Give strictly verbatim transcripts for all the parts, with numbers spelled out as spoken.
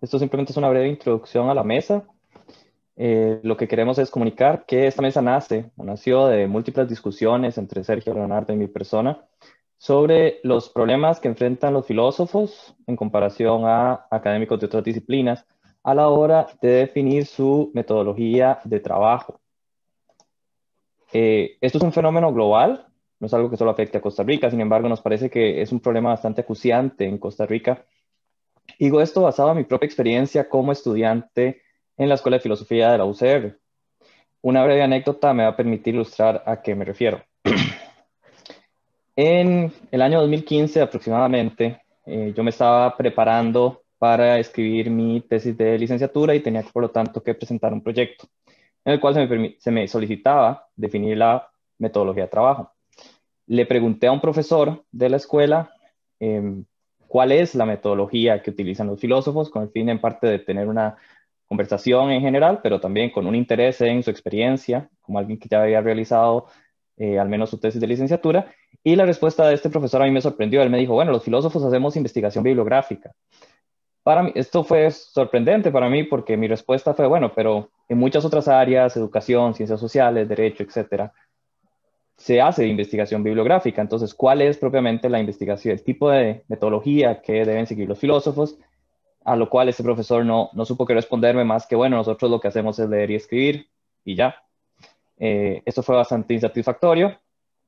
Esto simplemente es una breve introducción a la mesa. Eh, lo que queremos es comunicar que esta mesa nace, o nació de múltiples discusiones entre Sergio Leonardo y mi persona sobre los problemas que enfrentan los filósofos en comparación a académicos de otras disciplinas a la hora de definir su metodología de trabajo. Eh, esto es un fenómeno global, no es algo que solo afecte a Costa Rica, sin embargo nos parece que es un problema bastante acuciante en Costa Rica. Digo esto basado en mi propia experiencia como estudiante en la Escuela de Filosofía de la U C R. Una breve anécdota me va a permitir ilustrar a qué me refiero. En el año dos mil quince aproximadamente, eh, yo me estaba preparando para escribir mi tesis de licenciatura y tenía, por lo tanto, que presentar un proyecto en el cual se me, se me solicitaba definir la metodología de trabajo. Le pregunté a un profesor de la escuela eh, cuál es la metodología que utilizan los filósofos, con el fin en parte de tener una conversación en general, pero también con un interés en su experiencia, como alguien que ya había realizado eh, al menos su tesis de licenciatura. Y la respuesta de este profesor a mí me sorprendió. Él me dijo, bueno, los filósofos hacemos investigación bibliográfica. Para mí, esto fue sorprendente para mí porque mi respuesta fue, bueno, pero en muchas otras áreas, educación, ciencias sociales, derecho, etcétera, se hace investigación bibliográfica. Entonces, ¿cuál es propiamente la investigación, el tipo de metodología que deben seguir los filósofos? A lo cual este profesor no, no supo qué responderme más que, bueno, nosotros lo que hacemos es leer y escribir y ya. Eh, esto fue bastante insatisfactorio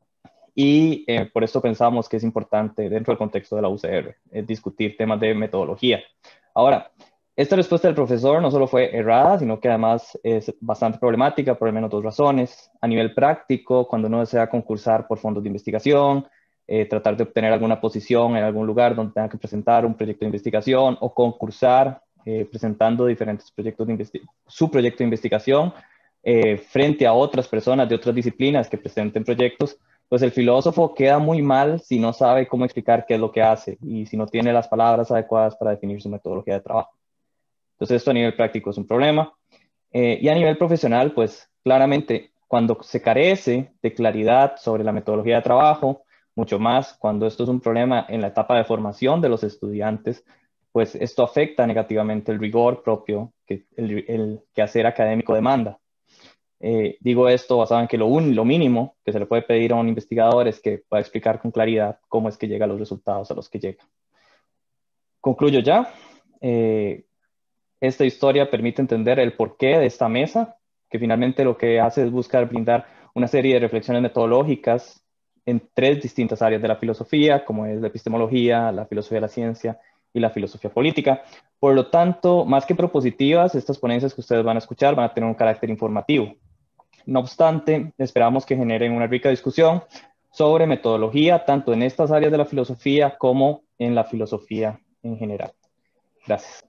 y eh, por esto pensamos que es importante dentro del contexto de la U C R eh, discutir temas de metodología. Ahora, esta respuesta del profesor no solo fue errada, sino que además es bastante problemática por al menos dos razones. A nivel práctico, cuando uno desea concursar por fondos de investigación, eh, tratar de obtener alguna posición en algún lugar donde tenga que presentar un proyecto de investigación o concursar eh, presentando diferentes proyectos de investigación, su proyecto de investigación eh, frente a otras personas de otras disciplinas que presenten proyectos, pues el filósofo queda muy mal si no sabe cómo explicar qué es lo que hace y si no tiene las palabras adecuadas para definir su metodología de trabajo. Entonces esto a nivel práctico es un problema. Eh, y a nivel profesional, pues claramente cuando se carece de claridad sobre la metodología de trabajo, mucho más cuando esto es un problema en la etapa de formación de los estudiantes, pues esto afecta negativamente el rigor propio que el, el quehacer académico demanda. Eh, digo esto basado en que lo, un, lo mínimo que se le puede pedir a un investigador es que pueda explicar con claridad cómo es que llega a los resultados a los que llega. Concluyo ya. Eh, esta historia permite entender el porqué de esta mesa, que finalmente lo que hace es buscar brindar una serie de reflexiones metodológicas en tres distintas áreas de la filosofía, como es la epistemología, la filosofía de la ciencia y la filosofía política. Por lo tanto, más que propositivas, estas ponencias que ustedes van a escuchar van a tener un carácter informativo. No obstante, esperamos que generen una rica discusión sobre metodología, tanto en estas áreas de la filosofía como en la filosofía en general. Gracias.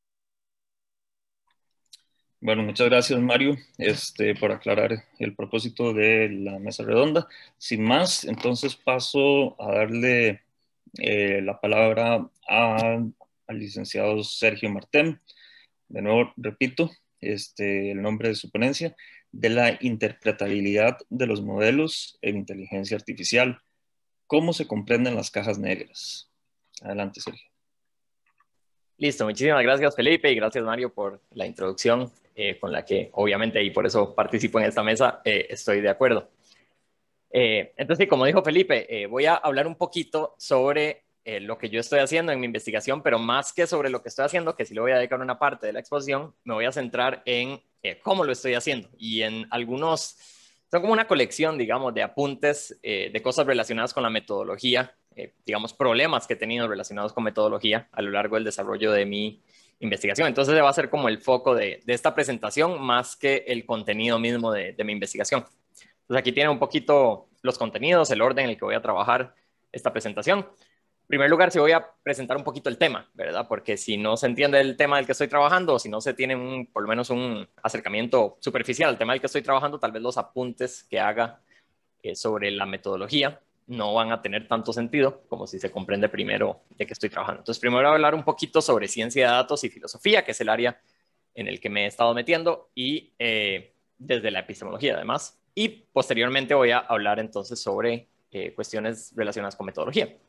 Bueno, muchas gracias, Mario, este, por aclarar el propósito de la mesa redonda. Sin más, entonces paso a darle eh, la palabra a, al licenciado Sergio Martén. De nuevo, repito, este, el nombre de su ponencia, de la interpretabilidad de los modelos en inteligencia artificial. ¿Cómo se comprenden las cajas negras? Adelante, Sergio. Listo, muchísimas gracias, Felipe, y gracias, Mario, por la introducción eh, con la que, obviamente, y por eso participo en esta mesa, eh, estoy de acuerdo. Eh, entonces, como dijo Felipe, eh, voy a hablar un poquito sobre eh, lo que yo estoy haciendo en mi investigación, pero más que sobre lo que estoy haciendo, que sí le voy a dedicar una parte de la exposición, me voy a centrar en eh, cómo lo estoy haciendo y en algunos, son como una colección, digamos, de apuntes eh, de cosas relacionadas con la metodología, eh, digamos, problemas que he tenido relacionados con metodología a lo largo del desarrollo de mi investigación. Entonces, va a ser como el foco de, de esta presentación más que el contenido mismo de, de mi investigación. Entonces aquí tienen un poquito los contenidos, el orden en el que voy a trabajar esta presentación. En primer lugar, sí voy a presentar un poquito el tema, ¿verdad? Porque si no se entiende el tema del que estoy trabajando, o si no se tiene un, por lo menos un acercamiento superficial al tema del que estoy trabajando, tal vez los apuntes que haga eh, sobre la metodología no van a tener tanto sentido como si se comprende primero de qué estoy trabajando. Entonces, primero voy a hablar un poquito sobre ciencia de datos y filosofía, que es el área en el que me he estado metiendo, y eh, desde la epistemología además. Y posteriormente voy a hablar entonces sobre eh, cuestiones relacionadas con metodología.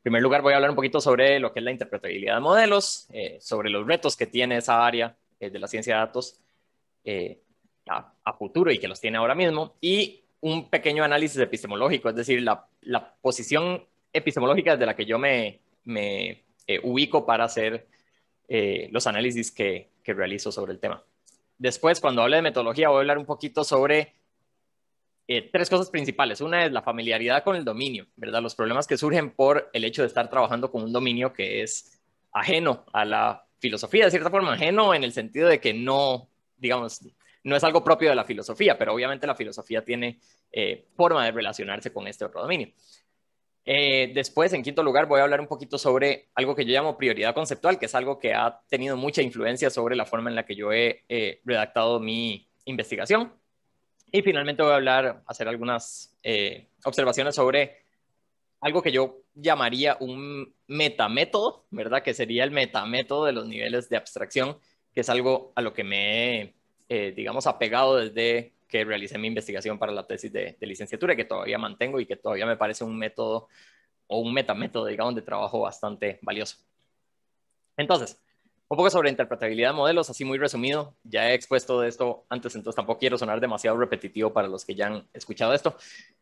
En primer lugar, voy a hablar un poquito sobre lo que es la interpretabilidad de modelos, eh, sobre los retos que tiene esa área eh, de la ciencia de datos eh, a, a futuro y que los tiene ahora mismo, y un pequeño análisis epistemológico, es decir, la, la posición epistemológica desde la que yo me, me eh, ubico para hacer eh, los análisis que, que realizo sobre el tema. Después, cuando hable de metodología, voy a hablar un poquito sobre eh, tres cosas principales. Una es la familiaridad con el dominio, ¿verdad? Los problemas que surgen por el hecho de estar trabajando con un dominio que es ajeno a la filosofía, de cierta forma, ajeno en el sentido de que no, digamos, no es algo propio de la filosofía, pero obviamente la filosofía tiene eh, forma de relacionarse con este otro dominio. Eh, después, en quinto lugar, voy a hablar un poquito sobre algo que yo llamo prioridad conceptual, que es algo que ha tenido mucha influencia sobre la forma en la que yo he eh, redactado mi investigación. Y finalmente voy a hablar, hacer algunas eh, observaciones sobre algo que yo llamaría un metamétodo, ¿verdad? Que sería el metamétodo de los niveles de abstracción, que es algo a lo que me he, eh, digamos, apegado desde que realicé mi investigación para la tesis de, de licenciatura, que todavía mantengo y que todavía me parece un método o un metamétodo, digamos, de trabajo bastante valioso. Entonces, un poco sobre interpretabilidad de modelos, así muy resumido. Ya he expuesto de esto antes, entonces tampoco quiero sonar demasiado repetitivo para los que ya han escuchado esto.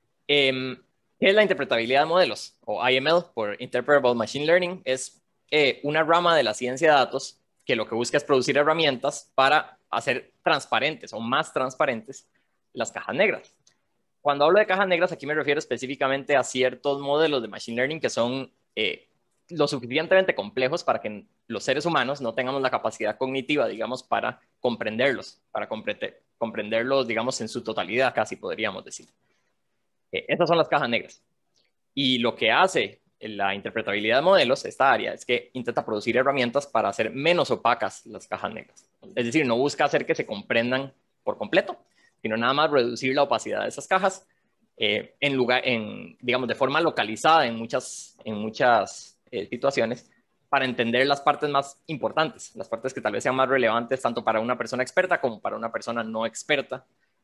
Eh, ¿Qué es la interpretabilidad de modelos? O I M L, por Interpretable Machine Learning, es eh, una rama de la ciencia de datos que lo que busca es producir herramientas para hacer transparentes o más transparentes las cajas negras. Cuando hablo de cajas negras, aquí me refiero específicamente a ciertos modelos de Machine Learning que son eh, lo suficientemente complejos para que los seres humanos no tengamos la capacidad cognitiva, digamos, para comprenderlos, para comprender, comprenderlos, digamos, en su totalidad, casi podríamos decir. Eh, estas son las cajas negras. Y lo que hace la interpretabilidad de modelos, esta área, es que intenta producir herramientas para hacer menos opacas las cajas negras. Es decir, no busca hacer que se comprendan por completo, sino nada más reducir la opacidad de esas cajas eh, en lugar, en, digamos, de forma localizada en muchas, en muchas eh, situaciones para entender las partes más importantes, las partes que tal vez sean más relevantes tanto para una persona experta como para una persona no experta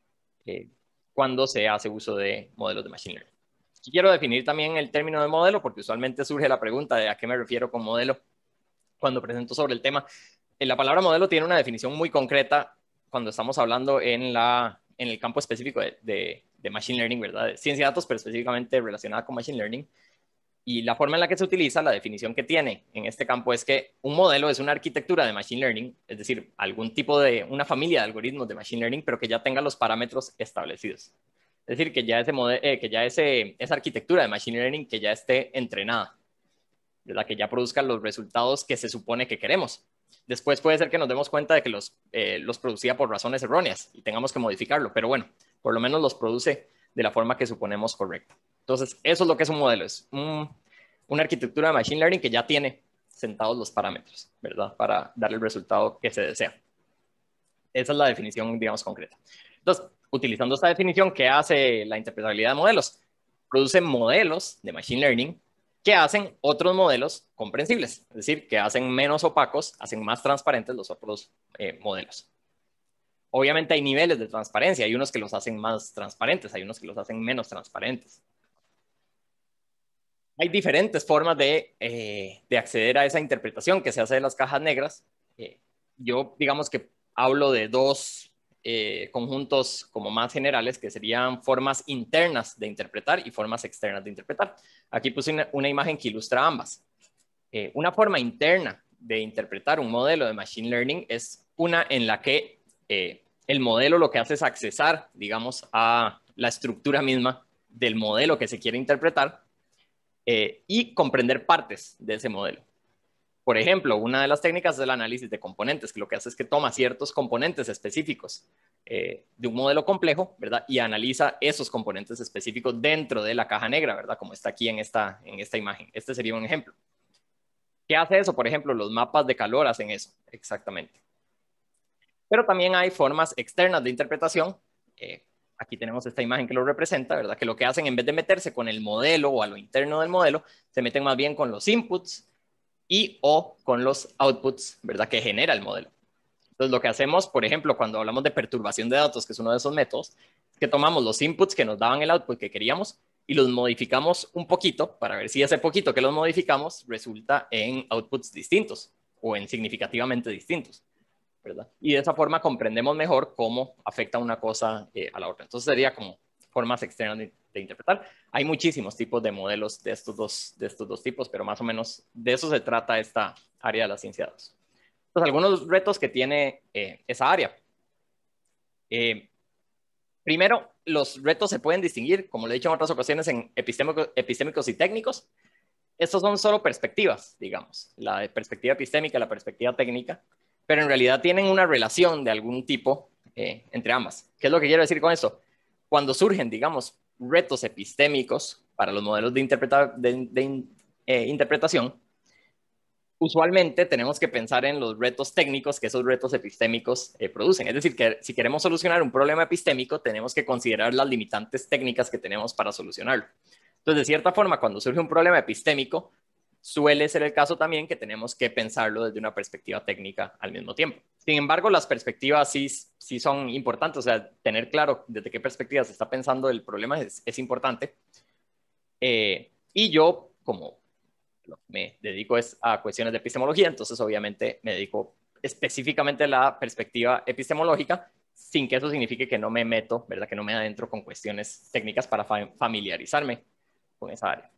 eh, cuando se hace uso de modelos de Machine Learning. Y quiero definir también el término de modelo porque usualmente surge la pregunta de a qué me refiero con modelo cuando presento sobre el tema. La palabra modelo tiene una definición muy concreta cuando estamos hablando en, la, en el campo específico de, de, de Machine Learning, ¿verdad? De ciencia de datos, pero específicamente relacionada con Machine Learning. Y la forma en la que se utiliza, la definición que tiene en este campo es que un modelo es una arquitectura de Machine Learning, es decir, algún tipo de, una familia de algoritmos de Machine Learning, pero que ya tenga los parámetros establecidos. Es decir, que ya, ese modelo, eh, que ya ese, esa arquitectura de Machine Learning que ya esté entrenada, ¿verdad? Que ya produzca los resultados que se supone que queremos. Después puede ser que nos demos cuenta de que los, eh, los producía por razones erróneas y tengamos que modificarlo, pero bueno, por lo menos los produce de la forma que suponemos correcta. Entonces, eso es lo que es un modelo, es un, una arquitectura de Machine Learning que ya tiene sentados los parámetros, ¿verdad? Para dar el resultado que se desea. Esa es la definición, digamos, concreta. Entonces, utilizando esta definición, ¿qué hace la interpretabilidad de modelos? Produce modelos de Machine Learning que hacen otros modelos comprensibles, es decir, que hacen menos opacos, hacen más transparentes los otros eh, modelos. Obviamente hay niveles de transparencia, hay unos que los hacen más transparentes, hay unos que los hacen menos transparentes. Hay diferentes formas de, eh, de acceder a esa interpretación que se hace de las cajas negras. Eh, yo, digamos que hablo de dos eh, conjuntos como más generales, que serían formas internas de interpretar y formas externas de interpretar. Aquí puse una, una imagen que ilustra ambas. Eh, una forma interna de interpretar un modelo de Machine Learning es una en la que eh, el modelo lo que hace es accesar, digamos, a la estructura misma del modelo que se quiere interpretar eh, y comprender partes de ese modelo. Por ejemplo, una de las técnicas es el análisis de componentes, que lo que hace es que toma ciertos componentes específicos eh, de un modelo complejo, ¿verdad? Y analiza esos componentes específicos dentro de la caja negra, ¿verdad? Como está aquí en esta, en esta imagen. Este sería un ejemplo. ¿Qué hace eso? Por ejemplo, los mapas de calor hacen eso, exactamente. Pero también hay formas externas de interpretación. Eh, aquí tenemos esta imagen que lo representa, ¿verdad? Que lo que hacen en vez de meterse con el modelo o a lo interno del modelo, se meten más bien con los inputs y o con los outputs, ¿verdad? Que genera el modelo. Entonces, lo que hacemos, por ejemplo, cuando hablamos de perturbación de datos, que es uno de esos métodos, es que tomamos los inputs que nos daban el output que queríamos y los modificamos un poquito para ver si ese poquito que los modificamos resulta en outputs distintos o en significativamente distintos, ¿verdad? Y de esa forma comprendemos mejor cómo afecta una cosa eh, a la otra. Entonces sería como formas externas de, de interpretar. Hay muchísimos tipos de modelos de estos, dos, de estos dos tipos, pero más o menos de eso se trata esta área de la ciencia de datos. Entonces, algunos retos que tiene eh, esa área. Eh, primero, los retos se pueden distinguir, como le he dicho en otras ocasiones, en epistémico, epistémicos y técnicos. Estos son solo perspectivas, digamos, la perspectiva epistémica y la perspectiva técnica, pero en realidad tienen una relación de algún tipo eh, entre ambas. ¿Qué es lo que quiero decir con esto? Cuando surgen, digamos, retos epistémicos para los modelos de, interpreta de, de eh, interpretación, usualmente tenemos que pensar en los retos técnicos que esos retos epistémicos eh, producen. Es decir, que si queremos solucionar un problema epistémico, tenemos que considerar las limitantes técnicas que tenemos para solucionarlo. Entonces, de cierta forma, cuando surge un problema epistémico, suele ser el caso también que tenemos que pensarlo desde una perspectiva técnica al mismo tiempo. Sin embargo, las perspectivas sí, sí son importantes, o sea, tener claro desde qué perspectiva se está pensando el problema es, es importante. Eh, y yo, como me dedico es a cuestiones de epistemología, entonces obviamente me dedico específicamente a la perspectiva epistemológica, sin que eso signifique que no me meto, ¿verdad? Que no me adentro con cuestiones técnicas para familiarizarme con esa área.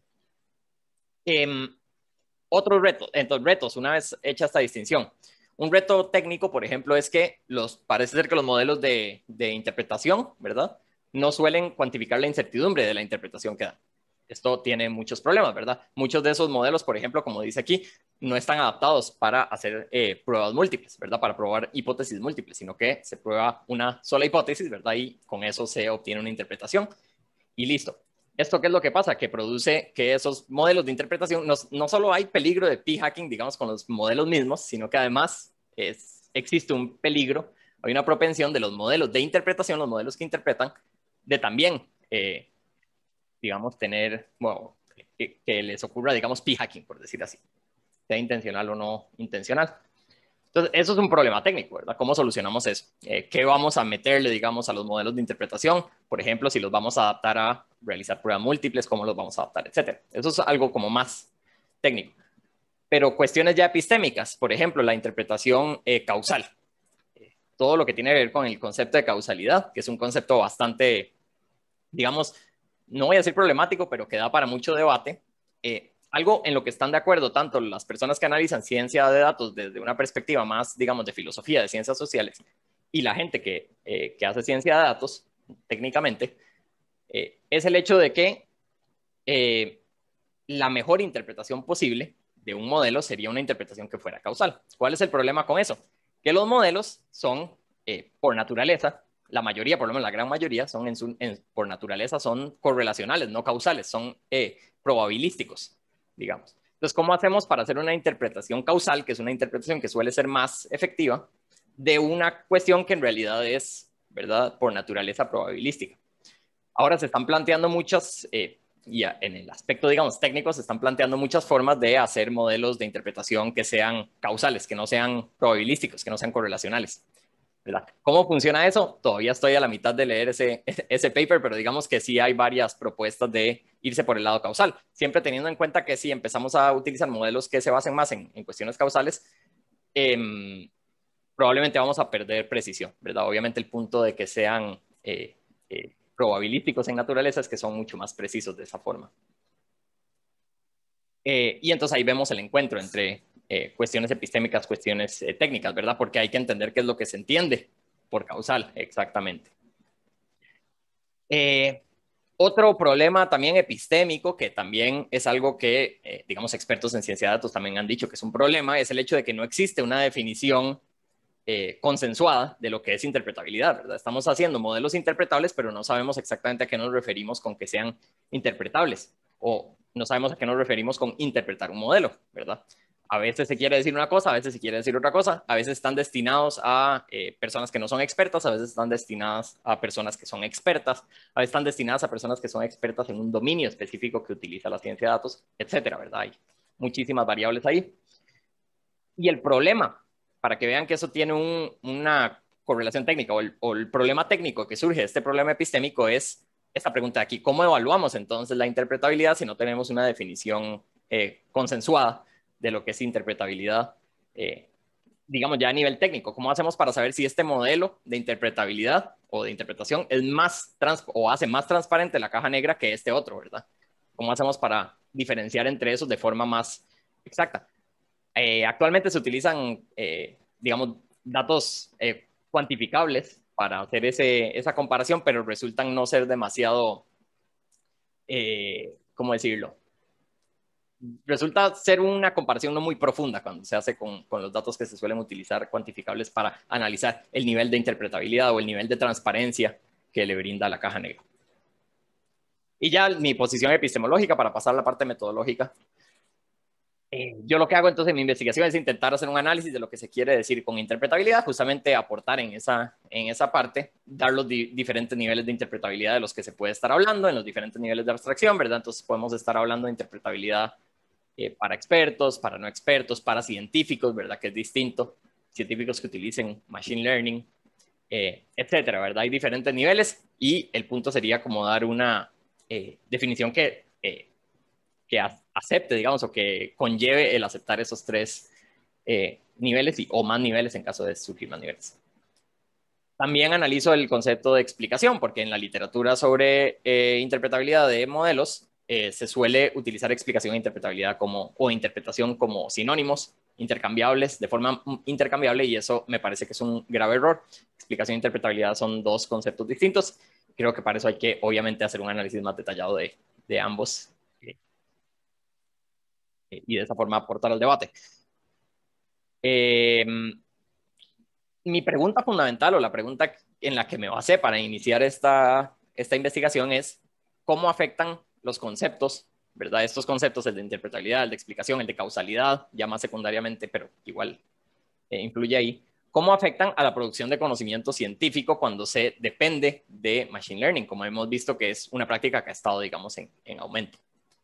Eh, otros retos, entonces retos, una vez hecha esta distinción. Un reto técnico, por ejemplo, es que los, parece ser que los modelos de, de interpretación, ¿verdad? No suelen cuantificar la incertidumbre de la interpretación que dan. Esto tiene muchos problemas, ¿verdad? Muchos de esos modelos, por ejemplo, como dice aquí, no están adaptados para hacer eh, pruebas múltiples, ¿verdad? Para probar hipótesis múltiples, sino que se prueba una sola hipótesis, ¿verdad? Y con eso se obtiene una interpretación y listo. ¿Esto qué es lo que pasa? Que produce que esos modelos de interpretación, no, no solo hay peligro de p-hacking, digamos, con los modelos mismos, sino que además es, existe un peligro, hay una propensión de los modelos de interpretación, los modelos que interpretan, de también, eh, digamos, tener, bueno, que, que les ocurra, digamos, p-hacking, por decir así, sea intencional o no intencional. Entonces, eso es un problema técnico, ¿verdad? ¿Cómo solucionamos eso? Eh, ¿Qué vamos a meterle, digamos, a los modelos de interpretación? Por ejemplo, si los vamos a adaptar a realizar pruebas múltiples, ¿cómo los vamos a adaptar? Etcétera. Eso es algo como más técnico. Pero cuestiones ya epistémicas, por ejemplo, la interpretación eh, causal. Eh, todo lo que tiene que ver con el concepto de causalidad, que es un concepto bastante, digamos, no voy a decir problemático, pero que da para mucho debate. Eh, algo en lo que están de acuerdo tanto las personas que analizan ciencia de datos desde una perspectiva más, digamos, de filosofía, de ciencias sociales, y la gente que, eh, que hace ciencia de datos, técnicamente, eh, es el hecho de que eh, la mejor interpretación posible de un modelo sería una interpretación que fuera causal. ¿Cuál es el problema con eso? Que los modelos son, eh, por naturaleza, la mayoría, por lo menos la gran mayoría, son en su, en, por naturaleza son correlacionales, no causales, son eh, probabilísticos, digamos. Entonces, ¿cómo hacemos para hacer una interpretación causal, que es una interpretación que suele ser más efectiva, de una cuestión que en realidad es, ¿verdad?, por naturaleza probabilística? Ahora se están planteando muchas, eh, y en el aspecto, digamos, técnico, se están planteando muchas formas de hacer modelos de interpretación que sean causales, que no sean probabilísticos, que no sean correlacionales, ¿verdad? ¿Cómo funciona eso? Todavía estoy a la mitad de leer ese, ese paper, pero digamos que sí hay varias propuestas de irse por el lado causal, siempre teniendo en cuenta que si empezamos a utilizar modelos que se basen más en, en cuestiones causales, eh, probablemente vamos a perder precisión, ¿verdad? Obviamente el punto de que sean eh, eh, probabilísticos en naturaleza es que son mucho más precisos de esa forma. Eh, y entonces ahí vemos el encuentro entre eh, cuestiones epistémicas, cuestiones eh, técnicas, ¿verdad? Porque hay que entender qué es lo que se entiende por causal, exactamente. Eh, otro problema también epistémico, que también es algo que, eh, digamos, expertos en ciencia de datos también han dicho que es un problema, es el hecho de que no existe una definición eh, consensuada de lo que es interpretabilidad, ¿verdad? Estamos haciendo modelos interpretables, pero no sabemos exactamente a qué nos referimos con que sean interpretables, o no sabemos a qué nos referimos con interpretar un modelo, ¿verdad? A veces se quiere decir una cosa, a veces se quiere decir otra cosa, a veces están destinados a eh, personas que no son expertas, a veces están destinadas a personas que son expertas, a veces están destinadas a personas que son expertas en un dominio específico que utiliza la ciencia de datos, etcétera, ¿verdad? Hay muchísimas variables ahí. Y el problema, para que vean que eso tiene un, una correlación técnica, o el, o el problema técnico que surge de este problema epistémico es esta pregunta de aquí, ¿cómo evaluamos entonces la interpretabilidad si no tenemos una definición eh, consensuada de lo que es interpretabilidad? Eh, digamos ya a nivel técnico, ¿cómo hacemos para saber si este modelo de interpretabilidad o de interpretación es más trans o hace más transparente la caja negra que este otro, ¿verdad? ¿Cómo hacemos para diferenciar entre esos de forma más exacta? Eh, actualmente se utilizan, eh, digamos, datos eh, cuantificables para hacer ese, esa comparación, pero resultan no ser demasiado, eh, ¿cómo decirlo? Resulta ser una comparación no muy profunda cuando se hace con, con los datos que se suelen utilizar cuantificables para analizar el nivel de interpretabilidad o el nivel de transparencia que le brinda la caja negra. Y ya mi posición epistemológica para pasar a la parte metodológica. Eh, yo lo que hago entonces en mi investigación es intentar hacer un análisis de lo que se quiere decir con interpretabilidad, justamente aportar en esa, en esa parte, dar los di diferentes niveles de interpretabilidad de los que se puede estar hablando, en los diferentes niveles de abstracción, ¿verdad? Entonces podemos estar hablando de interpretabilidad eh, para expertos, para no expertos, para científicos, ¿verdad? Que es distinto, científicos que utilicen machine learning, eh, etcétera, ¿verdad? Hay diferentes niveles y el punto sería como dar una eh, definición que... Eh, que acepte, digamos, o que conlleve el aceptar esos tres eh, niveles y, o más niveles en caso de surgir más niveles. También analizo el concepto de explicación, porque en la literatura sobre eh, interpretabilidad de modelos eh, se suele utilizar explicación e interpretabilidad como, o interpretación como sinónimos intercambiables, de forma intercambiable, y eso me parece que es un grave error. Explicación e interpretabilidad son dos conceptos distintos. Creo que para eso hay que, obviamente, hacer un análisis más detallado de, de ambos y de esa forma aportar al debate. Eh, mi pregunta fundamental o la pregunta en la que me basé para iniciar esta, esta investigación es cómo afectan los conceptos, ¿verdad? Estos conceptos, el de interpretabilidad, el de explicación, el de causalidad, ya más secundariamente, pero igual eh, influye ahí, cómo afectan a la producción de conocimiento científico cuando se depende de machine learning, como hemos visto que es una práctica que ha estado, digamos, en, en aumento.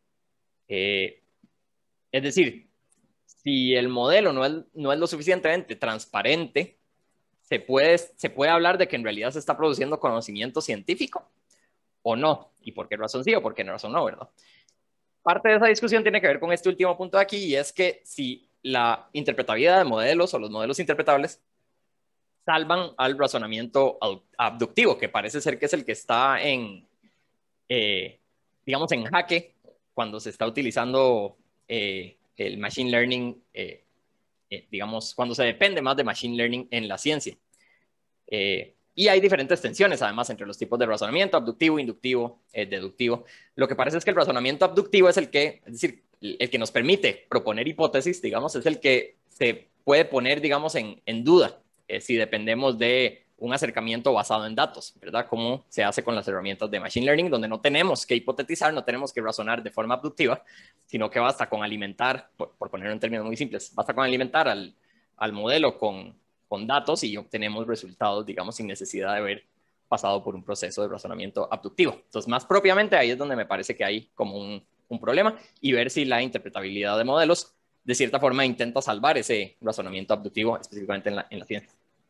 Eh, es decir, si el modelo no es, no es lo suficientemente transparente, se puede, se puede hablar de que en realidad se está produciendo conocimiento científico o no, y por qué razón sí o por qué razón no, ¿verdad? Parte de esa discusión tiene que ver con este último punto de aquí, y es que si la interpretabilidad de modelos o los modelos interpretables salvan al razonamiento abductivo, que parece ser que es el que está en, eh, digamos, en jaque cuando se está utilizando eh, el machine learning, eh, eh, digamos, cuando se depende más de machine learning en la ciencia. Eh, y hay diferentes tensiones, además, entre los tipos de razonamiento, abductivo, inductivo, eh, deductivo. Lo que parece es que el razonamiento abductivo es el que, es decir, el que nos permite proponer hipótesis, digamos, es el que se puede poner, digamos, en, en duda eh, si dependemos de un acercamiento basado en datos, ¿verdad? Como se hace con las herramientas de Machine Learning, donde no tenemos que hipotetizar, no tenemos que razonar de forma abductiva, sino que basta con alimentar, por, por ponerlo en términos muy simples, basta con alimentar al, al modelo con, con datos y obtenemos resultados, digamos, sin necesidad de haber pasado por un proceso de razonamiento abductivo. Entonces, más propiamente, ahí es donde me parece que hay como un, un problema, y ver si la interpretabilidad de modelos, de cierta forma, intenta salvar ese razonamiento abductivo, específicamente en la, en la ciencia.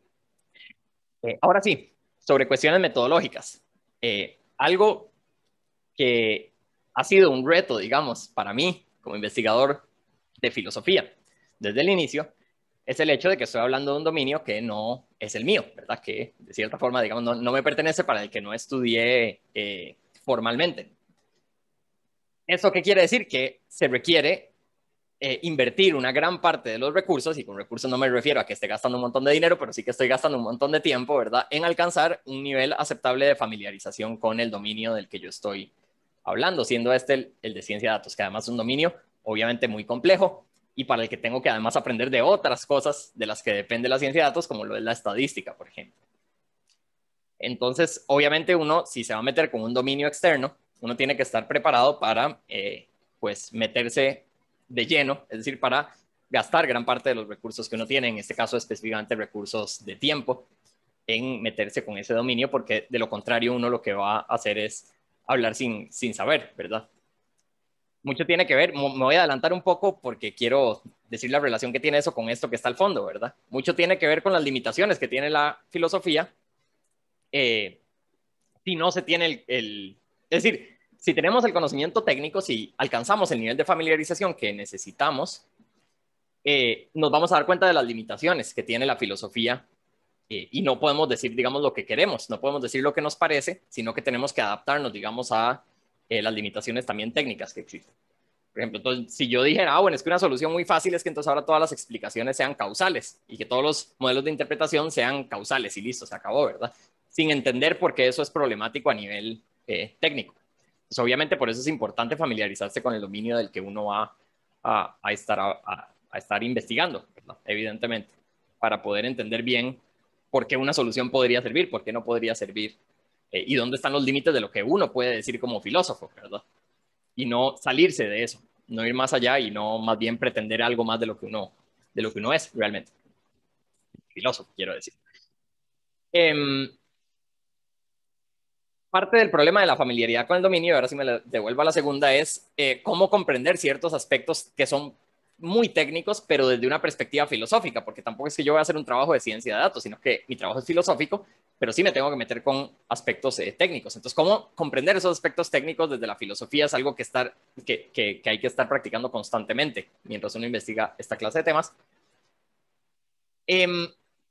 Eh, ahora sí, sobre cuestiones metodológicas. Eh, algo que ha sido un reto, digamos, para mí como investigador de filosofía desde el inicio, es el hecho de que estoy hablando de un dominio que no es el mío, ¿verdad? Que de cierta forma, digamos, no, no me pertenece, para el que no estudié eh, formalmente. ¿Eso qué quiere decir? Que se requiere Eh, invertir una gran parte de los recursos, y con recursos no me refiero a que esté gastando un montón de dinero, pero sí que estoy gastando un montón de tiempo, ¿verdad?, en alcanzar un nivel aceptable de familiarización con el dominio del que yo estoy hablando, siendo este el, el de ciencia de datos, que además es un dominio obviamente muy complejo y para el que tengo que además aprender de otras cosas de las que depende la ciencia de datos, como lo es la estadística, por ejemplo. Entonces, obviamente uno, si se va a meter con un dominio externo, uno tiene que estar preparado para, eh, pues, meterse de lleno, es decir, para gastar gran parte de los recursos que uno tiene, en este caso específicamente recursos de tiempo, en meterse con ese dominio, porque de lo contrario uno lo que va a hacer es hablar sin, sin saber, ¿verdad? Mucho tiene que ver, me voy a adelantar un poco porque quiero decir la relación que tiene eso con esto que está al fondo, ¿verdad? Mucho tiene que ver con las limitaciones que tiene la filosofía, eh, si no se tiene el, el Es decir, si tenemos el conocimiento técnico, si alcanzamos el nivel de familiarización que necesitamos, eh, nos vamos a dar cuenta de las limitaciones que tiene la filosofía eh, y no podemos decir, digamos, lo que queremos, no podemos decir lo que nos parece, sino que tenemos que adaptarnos, digamos, a eh, las limitaciones también técnicas que existen. Por ejemplo, entonces, si yo dijera, ah, bueno, es que una solución muy fácil es que entonces ahora todas las explicaciones sean causales y que todos los modelos de interpretación sean causales y listo, se acabó, ¿verdad? Sin entender por qué eso es problemático a nivel eh, técnico. Pues obviamente por eso es importante familiarizarse con el dominio del que uno va a, a, estar, a, a estar investigando, ¿verdad? Evidentemente, para poder entender bien por qué una solución podría servir, por qué no podría servir eh, y dónde están los límites de lo que uno puede decir como filósofo, ¿verdad? Y no salirse de eso, no ir más allá y no más bien pretender algo más de lo que uno, de lo que uno es realmente. Filósofo, quiero decir. Eh, parte del problema de la familiaridad con el dominio, y ahora sí me devuelvo a la segunda, es eh, cómo comprender ciertos aspectos que son muy técnicos, pero desde una perspectiva filosófica, porque tampoco es que yo voy a hacer un trabajo de ciencia de datos, sino que mi trabajo es filosófico, pero sí me tengo que meter con aspectos eh, técnicos. Entonces, ¿cómo comprender esos aspectos técnicos desde la filosofía? Es algo que, estar, que, que, que hay que estar practicando constantemente mientras uno investiga esta clase de temas. Eh,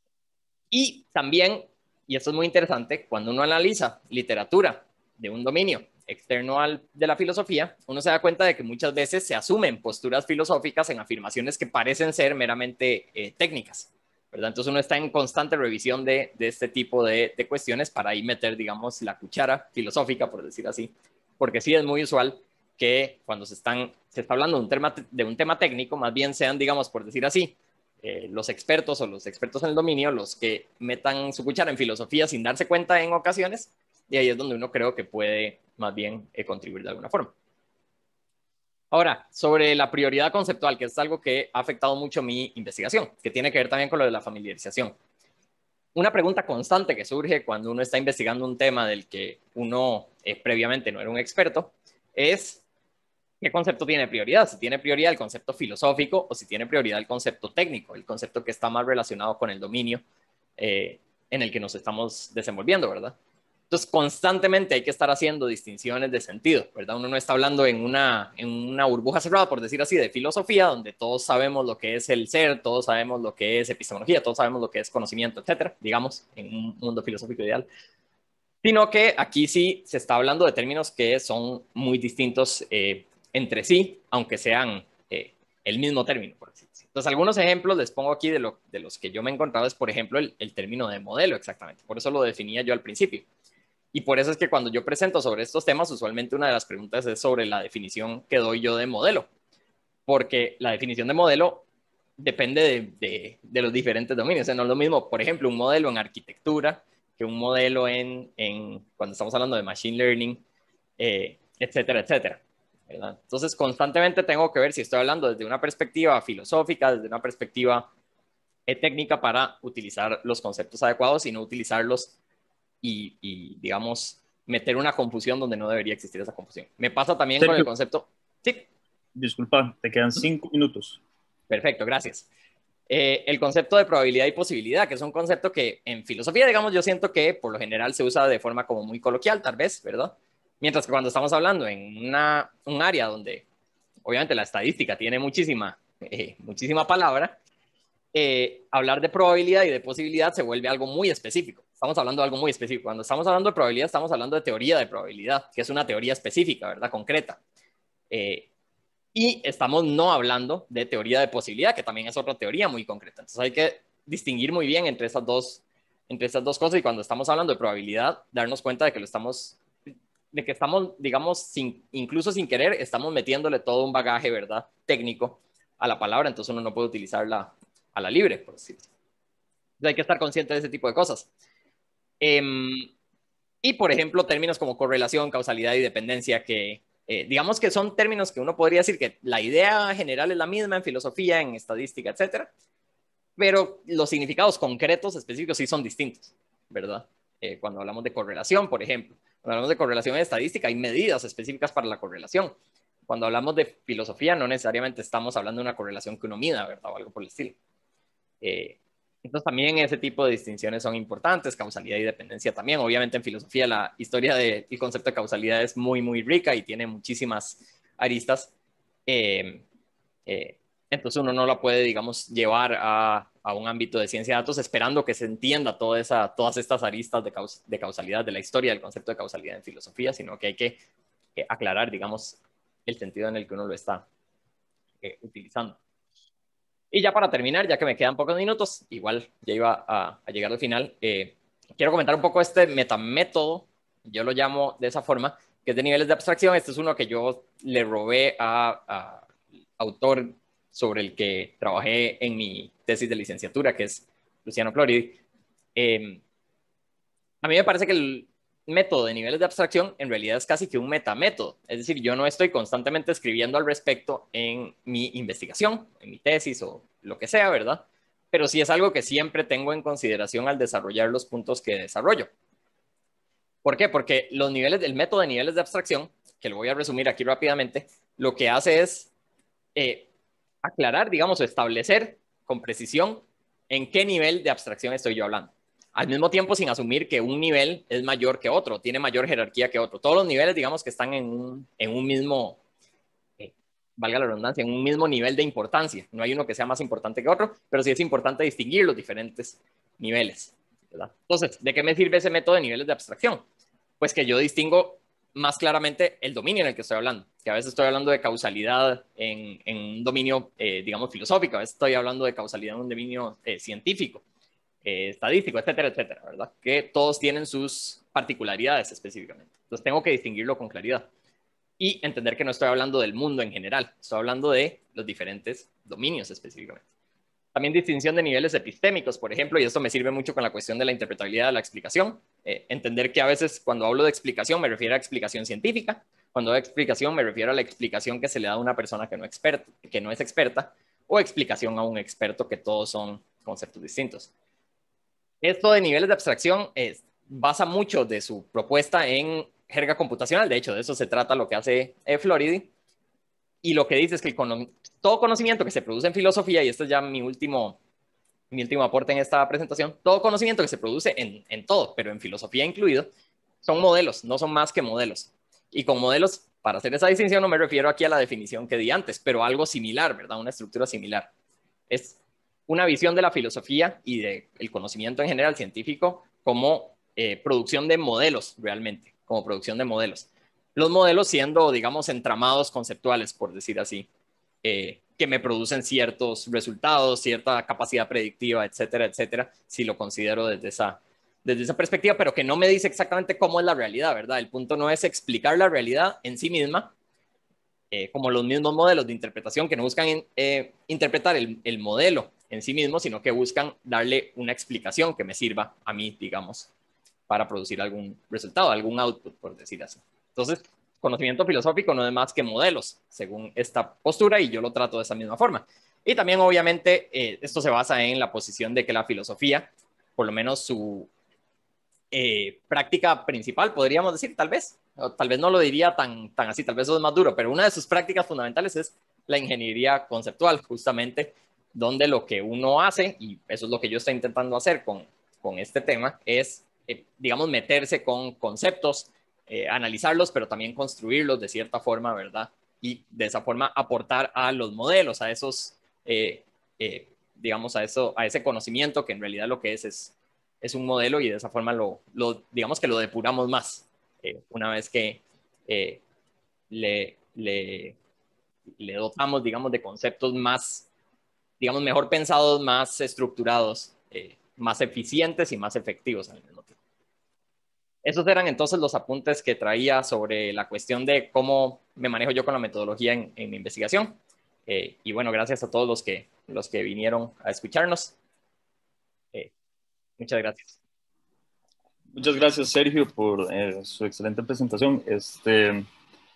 y también, y esto es muy interesante, cuando uno analiza literatura de un dominio externo al de la filosofía, uno se da cuenta de que muchas veces se asumen posturas filosóficas en afirmaciones que parecen ser meramente eh, técnicas, ¿verdad? Entonces uno está en constante revisión de, de este tipo de, de cuestiones para ahí meter, digamos, la cuchara filosófica, por decir así, porque sí es muy usual que cuando se, están, se está hablando de un, tema, de un tema técnico, más bien sean, digamos, por decir así, eh, los expertos o los expertos en el dominio los que metan su cuchara en filosofía sin darse cuenta en ocasiones, y ahí es donde uno creo que puede más bien eh, contribuir de alguna forma. Ahora, sobre la prioridad conceptual, que es algo que ha afectado mucho mi investigación, que tiene que ver también con lo de la familiarización. Una pregunta constante que surge cuando uno está investigando un tema del que uno eh, previamente no era un experto es ¿qué concepto tiene prioridad? Si tiene prioridad el concepto filosófico o si tiene prioridad el concepto técnico, el concepto que está más relacionado con el dominio eh, en el que nos estamos desenvolviendo, ¿verdad? Entonces, constantemente hay que estar haciendo distinciones de sentido, ¿verdad? Uno no está hablando en una, en una burbuja cerrada, por decir así, de filosofía, donde todos sabemos lo que es el ser, todos sabemos lo que es epistemología, todos sabemos lo que es conocimiento, etcétera, digamos, en un mundo filosófico ideal. Sino que aquí sí se está hablando de términos que son muy distintos eh, entre sí, aunque sean eh, el mismo término, por así decirlo. Entonces, algunos ejemplos les pongo aquí de, lo, de los que yo me he encontrado es, por ejemplo, el, el término de modelo, exactamente. Por eso lo definía yo al principio. Y por eso es que cuando yo presento sobre estos temas, usualmente una de las preguntas es sobre la definición que doy yo de modelo. Porque la definición de modelo depende de, de, de los diferentes dominios. O sea, no es lo mismo, por ejemplo, un modelo en arquitectura que un modelo en, en cuando estamos hablando de machine learning, eh, etcétera, etcétera. ¿Verdad? Entonces, constantemente tengo que ver si estoy hablando desde una perspectiva filosófica, desde una perspectiva eh, técnica para utilizar los conceptos adecuados y no utilizarlos y, y, digamos, meter una confusión donde no debería existir esa confusión. Me pasa también Sergio, con el concepto... Sí. Disculpa, te quedan cinco minutos. Perfecto, gracias. Eh, el concepto de probabilidad y posibilidad, que es un concepto que en filosofía, digamos, yo siento que por lo general se usa de forma como muy coloquial, tal vez, ¿verdad? Mientras que cuando estamos hablando en una, un área donde obviamente la estadística tiene muchísima, eh, muchísima palabra, eh, hablar de probabilidad y de posibilidad se vuelve algo muy específico. Estamos hablando de algo muy específico. Cuando estamos hablando de probabilidad, estamos hablando de teoría de probabilidad, que es una teoría específica, ¿verdad? Concreta. Eh, y estamos no hablando de teoría de posibilidad, que también es otra teoría muy concreta. Entonces hay que distinguir muy bien entre esas dos, entre esas dos cosas y cuando estamos hablando de probabilidad, darnos cuenta de que lo estamos, de que estamos, digamos, sin, incluso sin querer, estamos metiéndole todo un bagaje, ¿verdad? Técnico a la palabra, entonces uno no puede utilizarla a la libre, por decirlo. Entonces hay que estar consciente de ese tipo de cosas. Eh, y, por ejemplo, términos como correlación, causalidad y dependencia que... Eh, digamos que son términos que uno podría decir que la idea general es la misma en filosofía, en estadística, etcétera, pero los significados concretos específicos sí son distintos, ¿verdad? Eh, cuando hablamos de correlación, por ejemplo, cuando hablamos de correlación en estadística, hay medidas específicas para la correlación. Cuando hablamos de filosofía, no necesariamente estamos hablando de una correlación que uno mida, ¿verdad? O algo por el estilo. Eh, Entonces también ese tipo de distinciones son importantes, causalidad y dependencia también. Obviamente en filosofía la historia del concepto de causalidad es muy, muy rica y tiene muchísimas aristas. Eh, eh, entonces uno no la puede, digamos, llevar a, a, un ámbito de ciencia de datos esperando que se entienda toda esa, todas estas aristas de, caus de causalidad de la historia del concepto de causalidad en filosofía, sino que hay que, que aclarar, digamos, el sentido en el que uno lo está eh, utilizando. Y ya para terminar, ya que me quedan pocos minutos, igual ya iba a, a llegar al final, eh, quiero comentar un poco este metamétodo, yo lo llamo de esa forma, que es de niveles de abstracción. Este es uno que yo le robé a, a autor sobre el que trabajé en mi tesis de licenciatura, que es Luciano Floridi. Eh, a mí me parece que el método de niveles de abstracción en realidad es casi que un metamétodo. Es decir, yo no estoy constantemente escribiendo al respecto en mi investigación, en mi tesis o lo que sea, ¿verdad? Pero sí es algo que siempre tengo en consideración al desarrollar los puntos que desarrollo. ¿Por qué? Porque los niveles, el método de niveles de abstracción, que lo voy a resumir aquí rápidamente, lo que hace es eh, aclarar, digamos, o establecer con precisión en qué nivel de abstracción estoy yo hablando. Al mismo tiempo, sin asumir que un nivel es mayor que otro, tiene mayor jerarquía que otro. Todos los niveles, digamos, que están en un, en un mismo, eh, valga la redundancia, en un mismo nivel de importancia. No hay uno que sea más importante que otro, pero sí es importante distinguir los diferentes niveles, ¿verdad? Entonces, ¿de qué me sirve ese método de niveles de abstracción? Pues que yo distingo más claramente el dominio en el que estoy hablando, que a veces estoy hablando de causalidad en, en un dominio, eh, digamos, filosófico, a veces estoy hablando de causalidad en un dominio eh, científico, eh, estadístico, etcétera, etcétera, ¿verdad? Que todos tienen sus particularidades específicamente. Entonces tengo que distinguirlo con claridad y entender que no estoy hablando del mundo en general, estoy hablando de los diferentes dominios específicamente. También distinción de niveles epistémicos, por ejemplo, y esto me sirve mucho con la cuestión de la interpretabilidad de la explicación. Eh, entender que a veces cuando hablo de explicación me refiero a explicación científica, cuando hablo de explicación me refiero a la explicación que se le da a una persona que no, experta, que no es experta, o explicación a un experto, que todos son conceptos distintos. Esto de niveles de abstracción es, basa mucho de su propuesta en jerga computacional, de hecho de eso se trata lo que hace eh, Floridi, y lo que dice es que el cono todo conocimiento que se produce en filosofía, y este es ya mi último, mi último aporte en esta presentación, todo conocimiento que se produce en, en todo, pero en filosofía incluido, son modelos, no son más que modelos. Y con modelos, para hacer esa distinción, no me refiero aquí a la definición que di antes, pero algo similar, ¿verdad? Una estructura similar. Es una visión de la filosofía y del conocimiento en general científico como eh, producción de modelos, realmente, como producción de modelos. Los modelos siendo, digamos, entramados conceptuales, por decir así, eh, que me producen ciertos resultados, cierta capacidad predictiva, etcétera, etcétera, si lo considero desde esa, desde esa perspectiva, pero que no me dice exactamente cómo es la realidad, ¿verdad? El punto no es explicar la realidad en sí misma, eh, como los mismos modelos de interpretación que no buscan eh, interpretar el, el modelo en sí mismo, sino que buscan darle una explicación que me sirva a mí, digamos, para producir algún resultado, algún output, por decir así. Entonces, conocimiento filosófico no es más que modelos, según esta postura, y yo lo trato de esa misma forma. Y también, obviamente, eh, esto se basa en la posición de que la filosofía, por lo menos su eh, práctica principal, podríamos decir, tal vez, o tal vez no lo diría tan, tan así, tal vez eso es más duro, pero una de sus prácticas fundamentales es la ingeniería conceptual, justamente, donde lo que uno hace, y eso es lo que yo estoy intentando hacer con, con este tema, es, eh, digamos, meterse con conceptos, eh, analizarlos, pero también construirlos de cierta forma, ¿verdad? Y de esa forma aportar a los modelos, a esos, eh, eh, digamos, a, eso, a ese conocimiento que en realidad lo que es es, es un modelo, y de esa forma lo, lo digamos que lo depuramos más eh, una vez que eh, le, le, le dotamos, digamos, de conceptos más, digamos, mejor pensados, más estructurados, eh, más eficientes y más efectivos al mismo tiempo. Esos eran entonces los apuntes que traía sobre la cuestión de cómo me manejo yo con la metodología en, en mi investigación. Eh, y bueno, gracias a todos los que, los que vinieron a escucharnos. Eh, muchas gracias. Muchas gracias, Sergio, por eh, su excelente presentación. Este,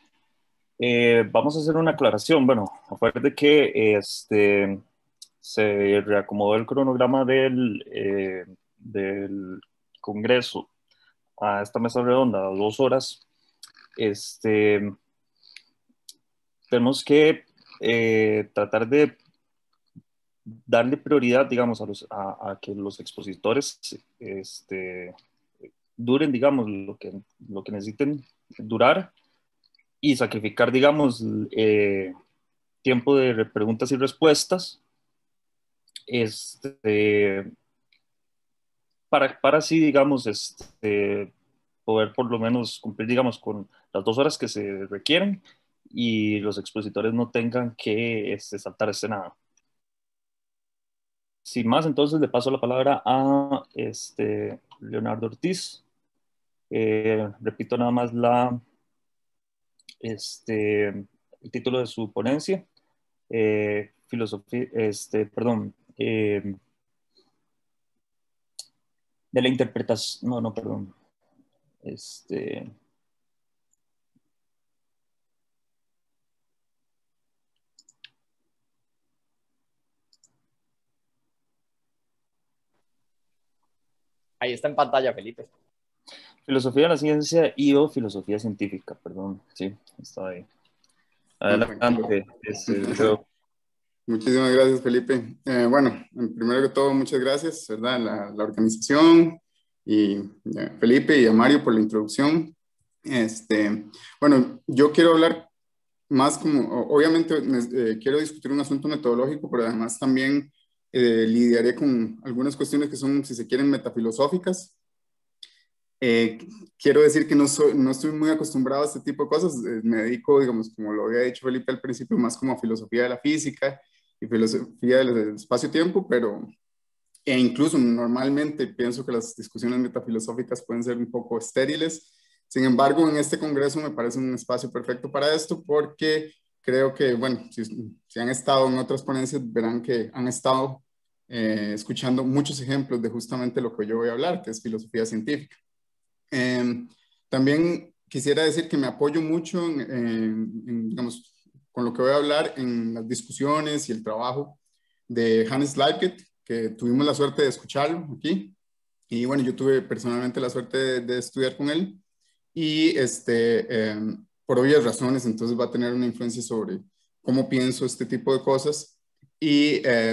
eh, vamos a hacer una aclaración. Bueno, acuérdate que este, se reacomodó el cronograma del, eh, del Congreso a esta mesa redonda, a dos horas. Este, tenemos que eh, tratar de darle prioridad, digamos, a, los, a, a que los expositores este, duren, digamos, lo que, lo que necesiten durar y sacrificar, digamos, eh, tiempo de preguntas y respuestas este, para, para así, digamos, este, poder por lo menos cumplir, digamos, con las dos horas que se requieren y los expositores no tengan que este, saltarse nada. Sin más, entonces le paso la palabra a este, Leonardo Ortiz. Eh, repito nada más la, este, el título de su ponencia. Eh, filosofía, este, perdón, eh, de la interpretación, no, no, perdón, este, Ahí está en pantalla, Felipe. filosofía de la ciencia y o filosofía científica, perdón, sí, está ahí. Adelante, este, yo. Muchísimas gracias, Felipe. Eh, bueno, primero que todo, muchas gracias, ¿verdad? A la, la organización y a Felipe y a Mario por la introducción. Este, bueno, yo quiero hablar más como, obviamente eh, quiero discutir un asunto metodológico, pero además también eh, lidiaré con algunas cuestiones que son, si se quieren, metafilosóficas. Eh, quiero decir que no, soy, no estoy muy acostumbrado a este tipo de cosas. Eh, me dedico, digamos, como lo había dicho Felipe al principio, más como a filosofía de la física y filosofía del espacio-tiempo, pero e incluso normalmente pienso que las discusiones metafilosóficas pueden ser un poco estériles. Sin embargo, en este congreso me parece un espacio perfecto para esto porque creo que, bueno, si, si han estado en otras ponencias, verán que han estado eh, escuchando muchos ejemplos de justamente lo que yo voy a hablar, que es filosofía científica. Eh, también quisiera decir que me apoyo mucho en, en, en, digamos, con lo que voy a hablar en las discusiones y el trabajo de Hannes Leibniz, que tuvimos la suerte de escucharlo aquí. Y bueno, yo tuve personalmente la suerte de, de estudiar con él. Y este, eh, por obvias razones, entonces va a tener una influencia sobre cómo pienso este tipo de cosas y, eh,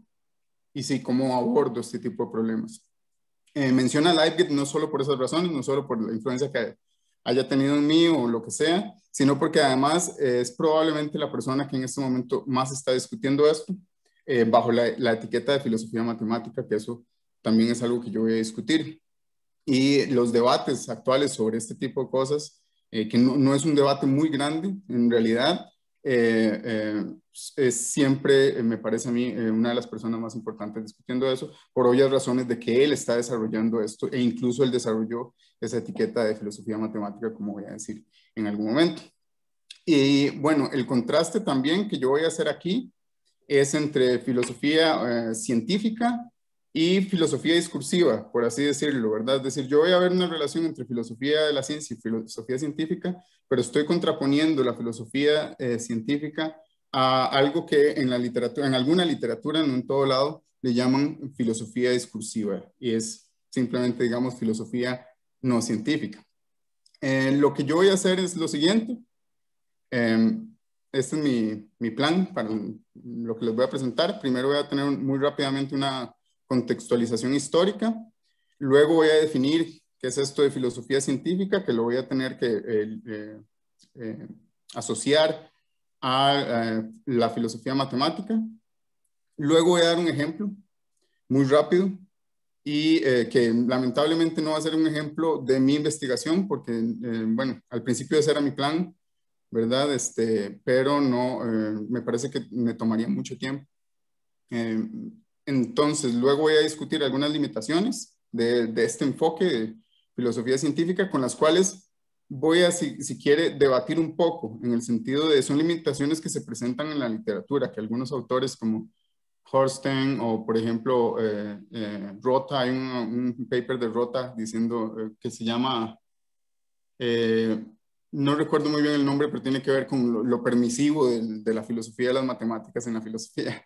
y sí, cómo abordo este tipo de problemas. Eh, menciona Leibniz no solo por esas razones, no solo por la influencia que haya tenido en mí o lo que sea, sino porque además eh, es probablemente la persona que en este momento más está discutiendo esto eh, bajo la, la etiqueta de filosofía matemática, que eso también es algo que yo voy a discutir. Y los debates actuales sobre este tipo de cosas, eh, que no, no es un debate muy grande en realidad, eh, eh, es siempre, eh, me parece a mí, eh, una de las personas más importantes discutiendo eso, por obvias razones de que él está desarrollando esto e incluso él desarrolló esa etiqueta de filosofía matemática, como voy a decir en algún momento. Y bueno, el contraste también que yo voy a hacer aquí es entre filosofía eh, científica y filosofía discursiva, por así decirlo, ¿verdad? Es decir, yo voy a ver una relación entre filosofía de la ciencia y filosofía científica, pero estoy contraponiendo la filosofía eh, científica a algo que en la literatura, en alguna literatura, no en todo lado, le llaman filosofía discursiva, y es simplemente, digamos, filosofía no científica. Eh, lo que yo voy a hacer es lo siguiente. Eh, este es mi, mi plan para lo que les voy a presentar. Primero voy a tener muy rápidamente una contextualización histórica. Luego voy a definir qué es esto de filosofía científica, que lo voy a tener que eh, eh, eh, asociar a eh, la filosofía matemática. Luego voy a dar un ejemplo muy rápido y eh, que lamentablemente no va a ser un ejemplo de mi investigación porque, eh, bueno, al principio ese era mi plan, ¿verdad? Este, pero no, eh, me parece que me tomaría mucho tiempo. Eh, entonces, luego voy a discutir algunas limitaciones de, de este enfoque de filosofía científica con las cuales voy a, si, si quiere, debatir un poco en el sentido de, son limitaciones que se presentan en la literatura, que algunos autores como Horsten o, por ejemplo, eh, eh, Rota, hay un, un paper de Rota diciendo eh, que se llama... Eh, no recuerdo muy bien el nombre, pero tiene que ver con lo, lo permisivo de, de la filosofía de las matemáticas en la filosofía.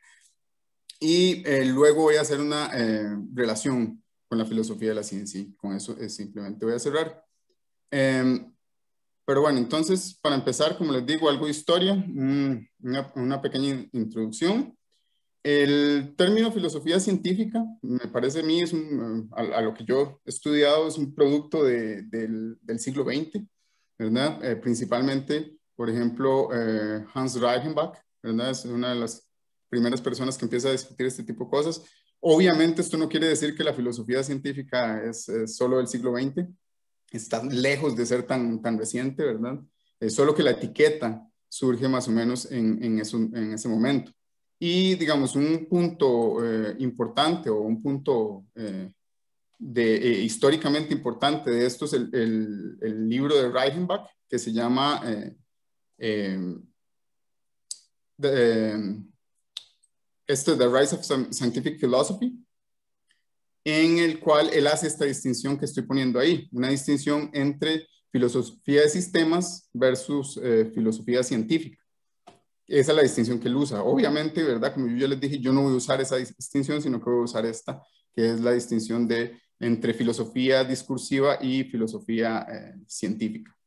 Y eh, luego voy a hacer una eh, relación con la filosofía de la ciencia. Con eso eh, simplemente voy a cerrar. Eh, pero bueno, entonces, para empezar, como les digo, algo de historia, un, una, una pequeña introducción. El término filosofía científica, me parece a mí, es un, a, a lo que yo he estudiado, es un producto de, del, del siglo veinte, ¿verdad? Eh, principalmente, por ejemplo, eh, Hans Reichenbach, ¿verdad? Es una de las primeras personas que empieza a discutir este tipo de cosas. Obviamente esto no quiere decir que la filosofía científica es, es solo del siglo veinte, está lejos de ser tan, tan reciente, ¿verdad? Es solo que la etiqueta surge más o menos en, en, eso, en ese momento. Y digamos, un punto eh, importante o un punto eh, de, eh, históricamente importante de esto es el, el, el libro de Reichenbach que se llama eh, eh, the, eh, este, The Rise of Scientific Philosophy, en el cual él hace esta distinción que estoy poniendo ahí, una distinción entre filosofía de sistemas versus eh, filosofía científica. Esa es la distinción que él usa. Obviamente, ¿verdad? Como yo ya les dije, yo no voy a usar esa distinción, sino que voy a usar esta, que es la distinción de, entre filosofía discursiva y filosofía eh, científica.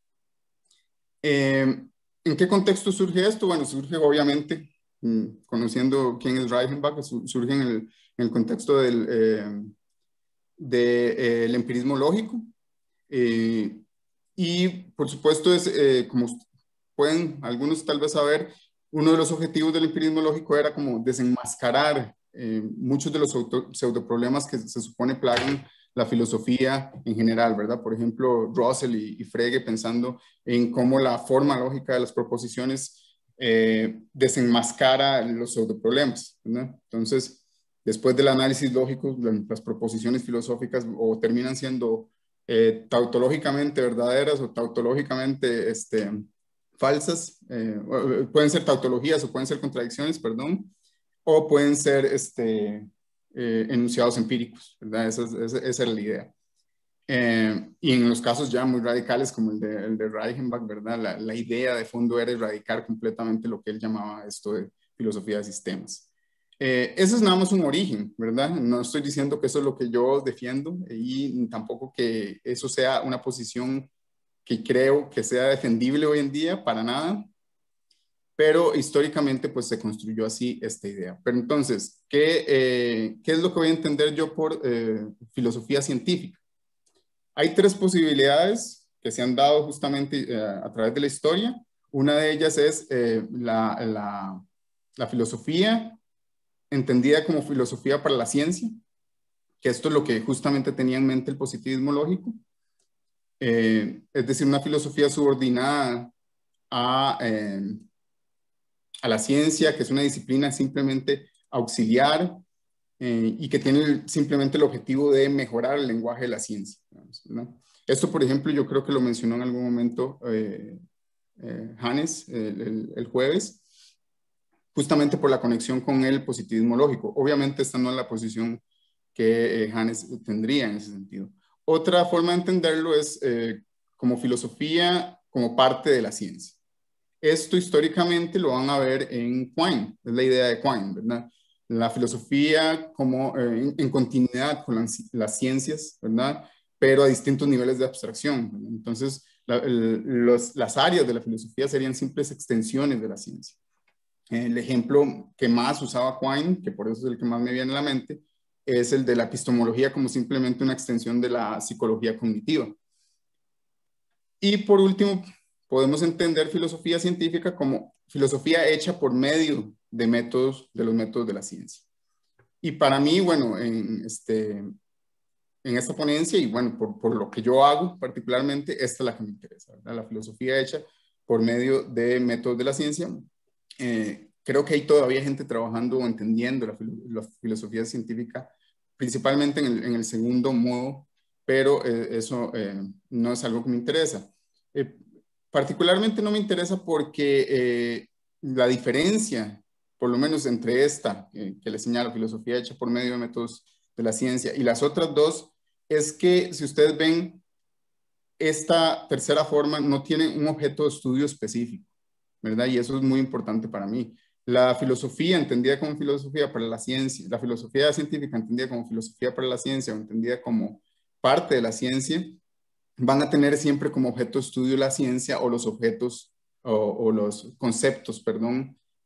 Eh, ¿En qué contexto surge esto? Bueno, surge obviamente, mmm, conociendo quién es Reichenbach, surge en el, en el contexto del eh, de, eh, el empirismo lógico. Eh, y, por supuesto, es, eh, como pueden algunos tal vez saber, uno de los objetivos del empirismo lógico era como desenmascarar eh, muchos de los pseudoproblemas que se supone plagan la filosofía en general, ¿verdad? Por ejemplo, Russell y, y Frege pensando en cómo la forma lógica de las proposiciones eh, desenmascara los pseudoproblemas, ¿verdad? Entonces, después del análisis lógico, las proposiciones filosóficas o terminan siendo eh, tautológicamente verdaderas o tautológicamente este, falsas, eh, pueden ser tautologías o pueden ser contradicciones, perdón, o pueden ser este, eh, enunciados empíricos, ¿verdad? Esa, esa, esa era la idea. Eh, y en los casos ya muy radicales como el de, el de Reichenbach, ¿verdad? La, la idea de fondo era erradicar completamente lo que él llamaba esto de filosofía de sistemas. Eh, eso es nada más un origen, ¿verdad? No estoy diciendo que eso es lo que yo defiendo y tampoco que eso sea una posición que creo que sea defendible hoy en día, para nada, pero históricamente pues se construyó así esta idea. Pero entonces, ¿qué, eh, ¿qué es lo que voy a entender yo por eh, filosofía científica? Hay tres posibilidades que se han dado justamente eh, a través de la historia. Una de ellas es eh, la, la, la filosofía entendida como filosofía para la ciencia, que esto es lo que justamente tenía en mente el positivismo lógico. Eh, es decir, una filosofía subordinada a, eh, a la ciencia, que es una disciplina simplemente auxiliar eh, y que tiene simplemente el objetivo de mejorar el lenguaje de la ciencia, ¿no? Esto, por ejemplo, yo creo que lo mencionó en algún momento eh, eh, Hannes el, el, el jueves, justamente por la conexión con el positivismo lógico. Obviamente esta no es la posición que eh, Hannes tendría en ese sentido. Otra forma de entenderlo es eh, como filosofía, como parte de la ciencia. Esto históricamente lo van a ver en Quine, es la idea de Quine, ¿verdad? La filosofía como eh, en, en continuidad con las, las ciencias, ¿verdad? Pero a distintos niveles de abstracción, ¿verdad? Entonces, la, el, los, las áreas de la filosofía serían simples extensiones de la ciencia. El ejemplo que más usaba Quine, que por eso es el que más me viene a la mente, es el de la epistemología como simplemente una extensión de la psicología cognitiva. Y por último, podemos entender filosofía científica como filosofía hecha por medio de métodos, de los métodos de la ciencia. Y para mí, bueno, en, este, en esta ponencia, y bueno, por, por lo que yo hago particularmente, esta es la que me interesa, ¿verdad? La filosofía hecha por medio de métodos de la ciencia. Eh, creo que hay todavía gente trabajando o entendiendo la, la filosofía científica, principalmente en el, en el segundo modo, pero eh, eso eh, no es algo que me interesa. Eh, particularmente no me interesa porque eh, la diferencia, por lo menos entre esta, eh, que le señalo, filosofía hecha por medio de métodos de la ciencia, y las otras dos, es que si ustedes ven, esta tercera forma no tiene un objeto de estudio específico, ¿verdad? Y eso es muy importante para mí. La filosofía entendida como filosofía para la ciencia, la filosofía científica entendida como filosofía para la ciencia o entendida como parte de la ciencia, van a tener siempre como objeto de estudio la ciencia o los objetos o, o los conceptos, perdón,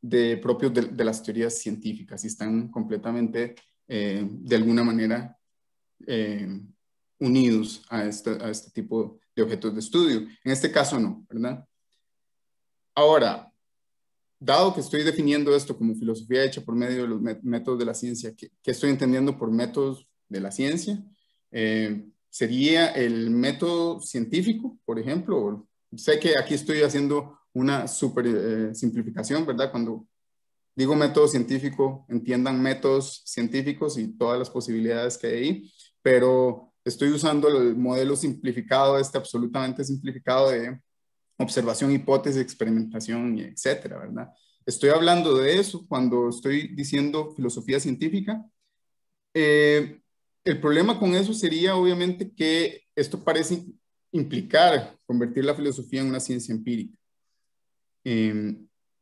de, propios de, de las teorías científicas y están completamente, eh, de alguna manera, eh, unidos a este, a este tipo de objetos de estudio. En este caso no, ¿verdad? Ahora, dado que estoy definiendo esto como filosofía hecha por medio de los métodos de la ciencia, ¿qué, qué estoy entendiendo por métodos de la ciencia? Eh, ¿Sería el método científico, por ejemplo? Sé que aquí estoy haciendo una super eh, simplificación, ¿verdad? Cuando digo método científico, entiendan métodos científicos y todas las posibilidades que hay ahí, pero estoy usando el modelo simplificado, este absolutamente simplificado de observación, hipótesis, experimentación, etcétera, ¿verdad? Estoy hablando de eso cuando estoy diciendo filosofía científica. Eh, el problema con eso sería, obviamente, que esto parece implicar convertir la filosofía en una ciencia empírica. Eh,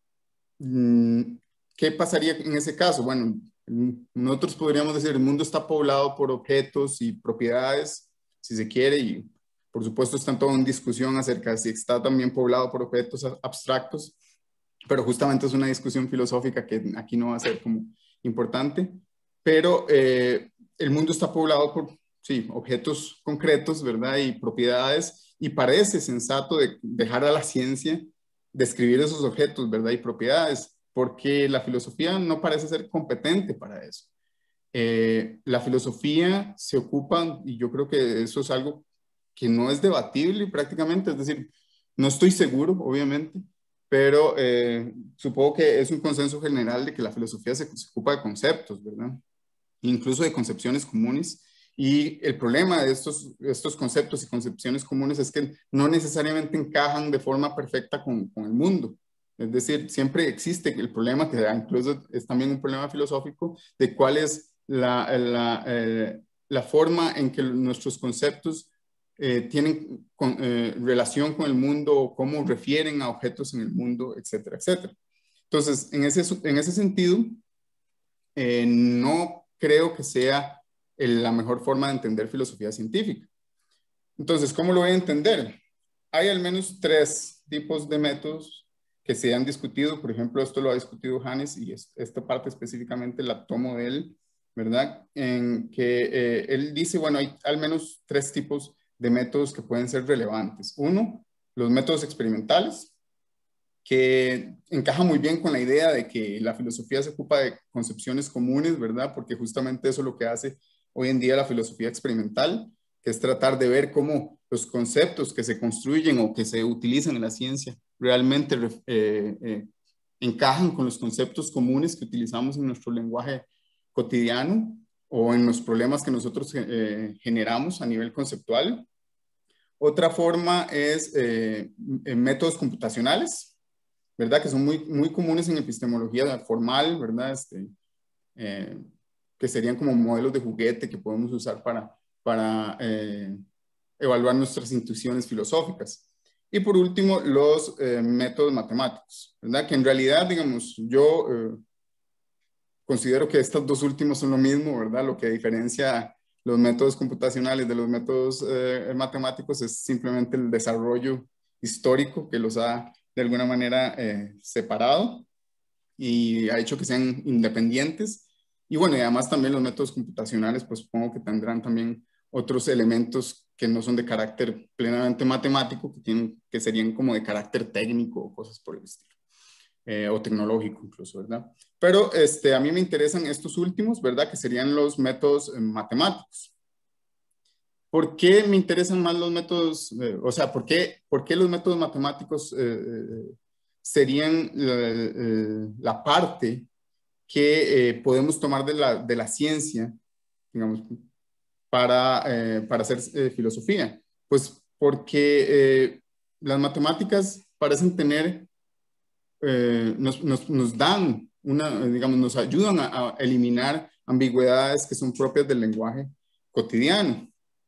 ¿Qué pasaría en ese caso? Bueno, nosotros podríamos decir, el mundo está poblado por objetos y propiedades, si se quiere, y por supuesto está en toda una discusión acerca de si está también poblado por objetos abstractos, pero justamente es una discusión filosófica que aquí no va a ser como importante, pero eh, el mundo está poblado por, sí, objetos concretos, ¿verdad? Y propiedades, y parece sensato de dejar a la ciencia describir esos objetos, ¿verdad? Y propiedades, porque la filosofía no parece ser competente para eso. Eh, la filosofía se ocupa, y yo creo que eso es algo que no es debatible prácticamente, es decir, no estoy seguro, obviamente, pero eh, supongo que es un consenso general de que la filosofía se, se ocupa de conceptos, ¿verdad? Incluso de concepciones comunes. Y el problema de estos, estos conceptos y concepciones comunes es que no necesariamente encajan de forma perfecta con, con el mundo. Es decir, siempre existe el problema, que incluso es también un problema filosófico, de cuál es la, la, eh, la forma en que nuestros conceptos eh, tienen con, eh, relación con el mundo, o cómo refieren a objetos en el mundo, etcétera, etcétera. Entonces, en ese, en ese sentido, eh, no creo que sea la mejor forma de entender filosofía científica. Entonces, ¿cómo lo voy a entender? Hay al menos tres tipos de métodos que se han discutido. Por ejemplo, esto lo ha discutido Hannes y esta parte específicamente la tomo de él, ¿verdad? En que eh, él dice, bueno, hay al menos tres tipos de métodos que pueden ser relevantes. Uno, los métodos experimentales, que encaja muy bien con la idea de que la filosofía se ocupa de concepciones comunes, ¿verdad? Porque justamente eso es lo que hace hoy en día la filosofía experimental, que es tratar de ver cómo los conceptos que se construyen o que se utilizan en la ciencia realmente eh, eh, encajan con los conceptos comunes que utilizamos en nuestro lenguaje cotidiano o en los problemas que nosotros eh, generamos a nivel conceptual. Otra forma es eh, métodos computacionales, ¿verdad? Que son muy, muy comunes en epistemología formal, ¿verdad? Este, eh, que serían como modelos de juguete que podemos usar para, para eh, evaluar nuestras intuiciones filosóficas. Y por último, los eh, métodos matemáticos, ¿verdad? Que en realidad, digamos, yo eh, considero que estos dos últimos son lo mismo, ¿verdad? Lo que diferencia los métodos computacionales de los métodos eh, matemáticos es simplemente el desarrollo histórico que los ha de alguna manera eh, separado y ha hecho que sean independientes. Y bueno, y además también los métodos computacionales, pues supongo que tendrán también otros elementos que no son de carácter plenamente matemático, que, tienen, que serían como de carácter técnico o cosas por el estilo, eh, o tecnológico incluso, ¿verdad? Pero este, a mí me interesan estos últimos, ¿verdad? Que serían los métodos eh, matemáticos. ¿Por qué me interesan más los métodos, eh, o sea, ¿por qué, por qué los métodos matemáticos eh, serían la, la parte que eh, podemos tomar de la, de la ciencia, digamos, para, eh, para hacer eh, filosofía? Pues porque eh, las matemáticas parecen tener, eh, nos, nos, nos dan una, digamos, nos ayudan a, a eliminar ambigüedades que son propias del lenguaje cotidiano.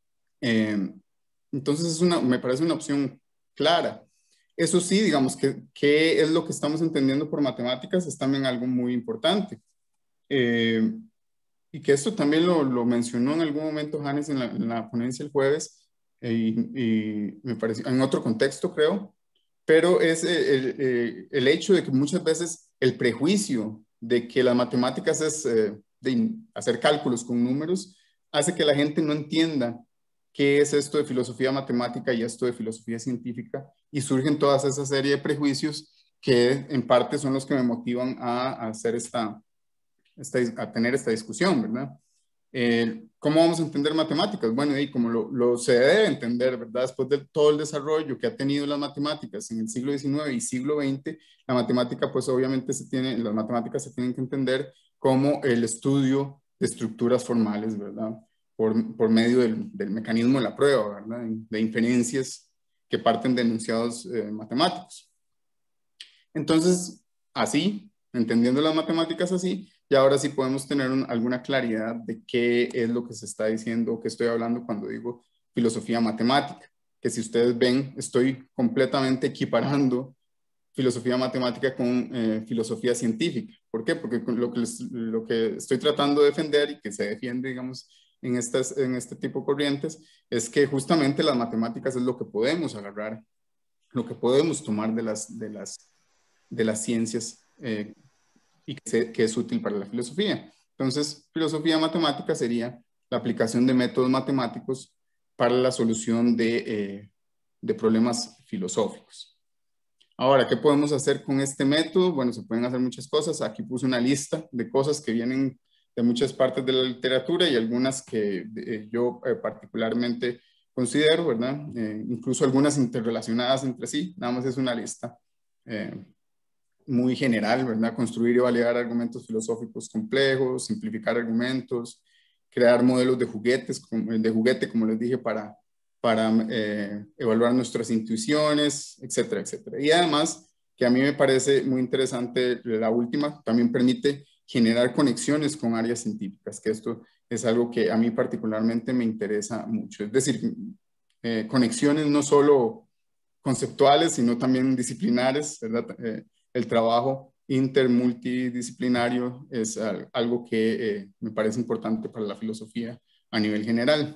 Eh, entonces es una, me parece una opción clara. Eso sí, digamos, que qué es lo que estamos entendiendo por matemáticas es también algo muy importante. Eh, y que esto también lo, lo mencionó en algún momento Hannes en la, en la ponencia el jueves, eh, y, y me pareció, en otro contexto creo, pero es el, el, el hecho de que muchas veces el prejuicio de que las matemáticas es eh, de hacer cálculos con números, hace que la gente no entienda qué es esto de filosofía matemática y esto de filosofía científica, y surgen todas esa serie de prejuicios que en parte son los que me motivan a, a hacer esta, esta, a tener esta discusión, ¿verdad? Eh, ¿Cómo vamos a entender matemáticas? Bueno, y como lo, lo se debe entender, ¿verdad? Después de todo el desarrollo que ha tenido las matemáticas en el siglo diecinueve y siglo veinte, la matemática, pues obviamente se tiene, las matemáticas se tienen que entender como el estudio de estructuras formales, ¿verdad? Por, por medio del, del mecanismo de la prueba, ¿verdad? De inferencias que parten de enunciados eh, matemáticos. Entonces, así, entendiendo las matemáticas así, y ahora sí podemos tener un, alguna claridad de qué es lo que se está diciendo, qué estoy hablando cuando digo filosofía matemática, que si ustedes ven, estoy completamente equiparando filosofía matemática con eh, filosofía científica. ¿Por qué? Porque lo que, les, lo que estoy tratando de defender y que se defiende, digamos, en, estas, en este tipo de corrientes, es que justamente las matemáticas es lo que podemos agarrar, lo que podemos tomar de las, de las, de las ciencias eh, y que, se, que es útil para la filosofía. Entonces, filosofía matemática sería la aplicación de métodos matemáticos para la solución de, eh, de problemas filosóficos. Ahora, ¿qué podemos hacer con este método? Bueno, se pueden hacer muchas cosas. Aquí puse una lista de cosas que vienen de muchas partes de la literatura y algunas que eh, yo eh, particularmente considero, ¿verdad? Eh, incluso algunas interrelacionadas entre sí. Nada más es una lista eh, muy general, ¿verdad? Construir y validar argumentos filosóficos complejos, simplificar argumentos, crear modelos de juguetes, de juguete, como les dije, para, para eh, evaluar nuestras intuiciones, etcétera, etcétera. Y además, que a mí me parece muy interesante, la última, también permite generar conexiones con áreas científicas, que esto es algo que a mí particularmente me interesa mucho. Es decir, eh, conexiones no solo conceptuales, sino también disciplinares, ¿verdad? Eh, el trabajo intermultidisciplinario es algo que eh, me parece importante para la filosofía a nivel general.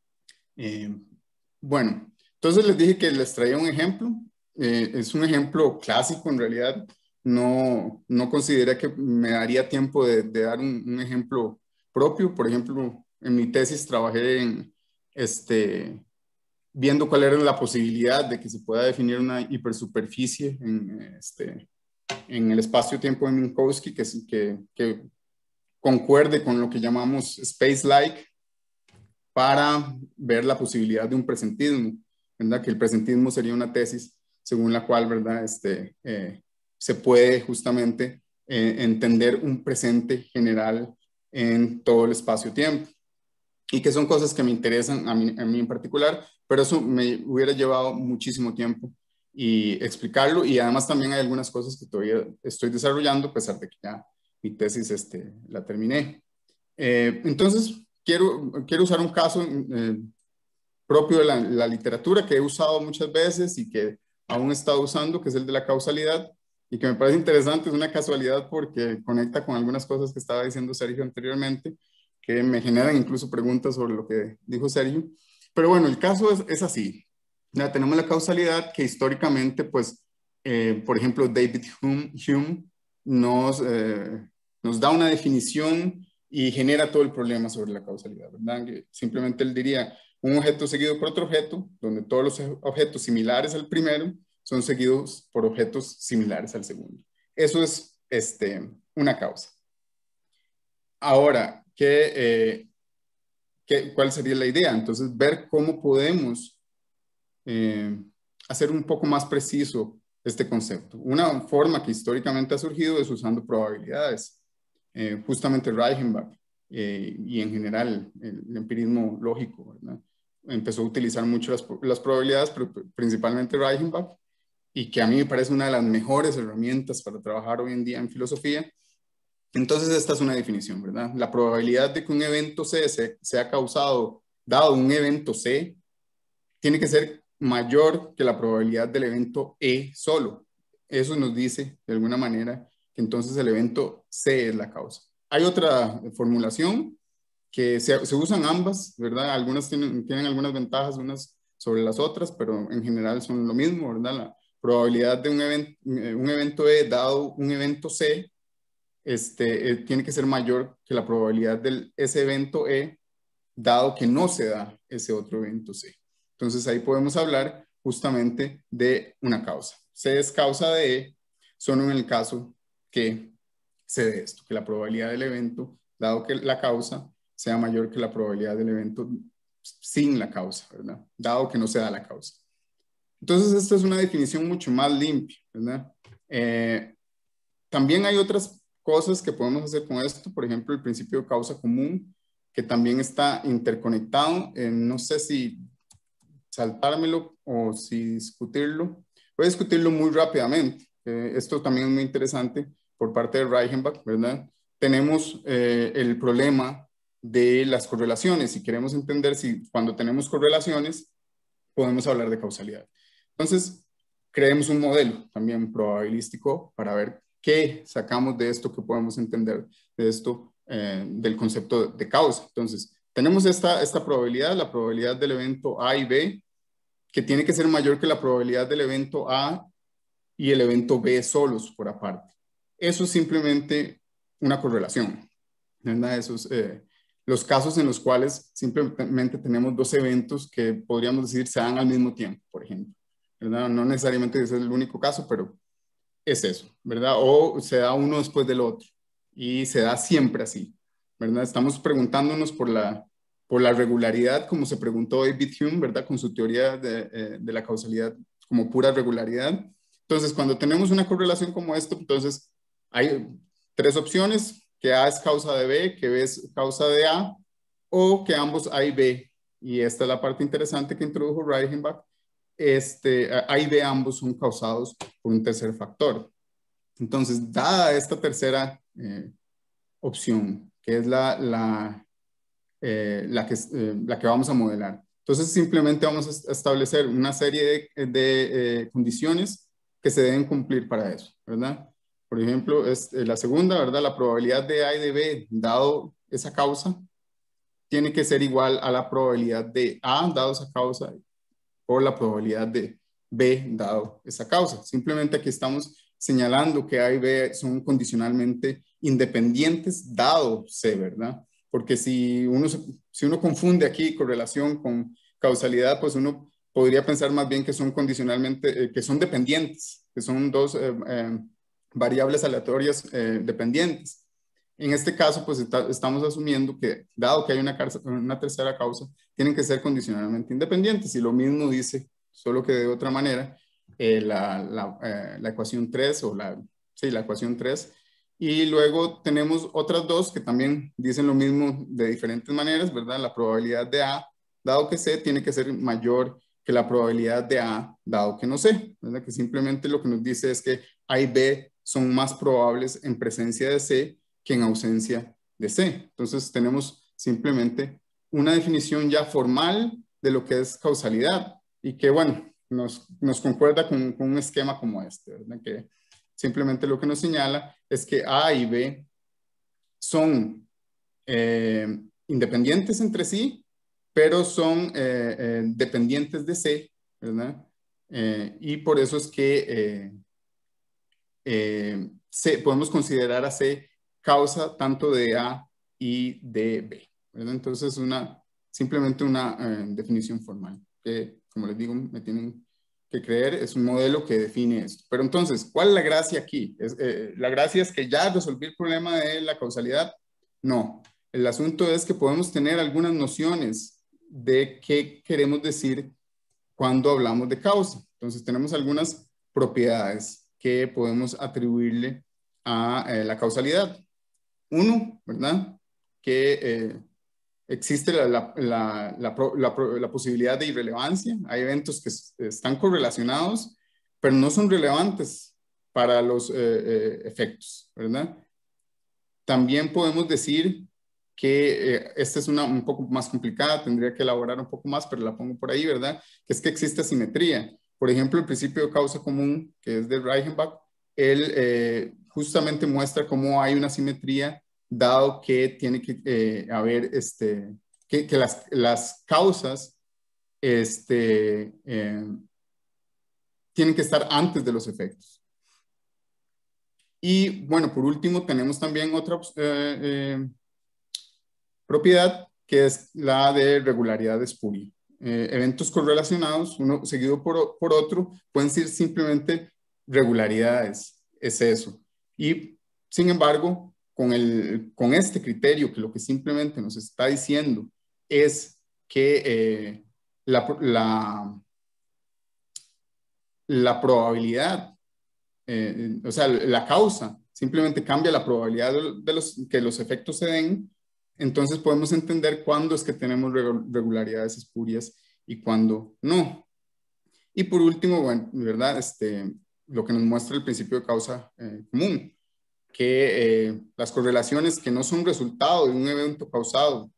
Eh, bueno, entonces les dije que les traía un ejemplo. Eh, es un ejemplo clásico en realidad. No, no considero que me daría tiempo de, de dar un, un ejemplo propio. Por ejemplo, en mi tesis trabajé en este... viendo cuál era la posibilidad de que se pueda definir una hipersuperficie en, este, en el espacio-tiempo de Minkowski que, que, que concuerde con lo que llamamos space-like para ver la posibilidad de un presentismo, ¿verdad? Que el presentismo sería una tesis según la cual, ¿verdad? Este, eh, se puede justamente eh, entender un presente general en todo el espacio-tiempo. Y que son cosas que me interesan a mí, a mí en particular, pero eso me hubiera llevado muchísimo tiempo y explicarlo, y además también hay algunas cosas que todavía estoy desarrollando, a pesar de que ya mi tesis este, la terminé. Eh, entonces, quiero, quiero usar un caso eh, propio de la, la literatura que he usado muchas veces y que aún he estado usando, que es el de la causalidad, y que me parece interesante, es una casualidad porque conecta con algunas cosas que estaba diciendo Sergio anteriormente, que me generan incluso preguntas sobre lo que dijo Sergio. Pero bueno, el caso es, es así. Ya tenemos la causalidad que históricamente, pues, eh, por ejemplo, David Hume, Hume nos, eh, nos da una definición y genera todo el problema sobre la causalidad, ¿verdad? Que simplemente él diría un objeto seguido por otro objeto, donde todos los objetos similares al primero son seguidos por objetos similares al segundo. Eso es este, una causa. Ahora, ¿qué, eh, qué, ¿cuál sería la idea? Entonces, ver cómo podemos eh, hacer un poco más preciso este concepto. Una forma que históricamente ha surgido es usando probabilidades. Eh, justamente Reichenbach eh, y en general el, el empirismo lógico, ¿verdad? Empezó a utilizar mucho las, las probabilidades, pero principalmente Reichenbach, y que a mí me parece una de las mejores herramientas para trabajar hoy en día en filosofía. Entonces, esta es una definición, ¿verdad? La probabilidad de que un evento C se, sea causado, dado un evento C, tiene que ser mayor que la probabilidad del evento E solo. Eso nos dice, de alguna manera, que entonces el evento C es la causa. Hay otra formulación que se, se usan ambas, ¿verdad? Algunas tienen, tienen algunas ventajas unas sobre las otras, pero en general son lo mismo, ¿verdad? La, probabilidad de un, event, un evento E dado un evento C, este, eh, tiene que ser mayor que la probabilidad de ese evento E, dado que no se da ese otro evento C. Entonces ahí podemos hablar justamente de una causa. C es causa de E, solo en el caso que se dé esto, que la probabilidad del evento, dado que la causa, sea mayor que la probabilidad del evento sin la causa, ¿verdad? Dado que no se da la causa. Entonces, esta es una definición mucho más limpia, ¿verdad? Eh, también hay otras cosas que podemos hacer con esto, por ejemplo, el principio de causa común, que también está interconectado. Eh, no sé si saltármelo o si discutirlo. Voy a discutirlo muy rápidamente. Eh, esto también es muy interesante por parte de Reichenbach, ¿verdad? Tenemos eh, el problema de las correlaciones. Si queremos entender si cuando tenemos correlaciones, podemos hablar de causalidad. Entonces, creemos un modelo también probabilístico para ver qué sacamos de esto, que podemos entender de esto, eh, del concepto de causa. Entonces, tenemos esta, esta probabilidad, la probabilidad del evento A y B, que tiene que ser mayor que la probabilidad del evento A y el evento B solos por aparte. Eso es simplemente una correlación, ¿verdad? Esos, eh, los casos en los cuales simplemente tenemos dos eventos que podríamos decir se dan al mismo tiempo, por ejemplo, ¿verdad? No necesariamente ese es el único caso, pero es eso, ¿verdad? O se da uno después del otro y se da siempre así, ¿verdad? Estamos preguntándonos por la, por la regularidad, como se preguntó David Hume, ¿verdad? Con su teoría de, eh, de la causalidad como pura regularidad. Entonces, cuando tenemos una correlación como esto, entonces hay tres opciones, que A es causa de B, que B es causa de A, o que ambos A y B, y esta es la parte interesante que introdujo Reichenbach, este, A y B ambos son causados por un tercer factor. Entonces, dada esta tercera eh, opción, que es la, la, eh, la, que, eh, la que vamos a modelar, entonces simplemente vamos a establecer una serie de, de eh, condiciones que se deben cumplir para eso, ¿verdad? Por ejemplo, es la segunda, ¿verdad? La probabilidad de A y de B, dado esa causa, tiene que ser igual a la probabilidad de A, dado esa causa, por la probabilidad de B, dado esa causa. Simplemente aquí estamos señalando que A y B son condicionalmente independientes, dado C, ¿verdad? Porque si uno, si uno confunde aquí correlación con causalidad, pues uno podría pensar más bien que son condicionalmente, eh, que son dependientes, que son dos eh, eh, variables aleatorias eh, dependientes. En este caso, pues está, estamos asumiendo que, dado que hay una, una tercera causa, tienen que ser condicionalmente independientes. Y lo mismo dice, solo que de otra manera, eh, la, la, eh, la ecuación tres, o la, sí, la ecuación tres. Y luego tenemos otras dos que también dicen lo mismo de diferentes maneras, ¿verdad? La probabilidad de A, dado que C, tiene que ser mayor que la probabilidad de A, dado que no C, ¿verdad? Que simplemente lo que nos dice es que A y B son más probables en presencia de C que en ausencia de C. Entonces tenemos simplemente una definición ya formal de lo que es causalidad y que, bueno, nos, nos concuerda con, con un esquema como este, ¿verdad? Que simplemente lo que nos señala es que A y B son eh, independientes entre sí, pero son eh, eh, dependientes de C, ¿verdad? Eh, y por eso es que eh, eh, C, podemos considerar a C causa tanto de A y de B, ¿verdad? Entonces, una, simplemente una eh, definición formal, que, como les digo, me tienen que creer, es un modelo que define esto. Pero entonces, ¿cuál es la gracia aquí? ¿Es, eh, ¿La gracia es que ya resolví el problema de la causalidad? No. El asunto es que podemos tener algunas nociones de qué queremos decir cuando hablamos de causa. Entonces, tenemos algunas propiedades que podemos atribuirle a eh, la causalidad. Uno, ¿verdad? Que eh, existe la, la, la, la, la posibilidad de irrelevancia. Hay eventos que están correlacionados, pero no son relevantes para los eh, eh, efectos, ¿verdad? También podemos decir que eh, esta es una un poco más complicada, tendría que elaborar un poco más, pero la pongo por ahí, ¿verdad? Que es que existe asimetría. Por ejemplo, el principio de causa común, que es de Reichenbach, él eh, justamente muestra cómo hay una simetría, dado que tiene que eh, haber, este, que, que las, las causas este, eh, tienen que estar antes de los efectos. Y bueno, por último tenemos también otra eh, eh, propiedad, que es la de regularidad espuria. Eh, eventos correlacionados, uno seguido por, por otro, pueden ser simplemente regularidades, es eso. Y sin embargo, con, el, con este criterio, que lo que simplemente nos está diciendo es que eh, la, la, la probabilidad, eh, o sea, la causa, simplemente cambia la probabilidad de, de los, que los efectos se den, entonces podemos entender cuándo es que tenemos regularidades espurias y cuándo no. Y por último, bueno, ¿verdad? Este, lo que nos muestra el principio de causa eh, común, que eh, las correlaciones que no son resultado de un evento causado,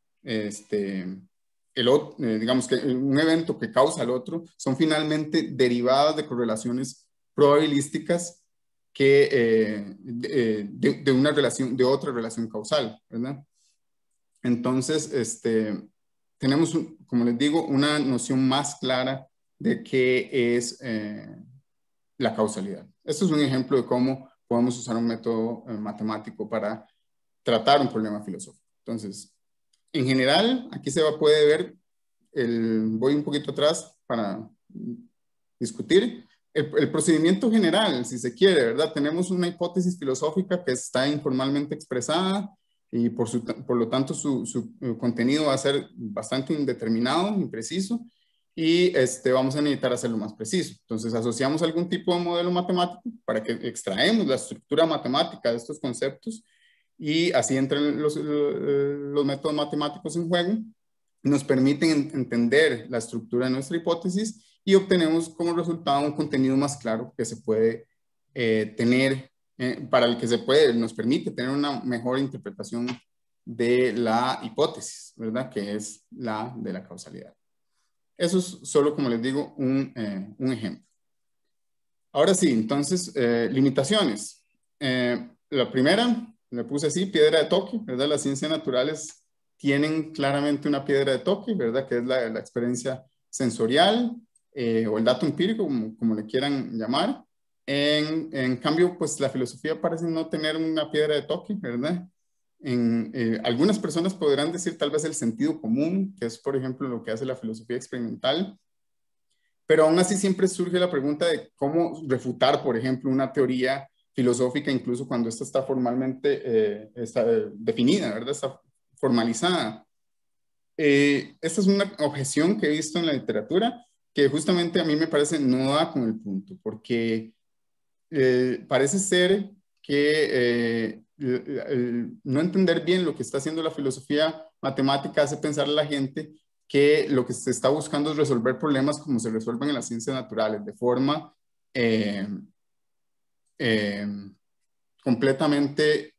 este, el, eh, digamos que un evento que causa el otro, son finalmente derivadas de correlaciones probabilísticas que, eh, de, de, de una relación, de otra relación causal, ¿verdad? Entonces, este, tenemos, como les digo, una noción más clara de qué es eh, la causalidad. Esto es un ejemplo de cómo podemos usar un método eh, matemático para tratar un problema filosófico. Entonces, en general, aquí se va, puede ver, el, voy un poquito atrás para discutir, el, el procedimiento general, si se quiere, ¿verdad? Tenemos una hipótesis filosófica que está informalmente expresada, y por, su, por lo tanto su, su contenido va a ser bastante indeterminado, impreciso, y este, vamos a necesitar hacerlo más preciso. Entonces asociamos algún tipo de modelo matemático para que extraemos la estructura matemática de estos conceptos, y así entran los, los métodos matemáticos en juego, nos permiten entender la estructura de nuestra hipótesis y obtenemos como resultado un contenido más claro que se puede eh, tener, Eh, para el que se puede, nos permite tener una mejor interpretación de la hipótesis, ¿verdad? Que es la de la causalidad. Eso es solo, como les digo, un, eh, un ejemplo. Ahora sí, entonces, eh, limitaciones. Eh, la primera, le puse así, piedra de toque, ¿verdad? Las ciencias naturales tienen claramente una piedra de toque, ¿verdad? Que es la, la experiencia sensorial eh, o el dato empírico, como, como le quieran llamar. En, en cambio, pues la filosofía parece no tener una piedra de toque, ¿verdad? En, eh, algunas personas podrán decir tal vez el sentido común, que es, por ejemplo, lo que hace la filosofía experimental, pero aún así siempre surge la pregunta de cómo refutar, por ejemplo, una teoría filosófica, incluso cuando esta está formalmente eh, está, eh, definida, ¿verdad? Está formalizada. Eh, esta es una objeción que he visto en la literatura, que justamente a mí me parece no da con el punto, porque Eh, parece ser que eh, el, el no entender bien lo que está haciendo la filosofía matemática hace pensar a la gente que lo que se está buscando es resolver problemas como se resuelven en las ciencias naturales, de forma eh, eh, completamente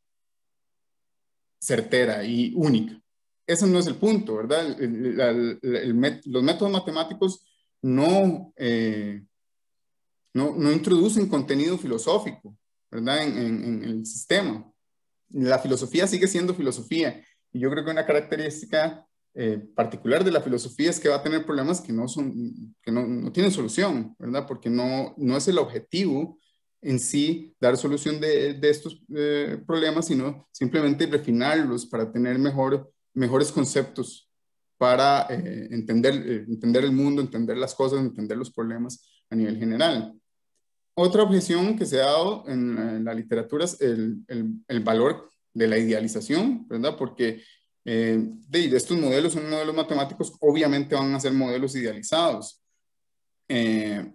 certera y única. Ese no es el punto, ¿verdad? El, el, el, el, los métodos matemáticos no... Eh, No, no introducen contenido filosófico, ¿verdad? En, en, en el sistema. La filosofía sigue siendo filosofía. Y yo creo que una característica eh, particular de la filosofía es que va a tener problemas que no, son, que no, no tienen solución, ¿verdad? Porque no, no es el objetivo en sí dar solución de, de estos eh, problemas, sino simplemente refinarlos para tener mejor, mejores conceptos para eh, entender, eh, entender el mundo, entender las cosas, entender los problemas a nivel general. Otra objeción que se ha dado en, en la literatura es el, el, el valor de la idealización, ¿verdad? Porque eh, de, de estos modelos, son modelos matemáticos, obviamente van a ser modelos idealizados. Eh,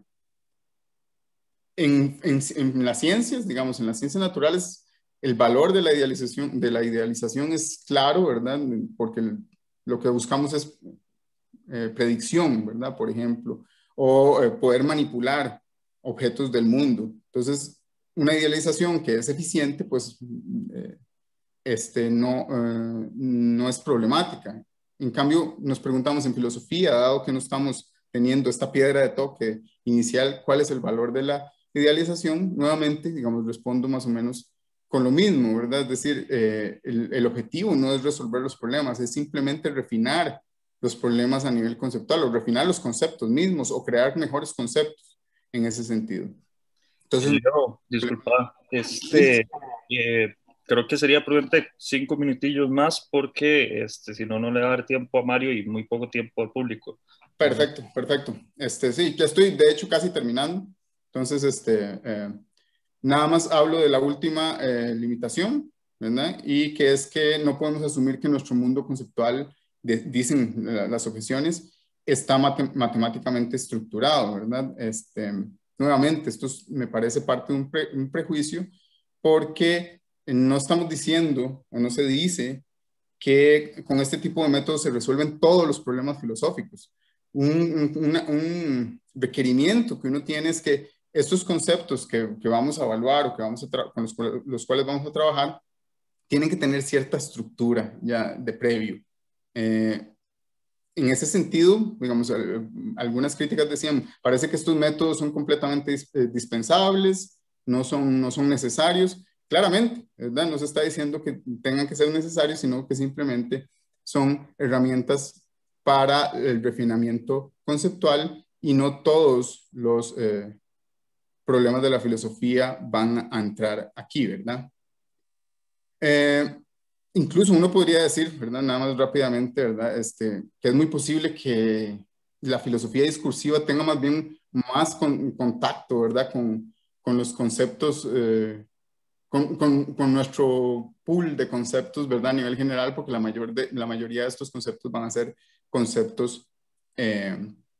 en, en, en las ciencias, digamos, en las ciencias naturales, el valor de la idealización, de la idealización es claro, ¿verdad? Porque el, lo que buscamos es eh, predicción, ¿verdad? Por ejemplo, o eh, poder manipular objetos del mundo. Entonces, una idealización que es eficiente, pues, eh, este, no, eh, no es problemática. En cambio, nos preguntamos en filosofía, dado que no estamos teniendo esta piedra de toque inicial, ¿cuál es el valor de la idealización? Nuevamente, digamos, respondo más o menos con lo mismo, ¿verdad? Es decir, eh, el, el objetivo no es resolver los problemas, es simplemente refinar los problemas a nivel conceptual, o refinar los conceptos mismos, o crear mejores conceptos. en ese sentido. Entonces, Leo, disculpa, este, eh, creo que sería prudente cinco minutillos más porque este, si no, no le va a dar tiempo a Mario y muy poco tiempo al público. Perfecto, perfecto. Este, sí, ya estoy de hecho casi terminando. Entonces, este, eh, nada más hablo de la última eh, limitación, ¿verdad? Y que es que no podemos asumir que nuestro mundo conceptual, de, dicen la, las objeciones, está mate, matemáticamente estructurado, ¿verdad? Este, nuevamente, esto es, me parece parte de un, pre, un prejuicio porque no estamos diciendo o no se dice que con este tipo de métodos se resuelven todos los problemas filosóficos. Un, un, una, un requerimiento que uno tiene es que estos conceptos que, que vamos a evaluar o que vamos a con los, los cuales vamos a trabajar tienen que tener cierta estructura ya de previo. Eh, en ese sentido, digamos, algunas críticas decían, parece que estos métodos son completamente dispensables, no son, no son necesarios. Claramente, ¿verdad? No se está diciendo que tengan que ser necesarios, sino que simplemente son herramientas para el refinamiento conceptual y no todos los eh, problemas de la filosofía van a entrar aquí, ¿verdad? Eh, incluso uno podría decir, ¿verdad? Nada más rápidamente, ¿verdad? Este, que es muy posible que la filosofía discursiva tenga más bien más con, contacto, ¿verdad? Con, con los conceptos, eh, con, con, con nuestro pool de conceptos, ¿verdad? A nivel general, porque la, mayor de, la mayoría de estos conceptos van a ser conceptos eh,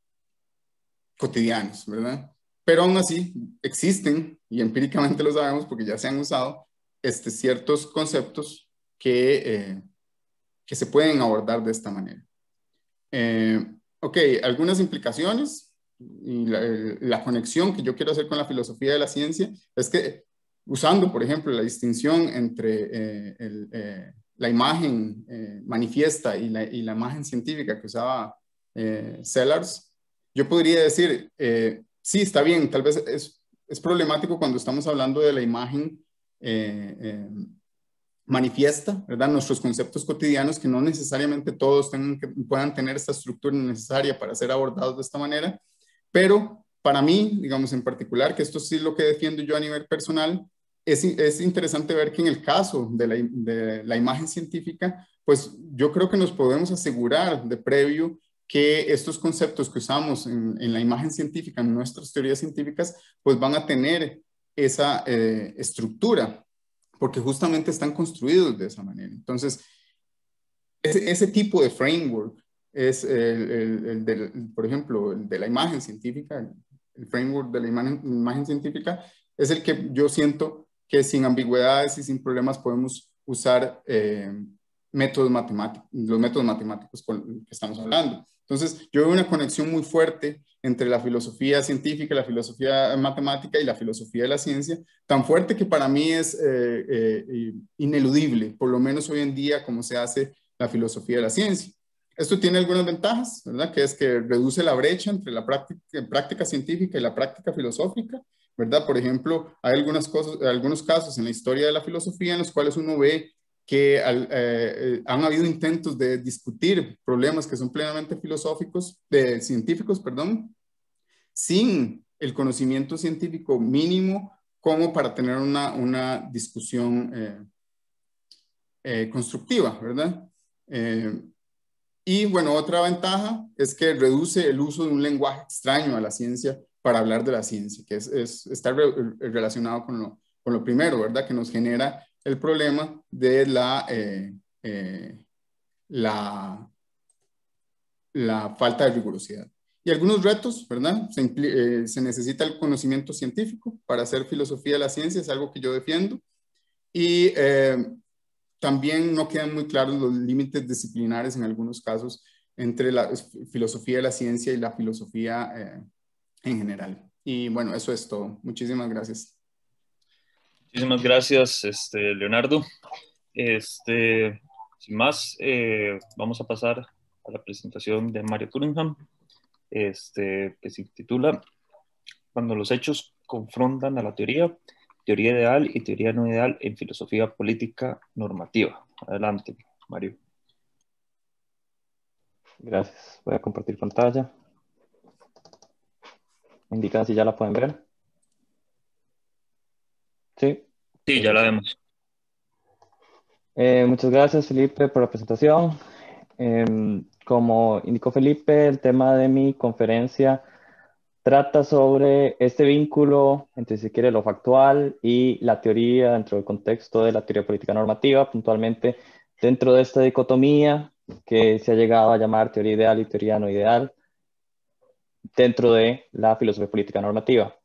cotidianos, ¿verdad? Pero aún así existen, y empíricamente lo sabemos porque ya se han usado, este, ciertos conceptos que, eh, que se pueden abordar de esta manera. Eh, ok, algunas implicaciones y la, la conexión que yo quiero hacer con la filosofía de la ciencia es que usando, por ejemplo, la distinción entre eh, el, eh, la imagen eh, manifiesta y la, y la imagen científica que usaba eh, Sellars, yo podría decir, eh, sí, está bien, tal vez es, es problemático cuando estamos hablando de la imagen eh, eh, manifiesta, ¿verdad? Nuestros conceptos cotidianos que no necesariamente todos tengan que, puedan tener esta estructura necesaria para ser abordados de esta manera, pero para mí, digamos en particular, que esto sí es lo que defiendo yo a nivel personal, es, es interesante ver que en el caso de la, de la imagen científica, pues yo creo que nos podemos asegurar de previo que estos conceptos que usamos en, en la imagen científica, en nuestras teorías científicas, pues van a tener esa eh, estructura, porque justamente están construidos de esa manera. Entonces, ese, ese tipo de framework es, el, el, el del, por ejemplo, el de la imagen científica, el, el framework de la imagen, imagen científica, es el que yo siento que sin ambigüedades y sin problemas podemos usar eh, métodos matemáticos, los métodos matemáticos con que estamos hablando. Entonces, yo veo una conexión muy fuerte entre la filosofía científica, la filosofía matemática y la filosofía de la ciencia, tan fuerte que para mí es eh, eh, ineludible, por lo menos hoy en día, como se hace la filosofía de la ciencia. Esto tiene algunas ventajas, ¿verdad? Que es que reduce la brecha entre la práctica, práctica científica y la práctica filosófica, ¿verdad? Por ejemplo, hay algunas cosas, algunos casos en la historia de la filosofía en los cuales uno ve que al, eh, han habido intentos de discutir problemas que son plenamente filosóficos, de, científicos, perdón, sin el conocimiento científico mínimo como para tener una, una discusión eh, eh, constructiva, ¿verdad? Eh, y bueno, otra ventaja es que reduce el uso de un lenguaje extraño a la ciencia para hablar de la ciencia, que es, es está re, relacionado con lo, con lo primero, ¿verdad? Que nos genera el problema de la, eh, eh, la, la falta de rigurosidad. Y algunos retos, ¿verdad? Se, eh, se necesita el conocimiento científico para hacer filosofía de la ciencia, es algo que yo defiendo. Y eh, también no quedan muy claros los límites disciplinares en algunos casos entre la filosofía de la ciencia y la filosofía eh, en general. Y bueno, eso es todo. Muchísimas gracias. Muchísimas gracias, este, Leonardo. Este, sin más, eh, vamos a pasar a la presentación de Mario Cunningham, este, que se titula Cuando los hechos confrontan a la teoría, teoría ideal y teoría no ideal en filosofía política normativa. Adelante, Mario. Gracias. Voy a compartir pantalla. Me indican si ya la pueden ver. Sí. Sí, ya la vemos. Eh, muchas gracias, Felipe, por la presentación. Eh, como indicó Felipe, el tema de mi conferencia trata sobre este vínculo entre, si quiere, lo factual y la teoría dentro del contexto de la teoría política normativa, puntualmente dentro de esta dicotomía que se ha llegado a llamar teoría ideal y teoría no ideal dentro de la filosofía política normativa.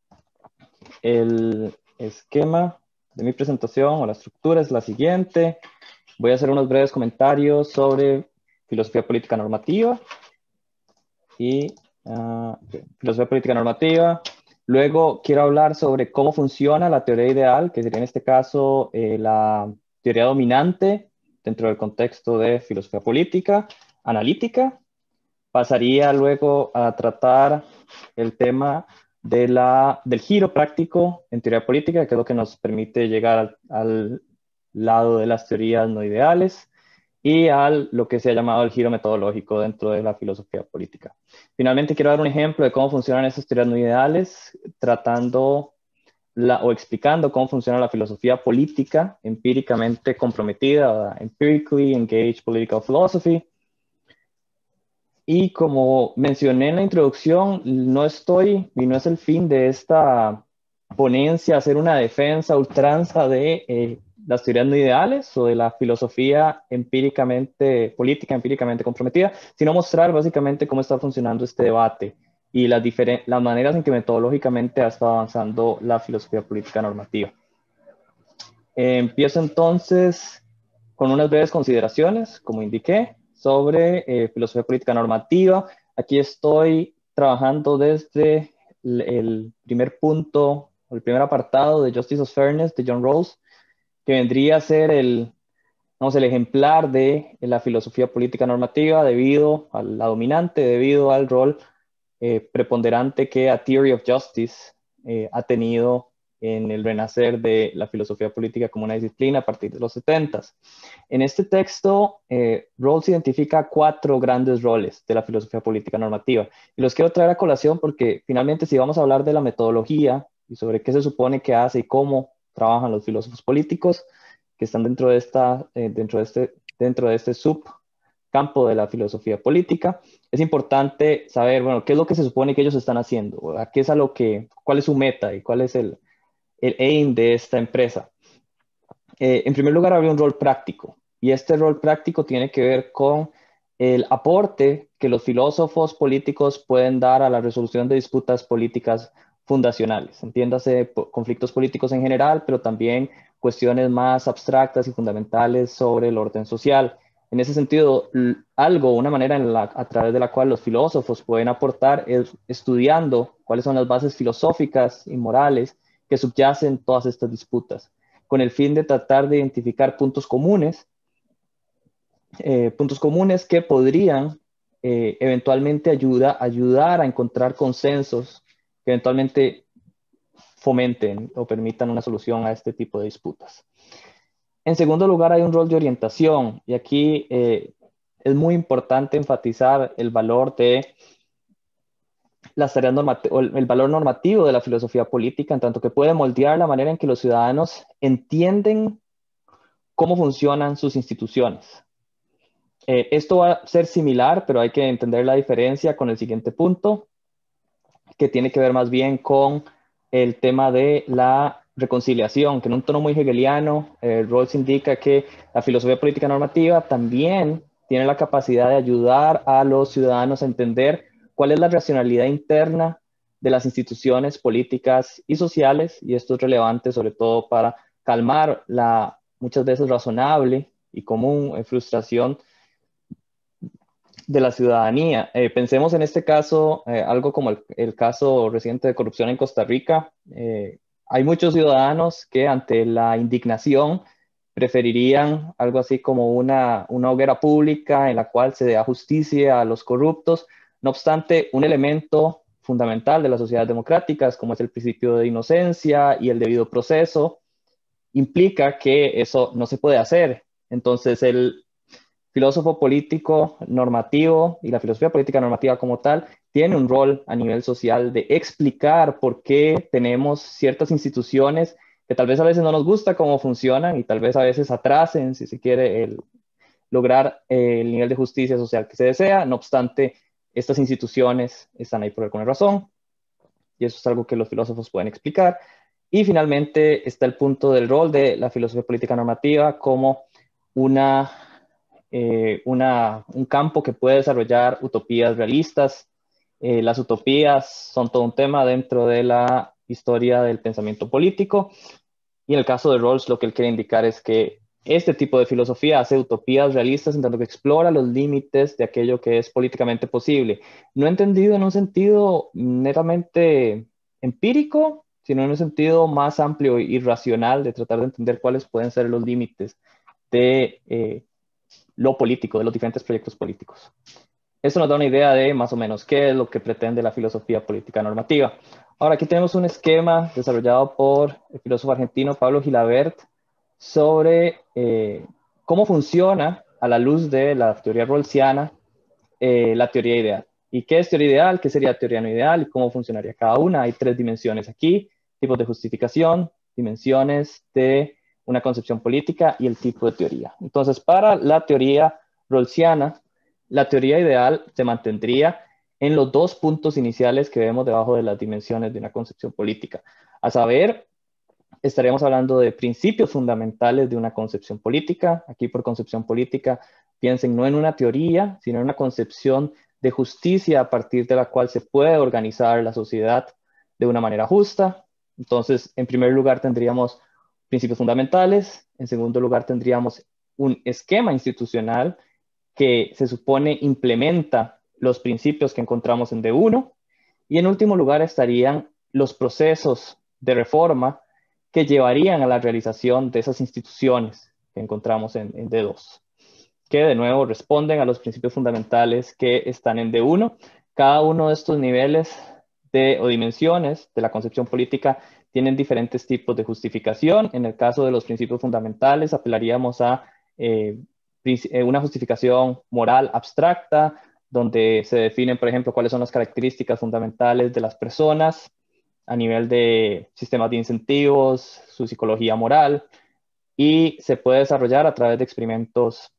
El esquema de mi presentación o la estructura es la siguiente. Voy a hacer unos breves comentarios sobre filosofía política normativa y uh, filosofía política normativa. Luego quiero hablar sobre cómo funciona la teoría ideal, que sería en este caso eh, la teoría dominante dentro del contexto de filosofía política analítica. Pasaría luego a tratar el tema de la, del giro práctico en teoría política, que es lo que nos permite llegar al, al lado de las teorías no ideales y a lo que se ha llamado el giro metodológico dentro de la filosofía política. Finalmente quiero dar un ejemplo de cómo funcionan esas teorías no ideales, tratando la, o explicando cómo funciona la filosofía política empíricamente comprometida, empirically engaged political philosophy. Y como mencioné en la introducción, no estoy, y no es el fin de esta ponencia, hacer una defensa ultranza de eh, las teorías no ideales o de la filosofía empíricamente, política empíricamente comprometida, sino mostrar básicamente cómo está funcionando este debate y las, las maneras en que metodológicamente ha estado avanzando la filosofía política normativa. Eh, empiezo entonces con unas breves consideraciones, como indiqué, sobre eh, filosofía política normativa. Aquí estoy trabajando desde el, el primer punto, el primer apartado de Justice of Fairness de John Rawls, que vendría a ser el, vamos, el ejemplar de la filosofía política normativa debido a la dominante, debido al rol eh, preponderante que a Theory of Justice eh, ha tenido en el renacer de la filosofía política como una disciplina a partir de los setentas. En este texto, eh, Rawls identifica cuatro grandes roles de la filosofía política normativa. Y los quiero traer a colación porque finalmente si vamos a hablar de la metodología y sobre qué se supone que hace y cómo trabajan los filósofos políticos que están dentro de, esta, eh, dentro de este, dentro de este subcampo de la filosofía política, es importante saber, bueno, qué es lo que se supone que ellos están haciendo, ¿a qué es a lo que, cuál es su meta y cuál es el, el aim de esta empresa. Eh, en primer lugar, habría un rol práctico, y este rol práctico tiene que ver con el aporte que los filósofos políticos pueden dar a la resolución de disputas políticas fundacionales, entiéndase conflictos políticos en general, pero también cuestiones más abstractas y fundamentales sobre el orden social. En ese sentido, algo, una manera en la, a través de la cual los filósofos pueden aportar es estudiando cuáles son las bases filosóficas y morales que subyacen todas estas disputas, con el fin de tratar de identificar puntos comunes, eh, puntos comunes que podrían eh, eventualmente ayuda, ayudar a encontrar consensos que eventualmente fomenten o permitan una solución a este tipo de disputas. En segundo lugar, hay un rol de orientación, y aquí eh, es muy importante enfatizar el valor de las tareas normativas, el valor normativo de la filosofía política, en tanto que puede moldear la manera en que los ciudadanos entienden cómo funcionan sus instituciones. Eh, esto va a ser similar, pero hay que entender la diferencia con el siguiente punto, que tiene que ver más bien con el tema de la reconciliación, que en un tono muy hegeliano, eh, Rawls indica que la filosofía política normativa también tiene la capacidad de ayudar a los ciudadanos a entender cuál es la racionalidad interna de las instituciones políticas y sociales, y esto es relevante sobre todo para calmar la muchas veces razonable y común eh, frustración de la ciudadanía. Eh, pensemos en este caso, eh, algo como el, el caso reciente de corrupción en Costa Rica. Eh, hay muchos ciudadanos que ante la indignación preferirían algo así como una, una hoguera pública en la cual se da justicia a los corruptos. No obstante, un elemento fundamental de las sociedades democráticas, como es el principio de inocencia y el debido proceso, implica que eso no se puede hacer. Entonces, el filósofo político normativo y la filosofía política normativa como tal tiene un rol a nivel social de explicar por qué tenemos ciertas instituciones que tal vez a veces no nos gusta cómo funcionan y tal vez a veces atrasen, si se quiere, el lograr eh, el nivel de justicia social que se desea. No obstante, estas instituciones están ahí por alguna razón y eso es algo que los filósofos pueden explicar. Y finalmente está el punto del rol de la filosofía política normativa como una, eh, una, un campo que puede desarrollar utopías realistas. Eh, las utopías son todo un tema dentro de la historia del pensamiento político. Y en el caso de Rawls, lo que él quiere indicar es que este tipo de filosofía hace utopías realistas en tanto que explora los límites de aquello que es políticamente posible. No entendido en un sentido netamente empírico, sino en un sentido más amplio y racional de tratar de entender cuáles pueden ser los límites de eh, lo político, de los diferentes proyectos políticos. Esto nos da una idea de más o menos qué es lo que pretende la filosofía política normativa. Ahora, aquí tenemos un esquema desarrollado por el filósofo argentino Pablo Gilabert sobre eh, cómo funciona a la luz de la teoría rawlsiana eh, la teoría ideal. ¿Y qué es teoría ideal? ¿Qué sería teoría no ideal? ¿Y cómo funcionaría cada una? Hay tres dimensiones aquí: tipos de justificación, dimensiones de una concepción política y el tipo de teoría. Entonces, para la teoría rawlsiana, la teoría ideal se mantendría en los dos puntos iniciales que vemos debajo de las dimensiones de una concepción política. A saber, estaríamos hablando de principios fundamentales de una concepción política. Aquí por concepción política, piensen no en una teoría, sino en una concepción de justicia a partir de la cual se puede organizar la sociedad de una manera justa. Entonces, en primer lugar tendríamos principios fundamentales. En segundo lugar tendríamos un esquema institucional que se supone implementa los principios que encontramos en D uno. Y en último lugar estarían los procesos de reforma que llevarían a la realización de esas instituciones que encontramos en, en D dos, que de nuevo responden a los principios fundamentales que están en D uno. Cada uno de estos niveles de, o dimensiones de la concepción política tienen diferentes tipos de justificación. En el caso de los principios fundamentales, apelaríamos a eh, una justificación moral abstracta, donde se definen, por ejemplo, cuáles son las características fundamentales de las personas a nivel de sistemas de incentivos, su psicología moral, y se puede desarrollar a través de experimentos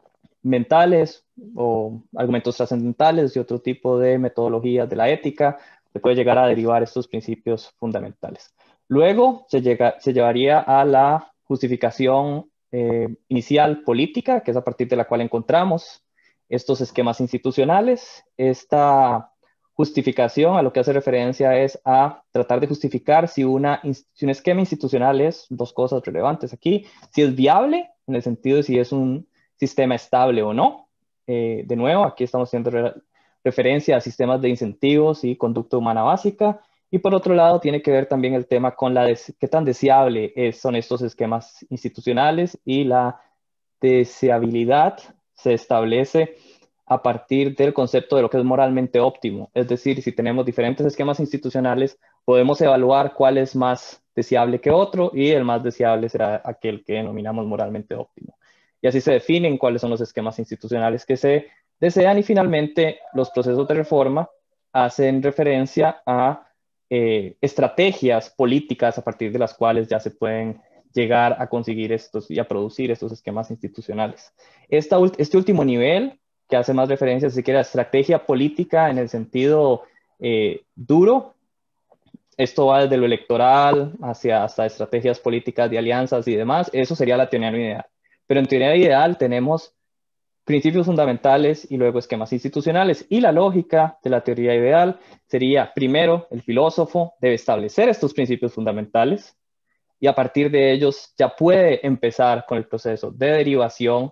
mentales o argumentos trascendentales y otro tipo de metodologías de la ética. Se puede llegar a derivar estos principios fundamentales. Luego se, llega, se llevaría a la justificación eh, inicial política, que es a partir de la cual encontramos estos esquemas institucionales. Esta justificación a lo que hace referencia es a tratar de justificar si, una, si un esquema institucional es, dos cosas relevantes aquí, si es viable, en el sentido de si es un sistema estable o no. Eh, de nuevo, aquí estamos haciendo re referencia a sistemas de incentivos y conducta humana básica. Y por otro lado, tiene que ver también el tema con la qué tan deseable es, son estos esquemas institucionales, y la deseabilidad se establece a partir del concepto de lo que es moralmente óptimo. Es decir, si tenemos diferentes esquemas institucionales, podemos evaluar cuál es más deseable que otro, y el más deseable será aquel que denominamos moralmente óptimo. Y así se definen cuáles son los esquemas institucionales que se desean, y finalmente los procesos de reforma hacen referencia a eh, estrategias políticas a partir de las cuales ya se pueden llegar a conseguir estos y a producir estos esquemas institucionales. Esta, este último nivel, que hace más referencia, si quiere, a estrategia política en el sentido eh, duro, esto va desde lo electoral hacia hasta estrategias políticas de alianzas y demás. Eso sería la teoría no ideal. Pero en teoría ideal tenemos principios fundamentales y luego esquemas institucionales. Y la lógica de la teoría ideal sería, primero, el filósofo debe establecer estos principios fundamentales, y a partir de ellos ya puede empezar con el proceso de derivación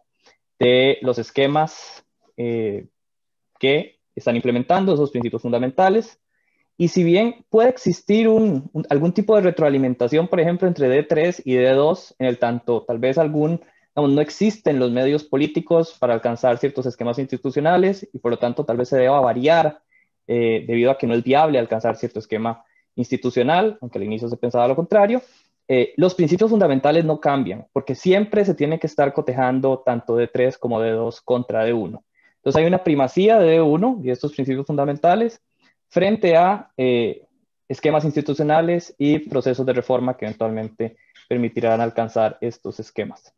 de los esquemas eh, que están implementando esos principios fundamentales. Y si bien puede existir un, un, algún tipo de retroalimentación, por ejemplo, entre D tres y D dos, en el tanto tal vez algún, digamos, no existen los medios políticos para alcanzar ciertos esquemas institucionales, y por lo tanto tal vez se deba variar eh, debido a que no es viable alcanzar cierto esquema institucional, aunque al inicio se pensaba lo contrario. eh, los principios fundamentales no cambian, porque siempre se tiene que estar cotejando tanto D tres como D dos contra D uno. Entonces hay una primacía de D uno y estos principios fundamentales frente a eh, esquemas institucionales y procesos de reforma que eventualmente permitirán alcanzar estos esquemas.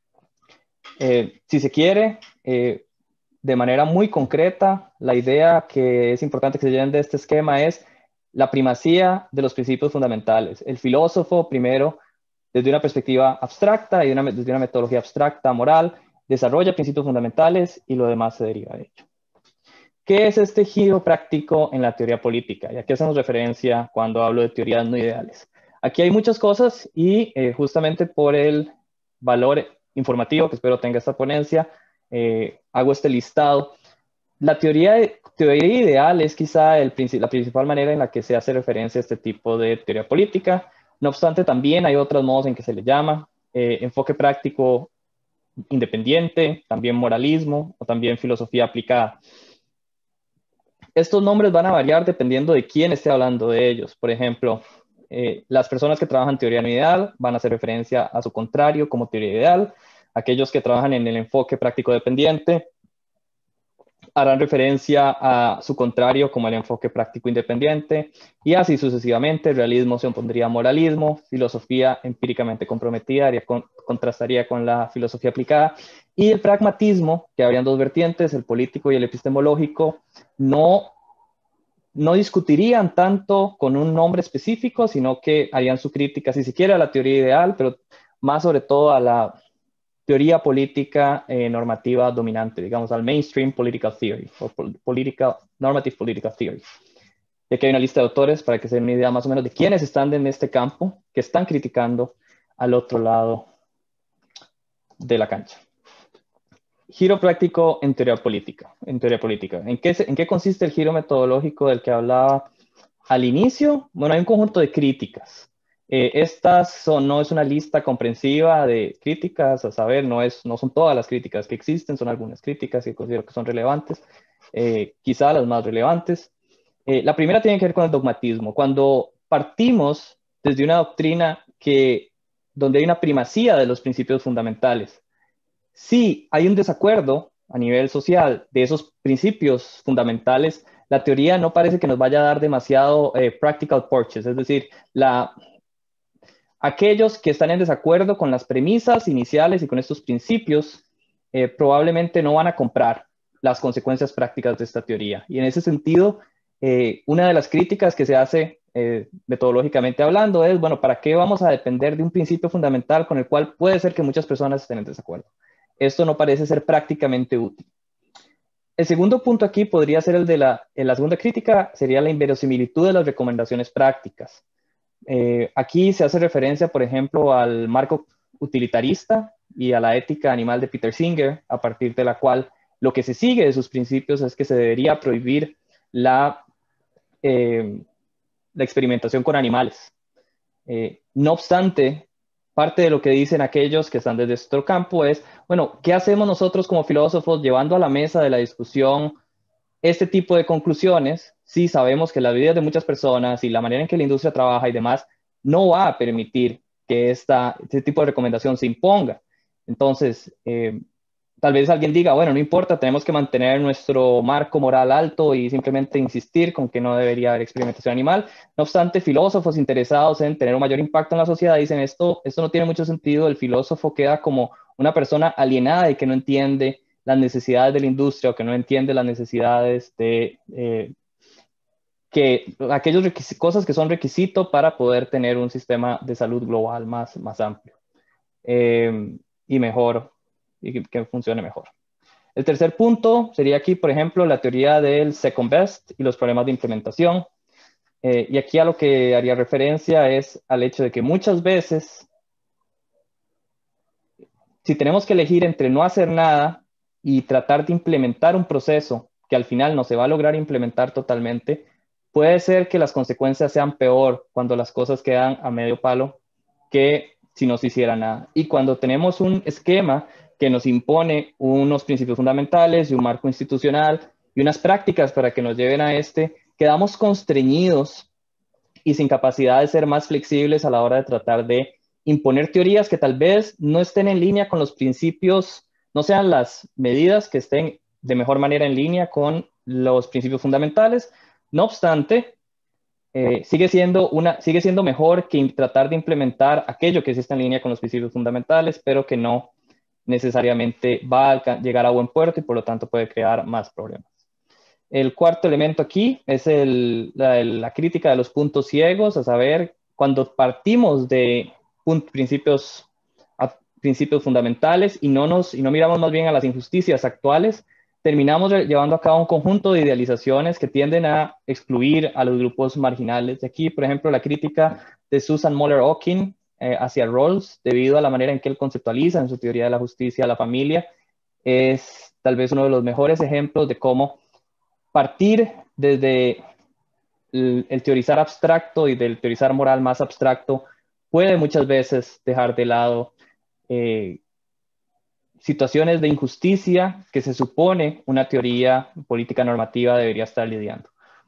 Eh, si se quiere, eh, de manera muy concreta, la idea que es importante que se lleven de este esquema es la primacía de los principios fundamentales. El filósofo, primero, desde una perspectiva abstracta y una, desde una metodología abstracta, moral, desarrolla principios fundamentales y lo demás se deriva de ello. ¿Qué es este giro práctico en la teoría política? Y aquí hacemos referencia cuando hablo de teorías no ideales. Aquí hay muchas cosas y eh, justamente por el valor informativo que espero tenga esta ponencia, eh, hago este listado. La teoría, teoría ideal es quizá el, la principal manera en la que se hace referencia a este tipo de teoría política. No obstante, también hay otros modos en que se le llama eh, enfoque práctico independiente, también moralismo o también filosofía aplicada. Estos nombres van a variar dependiendo de quién esté hablando de ellos. Por ejemplo, eh, las personas que trabajan teoría no ideal van a hacer referencia a su contrario como teoría ideal. Aquellos que trabajan en el enfoque práctico dependiente harán referencia a su contrario como el enfoque práctico independiente, y así sucesivamente. Realismo se opondría a moralismo, filosofía empíricamente comprometida haría con, contrastaría con la filosofía aplicada, y el pragmatismo, que habrían dos vertientes, el político y el epistemológico, no, no discutirían tanto con un nombre específico, sino que harían su crítica, si se quiere, a la teoría ideal, pero más sobre todo a la teoría política eh, normativa dominante, digamos, al mainstream political theory, o political, normative political theory. Y aquí hay una lista de autores para que se den una idea más o menos de quiénes están en este campo, que están criticando al otro lado de la cancha. Giro práctico en teoría política. En, teoría política. ¿En, qué, ¿En qué consiste el giro metodológico del que hablaba al inicio? Bueno, hay un conjunto de críticas. Eh, estas son, no es una lista comprensiva de críticas, a saber, no, es, no son todas las críticas que existen, son algunas críticas que considero que son relevantes, eh, quizá las más relevantes. Eh, la primera tiene que ver con el dogmatismo. Cuando partimos desde una doctrina que, donde hay una primacía de los principios fundamentales, si hay un desacuerdo a nivel social de esos principios fundamentales, la teoría no parece que nos vaya a dar demasiado eh, practical purchase, es decir, la... Aquellos que están en desacuerdo con las premisas iniciales y con estos principios eh, probablemente no van a comprar las consecuencias prácticas de esta teoría. Y en ese sentido, eh, una de las críticas que se hace eh, metodológicamente hablando es, bueno, ¿para qué vamos a depender de un principio fundamental con el cual puede ser que muchas personas estén en desacuerdo? Esto no parece ser prácticamente útil. El segundo punto aquí podría ser el de la, en la segunda crítica, sería la inverosimilitud de las recomendaciones prácticas. Eh, aquí se hace referencia, por ejemplo, al marco utilitarista y a la ética animal de Peter Singer, a partir de la cual lo que se sigue de sus principios es que se debería prohibir la, eh, la experimentación con animales. Eh, no obstante, parte de lo que dicen aquellos que están desde este campo es, bueno, ¿qué hacemos nosotros como filósofos llevando a la mesa de la discusión este tipo de conclusiones? Sí, sabemos que la vida de muchas personas y la manera en que la industria trabaja y demás no va a permitir que esta, este tipo de recomendación se imponga. Entonces, eh, tal vez alguien diga, bueno, no importa, tenemos que mantener nuestro marco moral alto y simplemente insistir con que no debería haber experimentación animal. No obstante, filósofos interesados en tener un mayor impacto en la sociedad dicen, esto, esto no tiene mucho sentido, el filósofo queda como una persona alienada y que no entiende las necesidades de la industria o que no entiende las necesidades de eh, que aquellas cosas que son requisito para poder tener un sistema de salud global más, más amplio eh, y mejor, y que, que funcione mejor. El tercer punto sería aquí, por ejemplo, la teoría del second best y los problemas de implementación. Eh, y aquí a lo que haría referencia es al hecho de que muchas veces, si tenemos que elegir entre no hacer nada y tratar de implementar un proceso que al final no se va a lograr implementar totalmente, puede ser que las consecuencias sean peor cuando las cosas quedan a medio palo que si no se hiciera nada. Y cuando tenemos un esquema que nos impone unos principios fundamentales y un marco institucional y unas prácticas para que nos lleven a este, quedamos constreñidos y sin capacidad de ser más flexibles a la hora de tratar de imponer teorías que tal vez no estén en línea con los principios, no sean las medidas que estén de mejor manera en línea con los principios fundamentales. No obstante, eh, sigue, siendo una, sigue siendo mejor que tratar de implementar aquello que sí está en línea con los principios fundamentales, pero que no necesariamente va a llegar a buen puerto y por lo tanto puede crear más problemas. El cuarto elemento aquí es el, la, la crítica de los puntos ciegos, a saber, cuando partimos de principios, a principios fundamentales y no, nos, y no miramos más bien a las injusticias actuales, terminamos llevando a cabo un conjunto de idealizaciones que tienden a excluir a los grupos marginales. De aquí, por ejemplo, la crítica de Susan Moller-Okin eh, hacia Rawls, debido a la manera en que él conceptualiza en su teoría de la justicia a la familia, es tal vez uno de los mejores ejemplos de cómo partir desde el, el teorizar abstracto y del teorizar moral más abstracto puede muchas veces dejar de lado eh, situaciones de injusticia que se supone una teoría política normativa debería estar lidiando.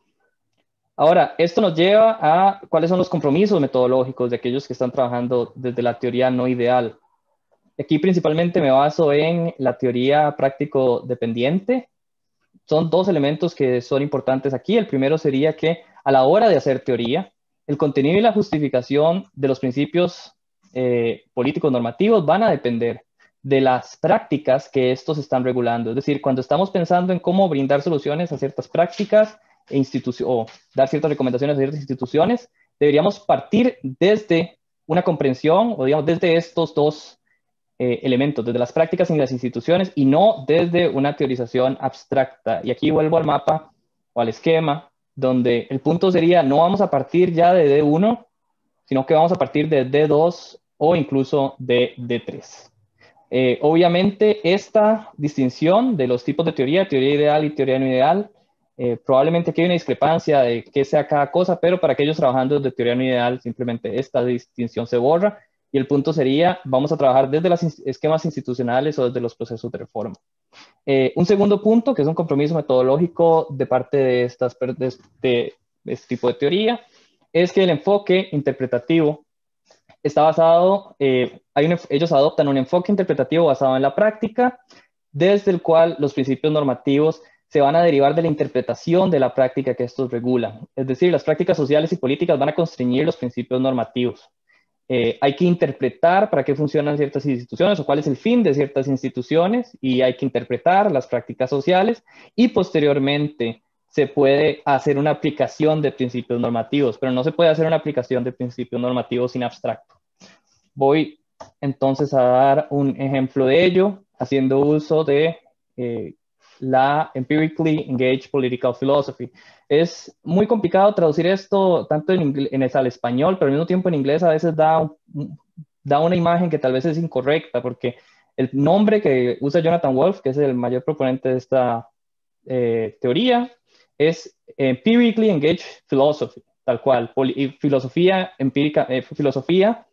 Ahora, esto nos lleva a cuáles son los compromisos metodológicos de aquellos que están trabajando desde la teoría no ideal. Aquí principalmente me baso en la teoría práctico-dependiente. Son dos elementos que son importantes aquí. El primero sería que a la hora de hacer teoría, el contenido y la justificación de los principios eh, políticos normativos van a depender de las prácticas que estos están regulando. Es decir, cuando estamos pensando en cómo brindar soluciones a ciertas prácticas e o dar ciertas recomendaciones a ciertas instituciones, deberíamos partir desde una comprensión o digamos desde estos dos eh, elementos, desde las prácticas y las instituciones y no desde una teorización abstracta. Y aquí vuelvo al mapa o al esquema, donde el punto sería no vamos a partir ya de D uno, sino que vamos a partir de D dos o incluso de D tres. Eh, obviamente, esta distinción de los tipos de teoría, teoría ideal y teoría no ideal, eh, probablemente aquí hay una discrepancia de qué sea cada cosa, pero para aquellos trabajando de teoría no ideal, simplemente esta distinción se borra y el punto sería, vamos a trabajar desde los esquemas institucionales o desde los procesos de reforma. Eh, un segundo punto, que es un compromiso metodológico de parte de, estas, de, de este tipo de teoría, es que el enfoque interpretativo está basado, eh, hay un, ellos adoptan un enfoque interpretativo basado en la práctica, desde el cual los principios normativos se van a derivar de la interpretación de la práctica que estos regulan. Es decir, las prácticas sociales y políticas van a constreñir los principios normativos. Eh, hay que interpretar para qué funcionan ciertas instituciones o cuál es el fin de ciertas instituciones y hay que interpretar las prácticas sociales y posteriormente se puede hacer una aplicación de principios normativos, pero no se puede hacer una aplicación de principios normativos sin abstracto. Voy entonces a dar un ejemplo de ello, haciendo uso de eh, la Empirically Engaged Political Philosophy. Es muy complicado traducir esto tanto en, inglés, en el, al español, pero al mismo tiempo en inglés a veces da, un, da una imagen que tal vez es incorrecta, porque el nombre que usa Jonathan Wolff, que es el mayor proponente de esta eh, teoría, es Empirically Engaged Philosophy, tal cual, y filosofía empírica, eh, filosofía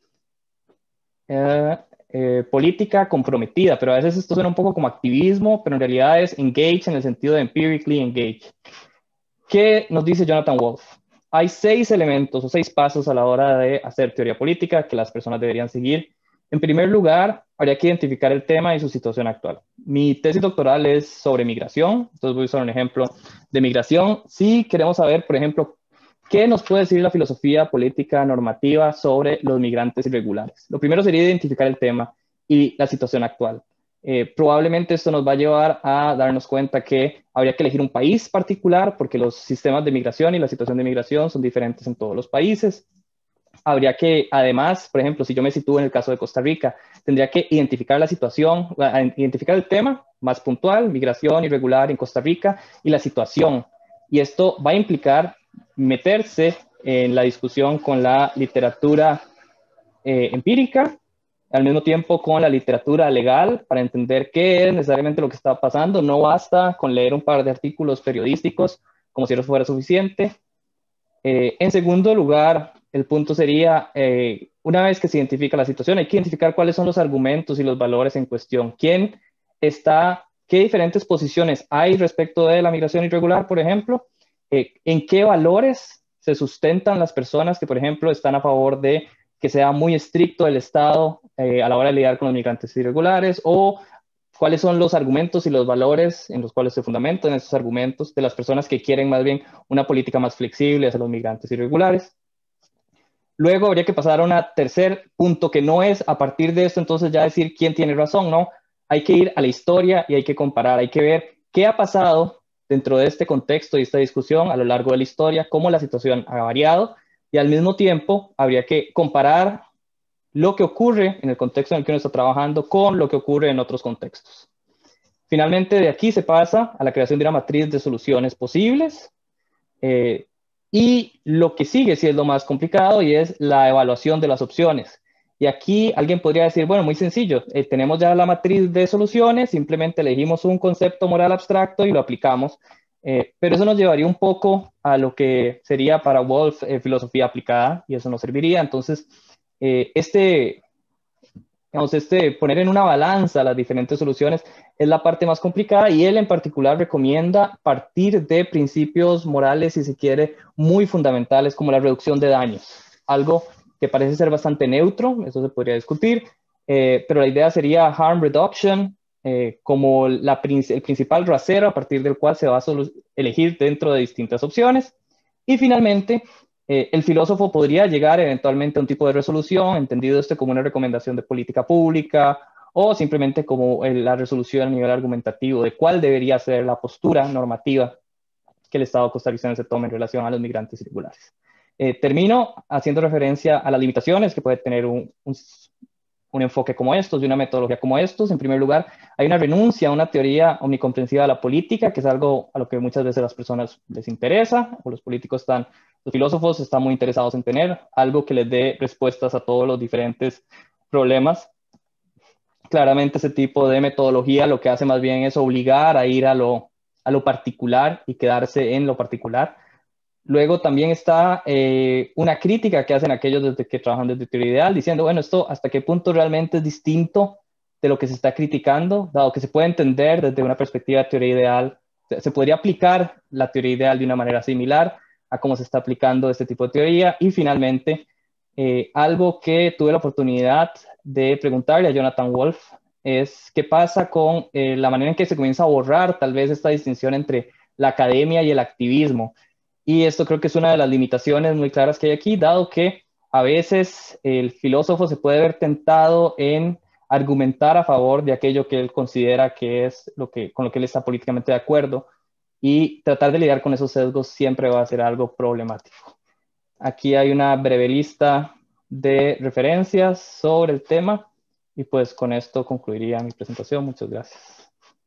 eh, eh, política comprometida, pero a veces esto suena un poco como activismo, pero en realidad es engage en el sentido de empirically engage. ¿Qué nos dice Jonathan Wolff? Hay seis elementos o seis pasos a la hora de hacer teoría política que las personas deberían seguir. En primer lugar, habría que identificar el tema y su situación actual. Mi tesis doctoral es sobre migración, entonces voy a usar un ejemplo de migración. Si queremos saber, por ejemplo, ¿qué nos puede decir la filosofía política normativa sobre los migrantes irregulares? Lo primero sería identificar el tema y la situación actual. Eh, probablemente esto nos va a llevar a darnos cuenta que habría que elegir un país particular porque los sistemas de migración y la situación de migración son diferentes en todos los países. Habría que, además, por ejemplo, si yo me sitúo en el caso de Costa Rica, tendría que identificar la situación, identificar el tema más puntual, migración irregular en Costa Rica, y la situación. Y esto va a implicar meterse en la discusión con la literatura eh, empírica, al mismo tiempo con la literatura legal, para entender qué es necesariamente lo que está pasando. No basta con leer un par de artículos periodísticos como si eso fuera suficiente. Eh, en segundo lugar, el punto sería, eh, una vez que se identifica la situación, hay que identificar cuáles son los argumentos y los valores en cuestión. ¿Quién está, qué diferentes posiciones hay respecto de la migración irregular, por ejemplo? Eh, ¿En qué valores se sustentan las personas que, por ejemplo, están a favor de que sea muy estricto el Estado eh, a la hora de lidiar con los migrantes irregulares, o cuáles son los argumentos y los valores en los cuales se fundamentan esos argumentos de las personas que quieren más bien una política más flexible hacia los migrantes irregulares. Luego habría que pasar a un tercer punto, que no es a partir de esto entonces ya decir quién tiene razón, no. Hay que ir a la historia y hay que comparar, hay que ver qué ha pasado dentro de este contexto y esta discusión a lo largo de la historia, cómo la situación ha variado, y al mismo tiempo habría que comparar lo que ocurre en el contexto en el que uno está trabajando con lo que ocurre en otros contextos. Finalmente, de aquí se pasa a la creación de una matriz de soluciones posibles, eh, y lo que sigue sí es lo más complicado, y es la evaluación de las opciones. Y aquí alguien podría decir, bueno, muy sencillo, eh, tenemos ya la matriz de soluciones, simplemente elegimos un concepto moral abstracto y lo aplicamos. Eh, pero eso nos llevaría un poco a lo que sería para Wolff eh, filosofía aplicada, y eso no serviría. Entonces, eh, este, digamos, este poner en una balanza las diferentes soluciones es la parte más complicada, y él en particular recomienda partir de principios morales, si se quiere, muy fundamentales, como la reducción de daños, algo que parece ser bastante neutro, eso se podría discutir, eh, pero la idea sería harm reduction eh, como la, el principal rasero a partir del cual se va a elegir dentro de distintas opciones. Y finalmente, eh, el filósofo podría llegar eventualmente a un tipo de resolución, entendido este como una recomendación de política pública, o simplemente como el, la resolución a nivel argumentativo de cuál debería ser la postura normativa que el Estado costarricense tome en relación a los migrantes irregulares. Eh, termino haciendo referencia a las limitaciones que puede tener un, un, un enfoque como estos, de una metodología como estos. En primer lugar, hay una renuncia a una teoría omnicomprensiva de la política, que es algo a lo que muchas veces las personas les interesa, o los políticos están, los filósofos están muy interesados en tener algo que les dé respuestas a todos los diferentes problemas. Claramente ese tipo de metodología lo que hace más bien es obligar a ir a lo, a lo particular y quedarse en lo particular. Luego también está eh, una crítica que hacen aquellos desde que trabajan desde teoría ideal, diciendo, bueno, esto hasta qué punto realmente es distinto de lo que se está criticando, dado que se puede entender desde una perspectiva de teoría ideal, se, se podría aplicar la teoría ideal de una manera similar a cómo se está aplicando este tipo de teoría. Y finalmente, eh, algo que tuve la oportunidad de preguntarle a Jonathan Wolff es qué pasa con eh, la manera en que se comienza a borrar tal vez esta distinción entre la academia y el activismo. Y esto creo que es una de las limitaciones muy claras que hay aquí, dado que a veces el filósofo se puede ver tentado en argumentar a favor de aquello que él considera que es lo que, con lo que él está políticamente de acuerdo, y tratar de lidiar con esos sesgos siempre va a ser algo problemático. Aquí hay una breve lista de referencias sobre el tema, y pues con esto concluiría mi presentación. Muchas gracias.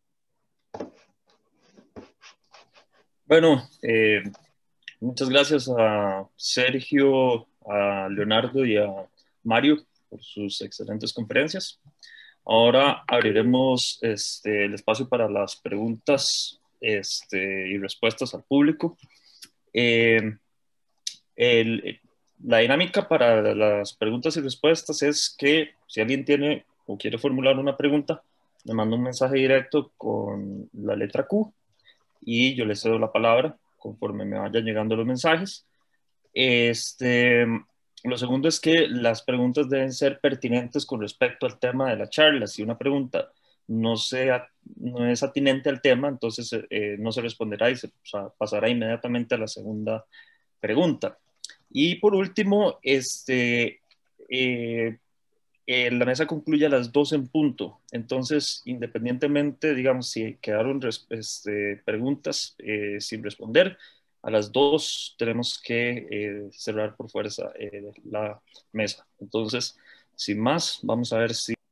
Bueno, eh, muchas gracias a Sergio, a Leonardo y a Mario por sus excelentes conferencias. Ahora abriremos este, el espacio para las preguntas este, y respuestas al público. Eh, el, la dinámica para las preguntas y respuestas es que si alguien tiene o quiere formular una pregunta, me manda un mensaje directo con la letra Q y yo le cedo la palabra conforme me vayan llegando los mensajes. Este, lo segundo es que las preguntas deben ser pertinentes con respecto al tema de la charla. Si una pregunta no, sea, no es atinente al tema, entonces eh, no se responderá y se o sea, pasará inmediatamente a la segunda pregunta. Y por último, este, eh, eh, la mesa concluye a las doce en punto. Entonces, independientemente, digamos, si quedaron este, preguntas eh, sin responder, a las dos tenemos que eh, cerrar por fuerza eh, la mesa. Entonces, sin más, vamos a ver si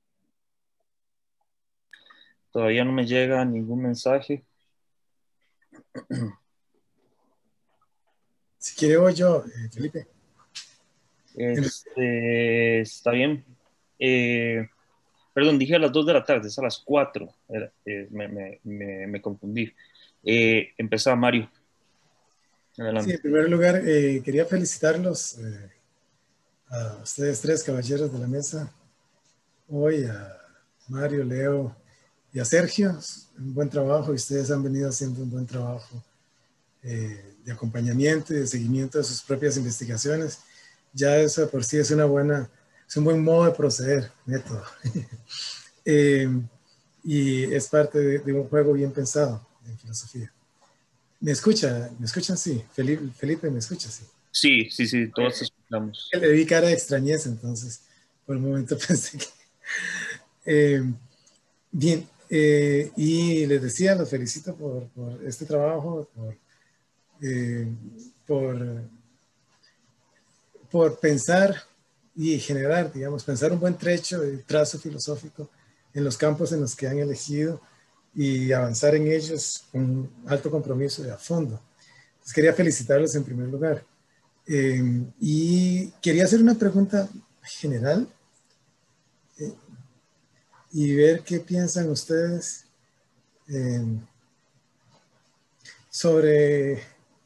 todavía no me llega ningún mensaje. Si quiere voy yo, eh, Felipe. Este, está bien. Eh, perdón, dije a las dos de la tarde, es a las cuatro. Era, eh, me, me, me, me confundí. Eh, empezaba Mario. Adelante. Sí, en primer lugar, eh, quería felicitarlos eh, a ustedes tres caballeros de la mesa, hoy a Mario, Leo y a Sergio. Un buen trabajo, y ustedes han venido haciendo un buen trabajo eh, de acompañamiento y de seguimiento de sus propias investigaciones. ya eso por sí es una buena, es un buen modo de proceder, método. eh, y es parte de, de un juego bien pensado en filosofía. ¿Me escucha? ¿Me escuchan? Sí. Felipe, Felipe ¿me escucha? Sí. Sí, sí, sí, todos te escuchamos. Le vi cara de extrañeza, entonces por un momento pensé que... Eh, bien, eh, y les decía, los felicito por, por este trabajo, por, eh, por, por pensar y generar, digamos, pensar un buen trecho de trazo filosófico en los campos en los que han elegido y avanzar en ellos con alto compromiso y a fondo. Entonces, quería felicitarlos en primer lugar. Eh, y quería hacer una pregunta general eh, y ver qué piensan ustedes eh, sobre,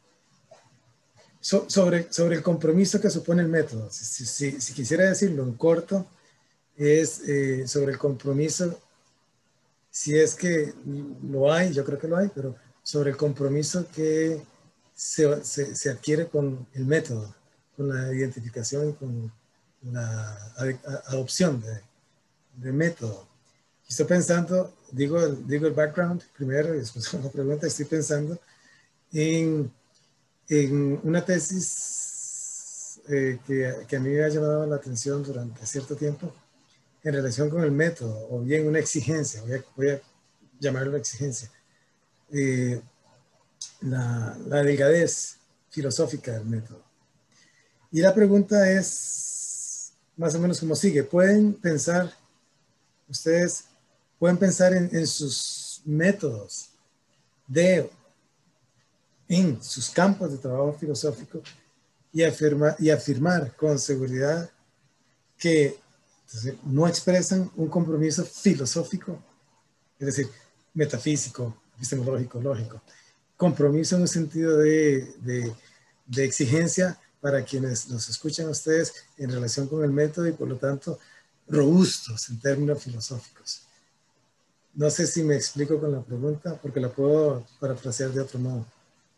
so, sobre, sobre el compromiso que supone el método. Si, si, si quisiera decirlo en corto, es eh, sobre el compromiso, si es que lo hay, yo creo que lo hay, pero sobre el compromiso que se, se, se adquiere con el método, con la identificación y con la adopción de, de método. Estoy pensando, digo, digo el background primero y después una pregunta, estoy pensando en, en una tesis eh, que, que a mí me ha llamado la atención durante cierto tiempo en relación con el método, o bien una exigencia, voy a, voy a llamarlo exigencia, eh, la, la delgadez filosófica del método. Y la pregunta es más o menos como sigue. ¿Pueden pensar, ustedes pueden pensar en, en sus métodos de, en sus campos de trabajo filosófico y, afirma, y afirmar con seguridad que entonces, no expresan un compromiso filosófico, es decir, metafísico, epistemológico, lógico? Compromiso en un sentido de, de, de exigencia para quienes los escuchan a ustedes en relación con el método y por lo tanto robustos en términos filosóficos. No sé si me explico con la pregunta porque la puedo parafrasear de otro modo.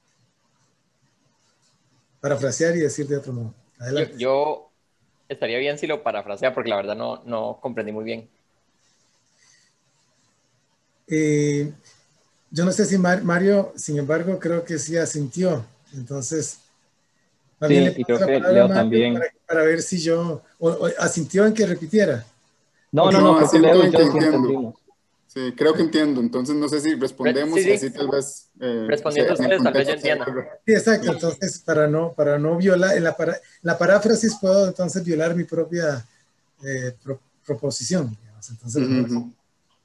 Parafrasear y decir de otro modo. Adelante. Yo, yo estaría bien si lo parafrasea porque la verdad no, no comprendí muy bien. Eh, yo no sé si Mar, Mario, sin embargo, creo que sí asintió. Entonces, más Sí, bien le y paso creo la que palabra a Leo Mario también. para, para ver si yo, o, o, asintió en que repitiera. No, Okay. no, no, No, creo que siento Leo y en que yo sí entiendo. entendimos. Sí, creo que entiendo. Entonces, no sé si Re, sí, respondemos y así sí. tal vez eh, Respondiendo a se, en el ustedes, tal vez yo contexto se entienda. vuelve. Sí, exacto. Entonces, para no, para no violar, en la, para, la paráfrasis puedo entonces violar mi propia eh, pro, proposición. Digamos. Entonces, Uh mejor. -huh.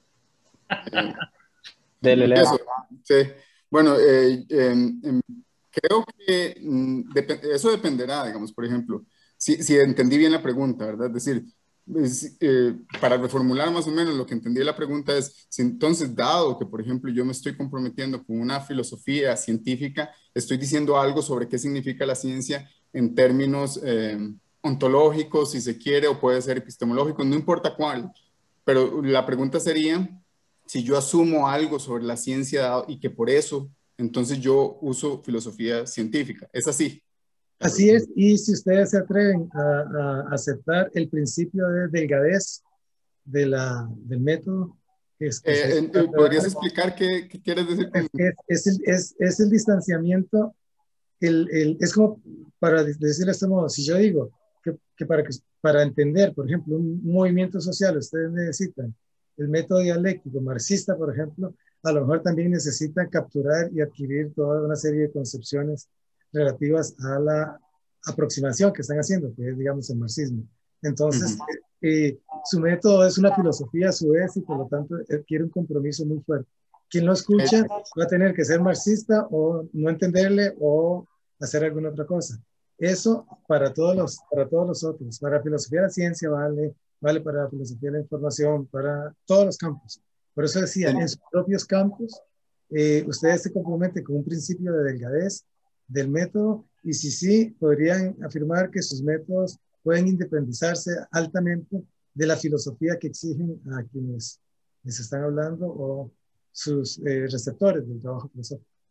eh, Dele, Leo. Eso, sí. Bueno, eh, eh, eh, creo que mm, dep eso dependerá, digamos, por ejemplo, si, si entendí bien la pregunta, ¿verdad? Es decir, es, eh, para reformular más o menos lo que entendí de la pregunta es, si entonces, dado que, por ejemplo, yo me estoy comprometiendo con una filosofía científica, estoy diciendo algo sobre qué significa la ciencia en términos eh, ontológicos, si se quiere, o puede ser epistemológicos, no importa cuál, pero la pregunta sería, si yo asumo algo sobre la ciencia y que por eso, entonces yo uso filosofía científica. ¿Es así? Así es, y si ustedes se atreven a, a aceptar el principio de delgadez de la, del método, que es, que se, Eh, eh, ¿Podrías explicar qué, qué quieres decir con es, es, el, es, es el distanciamiento, el, el, es como, para decirlo de este modo, si yo digo que, que, para, que para entender, por ejemplo, un movimiento social, ustedes necesitan el método dialéctico marxista, por ejemplo, a lo mejor también necesitan capturar y adquirir toda una serie de concepciones relativas a la aproximación que están haciendo, que es, digamos, el marxismo. Entonces, uh-huh. eh, su método es una filosofía a su vez y por lo tanto adquiere un compromiso muy fuerte. Quien lo escucha va a tener que ser marxista o no entenderle o hacer alguna otra cosa. Eso para todos los, para todos los otros. Para la filosofía de la ciencia vale, vale para la filosofía de la información, para todos los campos. Por eso decía, en sus propios campos, eh, ustedes se comprometen con un principio de delgadez del método y si sí, podrían afirmar que sus métodos pueden independizarse altamente de la filosofía que exigen a quienes les están hablando o sus eh, receptores del trabajo filosófico.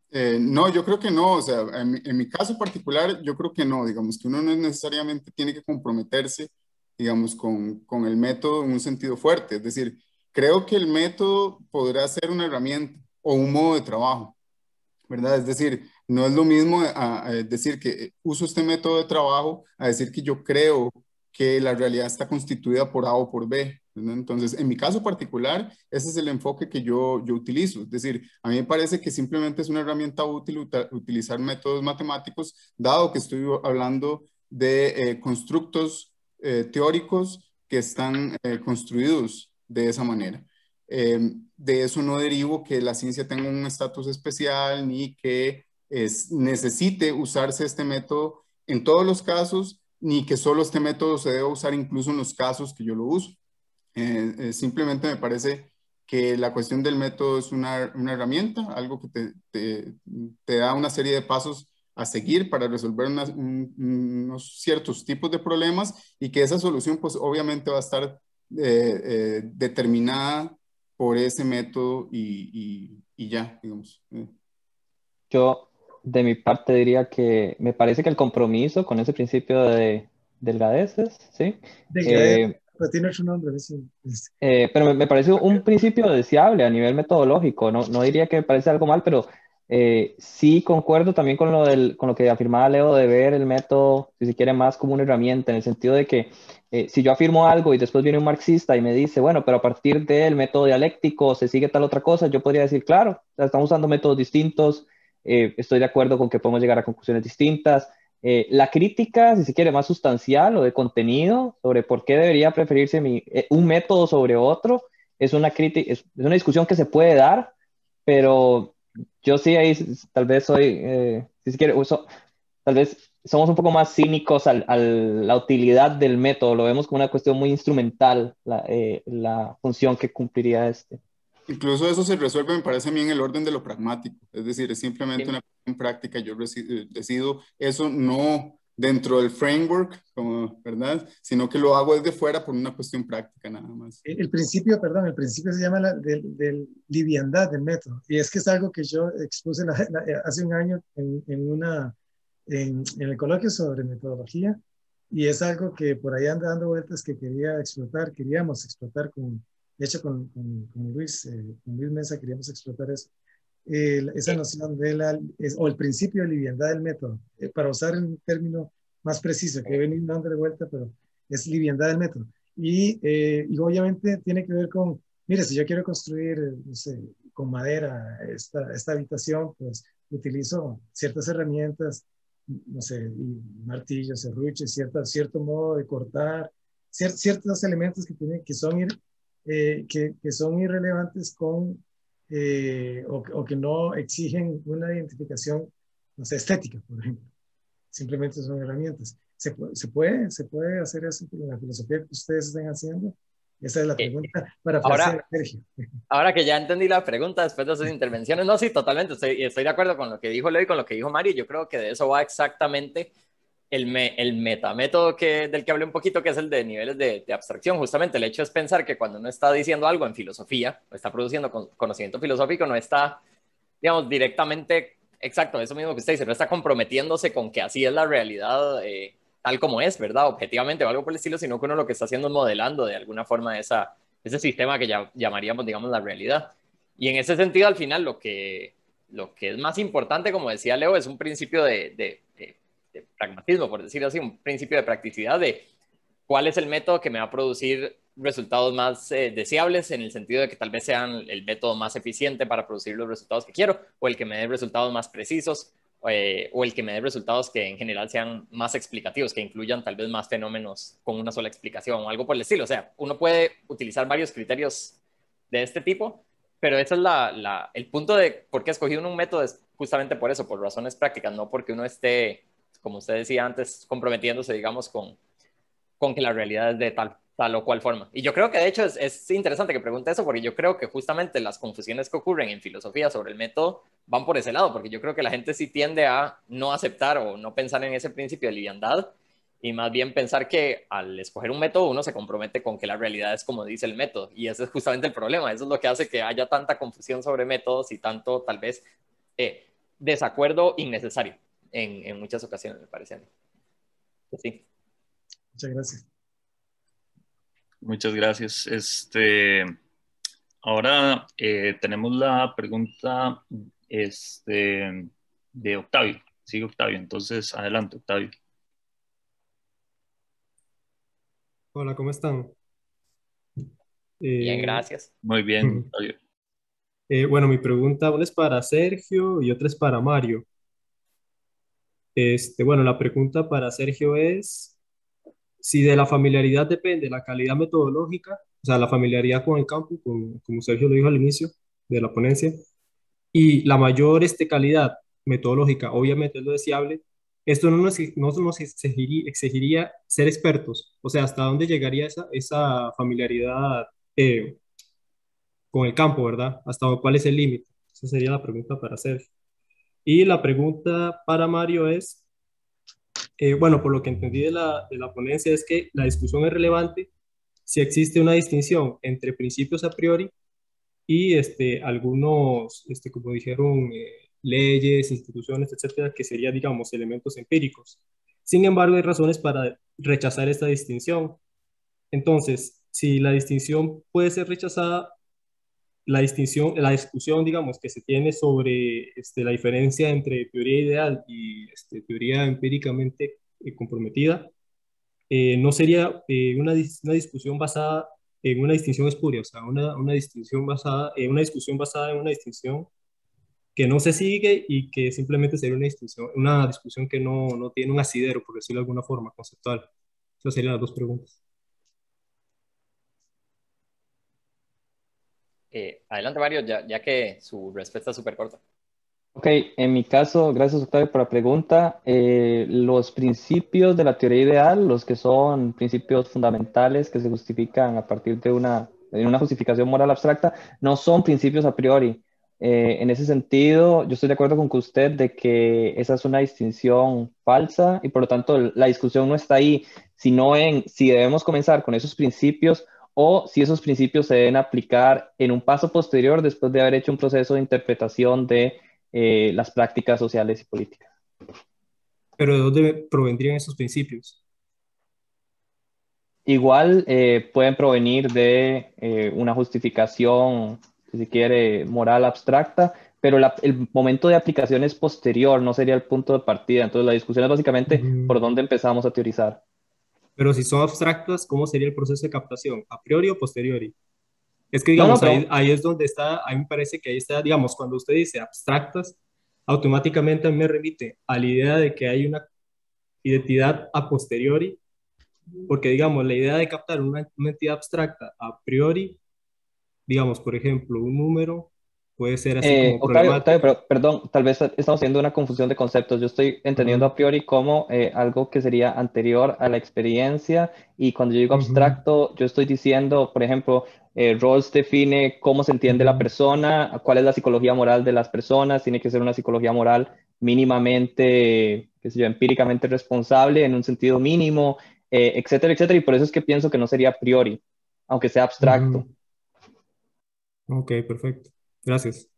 Eh, no, yo creo que no, o sea, en, mi en mi caso particular, yo creo que no, digamos que uno no necesariamente tiene que comprometerse, digamos, con, con el método en un sentido fuerte, es decir, creo que el método podrá ser una herramienta o un modo de trabajo, ¿verdad? Es decir, no es lo mismo a, a decir que uso este método de trabajo a decir que yo creo que la realidad está constituida por A o por B, ¿verdad? Entonces, en mi caso particular, ese es el enfoque que yo, yo utilizo. Es decir, a mí me parece que simplemente es una herramienta útil uta- utilizar métodos matemáticos, dado que estoy hablando de eh, constructos eh, teóricos que están eh, construidos de esa manera. Eh, de eso no derivo que la ciencia tenga un estatus especial ni que es, necesite usarse este método en todos los casos, ni que solo este método se deba usar incluso en los casos que yo lo uso. Eh, eh, simplemente me parece que la cuestión del método es una, una herramienta, algo que te, te, te, da una serie de pasos a seguir para resolver una, un, unos ciertos tipos de problemas y que esa solución pues obviamente va a estar eh, eh, determinada por ese método y, y, y ya, digamos. Eh. Yo, de mi parte, diría que me parece que el compromiso con ese principio de delgadeces, ¿sí? Delgadez, Eh, pero tiene otro nombre. Es, es, eh, pero me, me parece un principio deseable a nivel metodológico. No, no diría que me parece algo mal, pero eh, sí concuerdo también con lo, del, con lo que afirmaba Leo de ver el método, si se quiere, más como una herramienta, en el sentido de que eh, si yo afirmo algo y después viene un marxista y me dice, bueno, pero a partir del método dialéctico se sigue tal otra cosa, yo podría decir, claro, o sea, estamos usando métodos distintos, eh, estoy de acuerdo con que podemos llegar a conclusiones distintas. Eh, la crítica, si se quiere, más sustancial o de contenido sobre por qué debería preferirse mi, eh, un método sobre otro, es una, crítica, es, es una discusión que se puede dar, pero yo sí ahí tal vez soy, eh, si se quiere, uso, tal vez somos un poco más cínicos a la utilidad del método, lo vemos como una cuestión muy instrumental, la, eh, la función que cumpliría este. Incluso eso se resuelve, me parece a mí, en el orden de lo pragmático. Es decir, es simplemente Sí. una cuestión práctica. Yo decido eso no dentro del framework, como, ¿verdad? Sino que lo hago desde fuera por una cuestión práctica nada más. El, el principio, perdón, el principio se llama la de, de liviandad del método. Y es que es algo que yo expuse la, la, hace un año en, en, una, en, en el coloquio sobre metodología. Y es algo que por ahí anda dando vueltas que quería explotar, queríamos explotar con, de hecho con, con, con Luis, eh, con Luis Mesa queríamos explotar eso. Eh, esa noción de la, es, o el principio de liviandad del método, eh, para usar un término más preciso, que he venido dando de vuelta, pero es liviandad del método. Y, eh, y obviamente tiene que ver con, mire, si yo quiero construir, no sé, con madera esta, esta habitación, pues utilizo ciertas herramientas, no sé, martillos, serruches, cierta, cierto modo de cortar, cier, ciertos elementos que, tienen, que, son ir, eh, que, que son irrelevantes con eh, o, o que no exigen una identificación, no sé, estética, por ejemplo. Simplemente son herramientas. ¿Se puede, se puede, se puede hacer eso en la filosofía que ustedes están haciendo? Esa es la Eh, pregunta para ahora, Sergio. ahora que ya entendí la pregunta después de sus intervenciones, no, sí, totalmente, estoy, estoy de acuerdo con lo que dijo Leo y con lo que dijo Mario. Yo creo que de eso va exactamente el, me, el metamétodo que, del que hablé un poquito, que es el de niveles de, de abstracción. Justamente el hecho es pensar que cuando uno está diciendo algo en filosofía, o está produciendo con, conocimiento filosófico, no está, digamos, directamente, exacto, eso mismo que usted dice, no está comprometiéndose con que así es la realidad eh, tal como es, ¿verdad? Objetivamente o algo por el estilo, sino que uno lo que está haciendo es modelando de alguna forma esa, ese sistema que ya llamaríamos, digamos, la realidad. Y en ese sentido, al final, lo que, lo que es más importante, como decía Leo, es un principio de, de, de, de pragmatismo, por decirlo así, un principio de practicidad de cuál es el método que me va a producir resultados más eh, deseables, en el sentido de que tal vez sean el método más eficiente para producir los resultados que quiero, o el que me dé resultados más precisos, eh, o el que me dé resultados que en general sean más explicativos, que incluyan tal vez más fenómenos con una sola explicación o algo por el estilo. O sea, uno puede utilizar varios criterios de este tipo, pero ese es la, la, el punto de por qué escogí un método, es justamente por eso, por razones prácticas, no porque uno esté, como usted decía antes, comprometiéndose, digamos, con con que la realidad es de tal, tal o cual forma. Y yo creo que de hecho es, es interesante que pregunte eso, porque yo creo que justamente las confusiones que ocurren en filosofía sobre el método van por ese lado, porque yo creo que la gente sí tiende a no aceptar o no pensar en ese principio de liviandad, y más bien pensar que al escoger un método uno se compromete con que la realidad es como dice el método, y ese es justamente el problema. Eso es lo que hace que haya tanta confusión sobre métodos y tanto tal vez eh, desacuerdo innecesario en, en muchas ocasiones, me parece a mí. Pues sí. Muchas gracias. Muchas gracias. Este, ahora eh, tenemos la pregunta este, de Octavio. Sigue Octavio, entonces adelante, Octavio. Hola, ¿cómo están? Bien, Eh, gracias. Muy bien, Octavio. eh, bueno, mi pregunta, una es para Sergio y otra es para Mario. Este, bueno, la pregunta para Sergio es si de la familiaridad depende la calidad metodológica, o sea, la familiaridad con el campo, con- como Sergio lo dijo al inicio de la ponencia, y la mayor este, calidad metodológica, obviamente es lo deseable. Esto no nos, no nos exigiría, exigiría ser expertos, o sea, ¿hasta dónde llegaría esa, esa familiaridad eh, con el campo, ¿verdad? ¿Hasta cuál es el límite? Esa sería la pregunta para hacer. Y la pregunta para Mario es, eh, bueno, por lo que entendí de la, de la ponencia es que la discusión es relevante si existe una distinción entre principios a priori y este, algunos, este, como dijeron, eh, leyes, instituciones, etcétera, que serían, digamos, elementos empíricos. Sin embargo, hay razones para rechazar esta distinción. Entonces, si la distinción puede ser rechazada, la distinción, la discusión, digamos, que se tiene sobre este, la diferencia entre teoría ideal y este, teoría empíricamente eh, comprometida, eh, no sería eh, una, dis- una discusión basada en una distinción espuria, o sea, una, una distinción basada, eh, una discusión basada en una distinción que no se sigue y que simplemente sería una distinción, una discusión que no, no tiene un asidero, por decirlo de alguna forma, conceptual. Esas serían las dos preguntas. Eh, adelante, Mario, ya, ya que su respuesta es súper corta. Ok, en mi caso, gracias Octavio por la pregunta. Eh, los principios de la teoría ideal, los que son principios fundamentales que se justifican a partir de una, de una justificación moral abstracta, no son principios a priori. Eh, en ese sentido, yo estoy de acuerdo con que usted de que esa es una distinción falsa y por lo tanto la discusión no está ahí, sino en si debemos comenzar con esos principios o si esos principios se deben aplicar en un paso posterior después de haber hecho un proceso de interpretación de eh, las prácticas sociales y políticas. Pero ¿de dónde provendrían esos principios? Igual eh, pueden provenir de eh, una justificación, si se quiere, moral abstracta, pero la, el momento de aplicación es posterior, no sería el punto de partida. Entonces la discusión es básicamente Mm, por dónde empezamos a teorizar. Pero si son abstractas, ¿cómo sería el proceso de captación? ¿A priori o posteriori? Es que, No, no, digamos, ahí, pero ahí es donde está, a mí me parece que ahí está, digamos, cuando usted dice abstractas, automáticamente a mí me remite a la idea de que hay una identidad a posteriori, porque, digamos, la idea de captar una, una entidad abstracta a priori, digamos, por ejemplo, un número puede ser así Eh, como Octavio, Octavio, problemático. pero, perdón, tal vez estamos haciendo una confusión de conceptos. Yo estoy entendiendo Ujú, a priori como eh, algo que sería anterior a la experiencia y cuando yo digo ujú, abstracto, yo estoy diciendo, por ejemplo, eh, Rawls define cómo se entiende la ujú. persona, cuál es la psicología moral de las personas, tiene que ser una psicología moral mínimamente, qué sé yo, empíricamente responsable en un sentido mínimo, eh, etcétera, etcétera, y por eso es que pienso que no sería a priori, aunque sea abstracto. Ujú. Ok, perfecto. Gracias.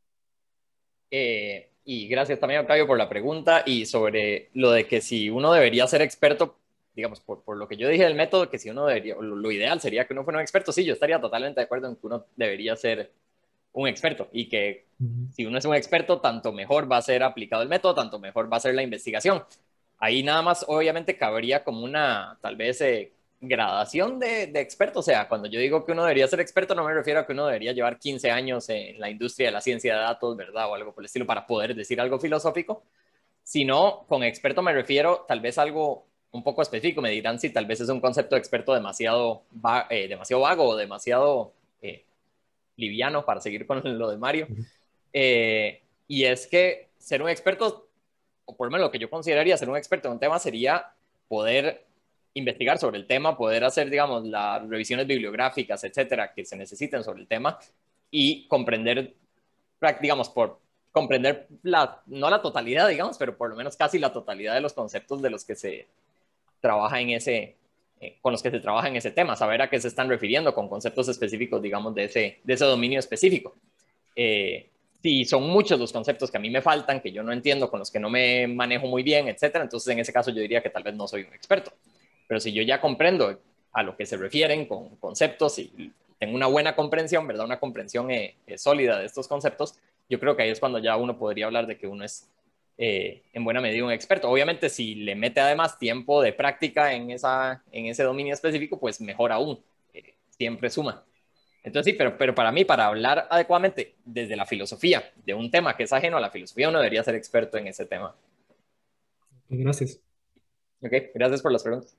Eh, y gracias también, Octavio, por la pregunta y sobre lo de que si uno debería ser experto, digamos, por, por lo que yo dije del método, que si uno debería, lo, lo ideal sería que uno fuera un experto. Sí, yo estaría totalmente de acuerdo en que uno debería ser un experto y que Ujú. si uno es un experto, tanto mejor va a ser aplicado el método, tanto mejor va a ser la investigación. Ahí nada más, obviamente, cabría como una, tal vez, eh, gradación de, de experto. O sea, cuando yo digo que uno debería ser experto, no me refiero a que uno debería llevar quince años en la industria de la ciencia de datos, ¿verdad? O algo por el estilo para poder decir algo filosófico, sino con experto me refiero tal vez a algo un poco específico. Me dirán si tal vez es un concepto de experto demasiado, va, eh, demasiado vago o demasiado eh, liviano para seguir con lo de Mario. Ujú. Eh, y es que ser un experto, o por lo menos lo que yo consideraría ser un experto en un tema, sería poder investigar sobre el tema, poder hacer, digamos, las revisiones bibliográficas, etcétera, que se necesiten sobre el tema y comprender, digamos, por comprender la, no la totalidad, digamos, pero por lo menos casi la totalidad de los conceptos de los que se trabaja en ese, eh, con los que se trabaja en ese tema, saber a qué se están refiriendo con conceptos específicos, digamos, de ese, de ese dominio específico. Eh, si son muchos los conceptos que a mí me faltan, que yo no entiendo, con los que no me manejo muy bien, etcétera, entonces en ese caso yo diría que tal vez no soy un experto. Pero si yo ya comprendo a lo que se refieren con conceptos y tengo una buena comprensión, ¿verdad? Una comprensión eh, eh, sólida de estos conceptos, yo creo que ahí es cuando ya uno podría hablar de que uno es eh, en buena medida un experto. Obviamente, si le mete además tiempo de práctica en, esa, en ese dominio específico, pues mejor aún, eh, siempre suma. Entonces sí, pero, pero para mí, para hablar adecuadamente desde la filosofía de un tema que es ajeno a la filosofía, uno debería ser experto en ese tema. Gracias. Ok, gracias por las preguntas.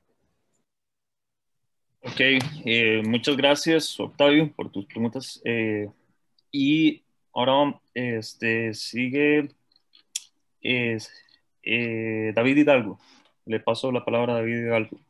Ok, eh, muchas gracias, Octavio, por tus preguntas. Eh, y ahora este, sigue es, eh, David Hidalgo. Le paso la palabra a David Hidalgo.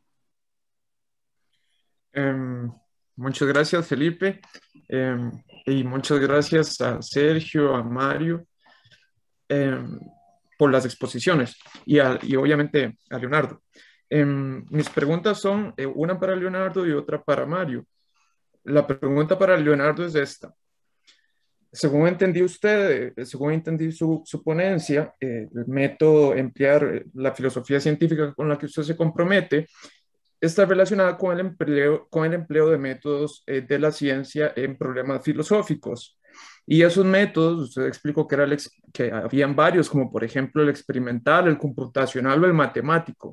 Em, muchas gracias, Felipe. Em, y muchas gracias a Sergio, a Mario, em, por las exposiciones y, a- y obviamente a Leonardo. Em, mis preguntas son eh, una para Leonardo y otra para Mario. La pregunta para Leonardo es esta. Según entendí usted, eh, según entendí su, su ponencia, eh, el método, emplear eh, la filosofía científica con la que usted se compromete, está relacionada con el empleo, con el empleo de métodos eh, de la ciencia en problemas filosóficos. Y esos métodos, usted explicó que, era el ex- que habían varios, como por ejemplo el experimental, el computacional o el matemático.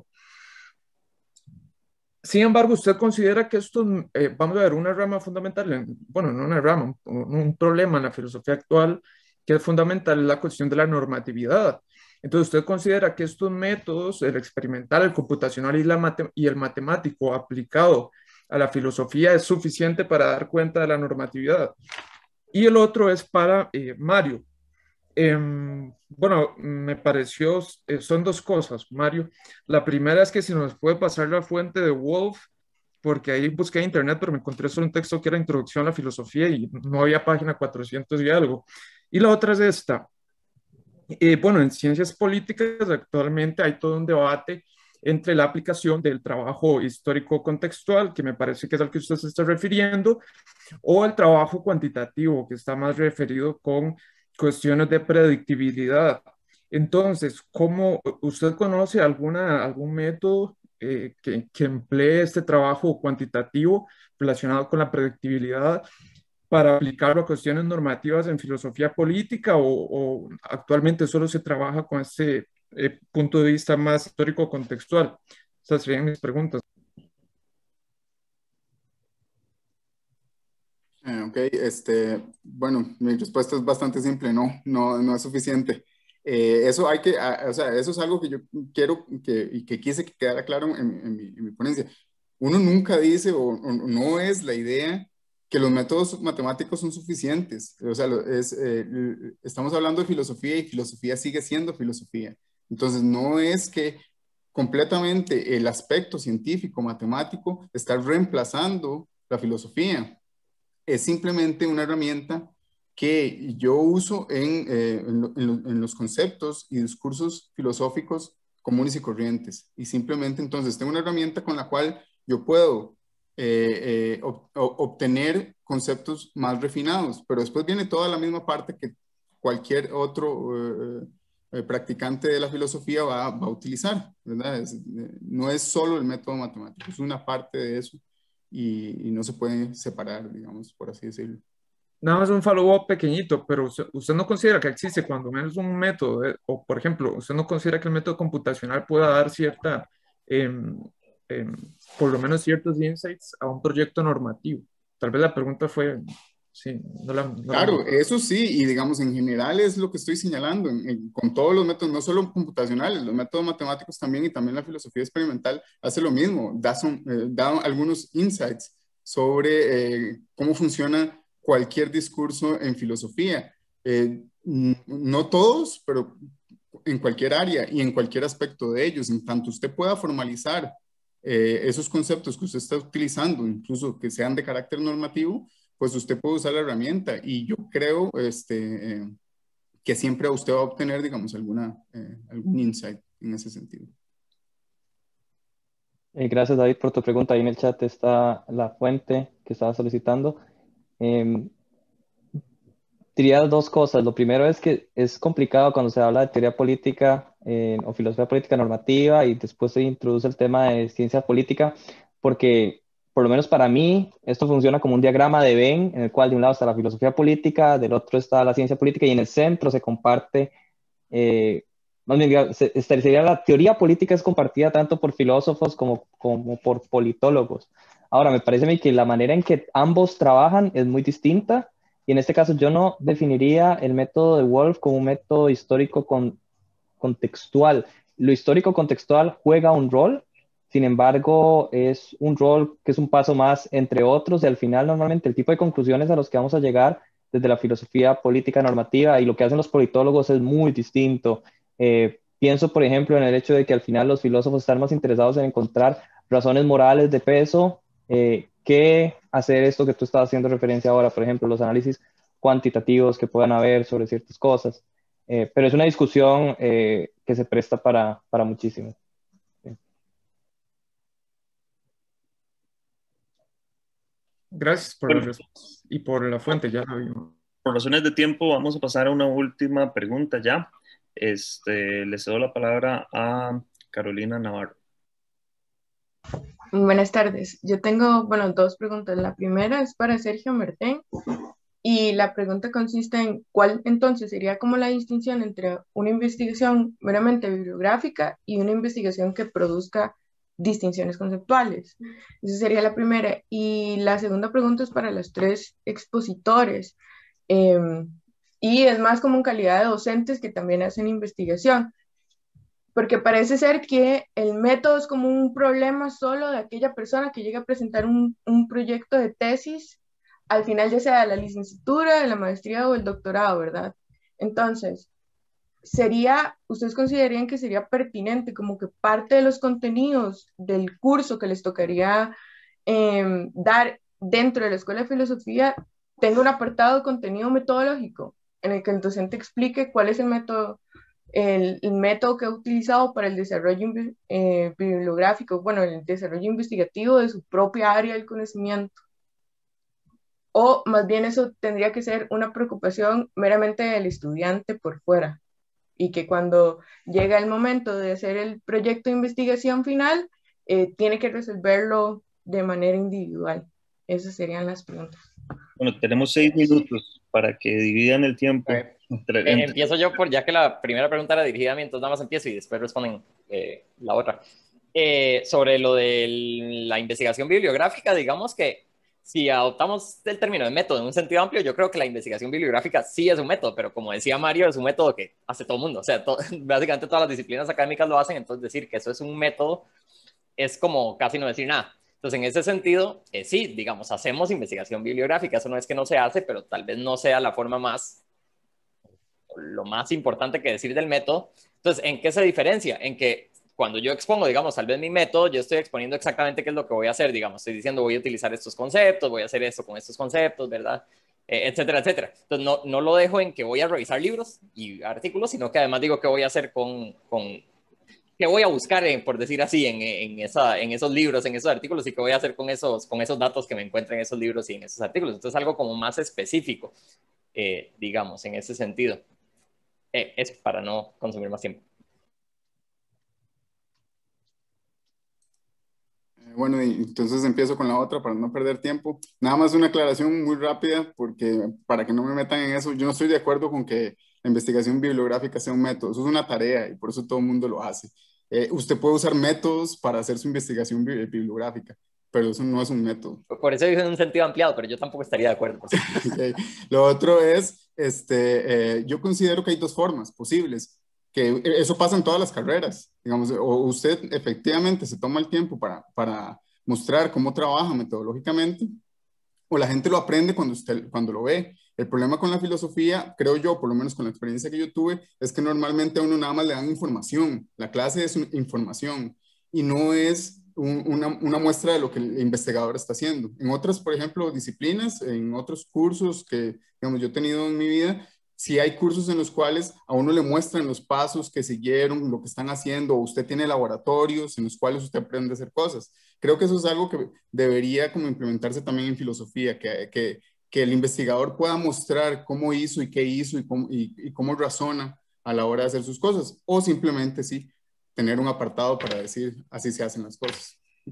Sin embargo, ¿usted considera que esto, eh, vamos a ver, una rama fundamental, en- bueno, no una rama, un, un problema en la filosofía actual que es fundamental es la cuestión de la normatividad? Entonces, ¿usted considera que estos métodos, el experimental, el computacional y, la mate- y el matemático aplicado a la filosofía es suficiente para dar cuenta de la normatividad? Y el otro es para eh, Mario. Em, bueno, me pareció, eh, son dos cosas, Mario. La primera es que si nos puede pasar la fuente de Wolf, porque ahí busqué en internet, pero me encontré solo un texto que era Introducción a la Filosofía y no había página cuatrocientos y algo. Y la otra es esta. Eh, bueno, en ciencias políticas actualmente hay todo un debate entre la aplicación del trabajo histórico contextual, que me parece que es al que usted se está refiriendo, o el trabajo cuantitativo, que está más referido con cuestiones de predictibilidad. Entonces, ¿cómo usted conoce alguna, algún método eh, que, que emplee este trabajo cuantitativo relacionado con la predictibilidad para aplicarlo a cuestiones normativas en filosofía política o, o actualmente solo se trabaja con ese eh, punto de vista más histórico contextual? Esas serían mis preguntas. Eh, ok, este, bueno, mi respuesta es bastante simple, no, no, no es suficiente. Eh, eso hay que, a- o sea, eso es algo que yo quiero que, y que quise que quedara claro en, en mi, en mi ponencia. Uno nunca dice o, o no es la idea que los métodos matemáticos son suficientes. O sea, lo- es, eh, l- estamos hablando de filosofía y filosofía sigue siendo filosofía. Entonces, no es que completamente el aspecto científico, matemático, está reemplazando la filosofía. Es simplemente una herramienta que yo uso en, eh, en, lo, en, lo, en los conceptos y discursos filosóficos comunes y corrientes. Y simplemente entonces tengo una herramienta con la cual yo puedo eh, eh, ob, obtener conceptos más refinados, pero después viene toda la misma parte que cualquier otro eh, eh, practicante de la filosofía va, va a utilizar, ¿verdad? Es, eh, no es solo el método matemático, es una parte de eso y, y no se pueden separar, digamos, por así decirlo. Nada más un follow-up pequeñito, pero usted, usted no considera que existe cuando menos un método, eh, o por ejemplo, usted no considera que el método computacional pueda dar cierta, em, em, por lo menos ciertos insights a un proyecto normativo. Tal vez la pregunta fue, sí, no la, no la Claro, eso sí, y digamos, en general es lo que estoy señalando, en, en, con todos los métodos, no solo computacionales, los métodos matemáticos también, y también la filosofía experimental hace lo mismo, da, son, eh, da algunos insights sobre eh, cómo funciona cualquier discurso en filosofía. Eh, no todos, pero en cualquier área y en cualquier aspecto de ellos, en tanto usted pueda formalizar eh, esos conceptos que usted está utilizando, incluso que sean de carácter normativo, pues usted puede usar la herramienta y yo creo este, eh, que siempre usted va a obtener, digamos, alguna, eh, algún insight en ese sentido. Eh, gracias, David, por tu pregunta. Ahí en el chat está la fuente que estaba solicitando. Eh, diría dos cosas. Lo primero es que es complicado cuando se habla de teoría política eh, o filosofía política normativa y después se introduce el tema de ciencia política, porque por lo menos para mí esto funciona como un diagrama de Venn, en el cual de un lado está la filosofía política, del otro está la ciencia política y en el centro se comparte, eh, más bien, se, este, sería la teoría política es compartida tanto por filósofos como, como por politólogos. Ahora, me parece a mí que la manera en que ambos trabajan es muy distinta. Y en este caso yo no definiría el método de Wolff como un método histórico con, contextual. Lo histórico contextual juega un rol, sin embargo es un rol que es un paso más entre otros y al final normalmente el tipo de conclusiones a los que vamos a llegar desde la filosofía política normativa y lo que hacen los politólogos es muy distinto. Eh, pienso por ejemplo en el hecho de que al final los filósofos están más interesados en encontrar razones morales de peso eh, que hacer esto que tú estabas haciendo referencia ahora, por ejemplo, los análisis cuantitativos que puedan haber sobre ciertas cosas. Eh, pero es una discusión eh, que se presta para, para muchísimo. Sí. Gracias por la respuesta y por la fuente, ya la vimos. Por razones de tiempo, vamos a pasar a una última pregunta ya. Este, le cedo la palabra a Carolina Navarro. Buenas tardes. Yo tengo, bueno, dos preguntas. La primera es para Sergio Mertén y la pregunta consiste en cuál entonces sería como la distinción entre una investigación meramente bibliográfica y una investigación que produzca distinciones conceptuales. Esa sería la primera. Y la segunda pregunta es para los tres expositores. Eh, y es más como en calidad de docentes que también hacen investigación. Porque parece ser que el método es como un problema solo de aquella persona que llega a presentar un, un proyecto de tesis, al final ya sea de la licenciatura, de la maestría o el doctorado, ¿verdad? Entonces, sería, ¿ustedes considerarían que sería pertinente como que parte de los contenidos del curso que les tocaría eh, dar dentro de la Escuela de Filosofía tenga un apartado de contenido metodológico en el que el docente explique cuál es el método El, el método que ha utilizado para el desarrollo eh, bibliográfico, bueno, el desarrollo investigativo de su propia área del conocimiento? O más bien eso tendría que ser una preocupación meramente del estudiante por fuera, y que cuando llega el momento de hacer el proyecto de investigación final, eh, tiene que resolverlo de manera individual. Esas serían las preguntas. Bueno, tenemos seis minutos para que dividan el tiempo. Okay. Entre, eh, entre... Empiezo yo, por ya que la primera pregunta era dirigida a mí, entonces nada más empiezo y después responden eh, la otra. Eh, sobre lo de la investigación bibliográfica, digamos que si adoptamos el término de método en un sentido amplio, yo creo que la investigación bibliográfica sí es un método, pero como decía Mario, es un método que hace todo el mundo. O sea, to básicamente todas las disciplinas académicas lo hacen, entonces decir que eso es un método es como casi no decir nada. Entonces, en ese sentido, eh, sí, digamos, hacemos investigación bibliográfica, eso no es que no se hace, pero tal vez no sea la forma más, lo más importante que decir del método. Entonces, ¿en qué se diferencia? En que cuando yo expongo, digamos, tal vez mi método, yo estoy exponiendo exactamente qué es lo que voy a hacer, digamos, estoy diciendo voy a utilizar estos conceptos, voy a hacer esto con estos conceptos, ¿verdad? Eh, etcétera, etcétera. Entonces, no, no lo dejo en que voy a revisar libros y artículos, sino que además digo qué voy a hacer con... con qué voy a buscar, en, por decir así, en, en, esa, en esos libros, en esos artículos, y qué voy a hacer con esos, con esos datos que me encuentro en esos libros y en esos artículos. Entonces, algo como más específico, eh, digamos, en ese sentido. Eh, es para no consumir más tiempo. Bueno, y entonces empiezo con la otra para no perder tiempo. Nada más una aclaración muy rápida, porque para que no me metan en eso, yo no estoy de acuerdo con que la investigación bibliográfica sea un método. Eso es una tarea y por eso todo el mundo lo hace. Eh, usted puede usar métodos para hacer su investigación bibliográfica, pero eso no es un método. Por eso digo en un sentido ampliado, pero yo tampoco estaría de acuerdo. Por okay. Lo otro es, este, eh, yo considero que hay dos formas posibles, que eso pasa en todas las carreras, digamos, o usted efectivamente se toma el tiempo para, para mostrar cómo trabaja metodológicamente, o la gente lo aprende cuando usted cuando lo ve. El problema con la filosofía, creo yo, por lo menos con la experiencia que yo tuve, es que normalmente a uno nada más le dan información. La clase es información y no es un, una, una muestra de lo que el investigador está haciendo. En otras, por ejemplo, disciplinas, en otros cursos que, digamos, yo he tenido en mi vida, sí hay cursos en los cuales a uno le muestran los pasos que siguieron, lo que están haciendo, o usted tiene laboratorios en los cuales usted aprende a hacer cosas. Creo que eso es algo que debería como implementarse también en filosofía, que, que que el investigador pueda mostrar cómo hizo y qué hizo y cómo, y, y cómo razona a la hora de hacer sus cosas, o simplemente sí, tener un apartado para decir así se hacen las cosas.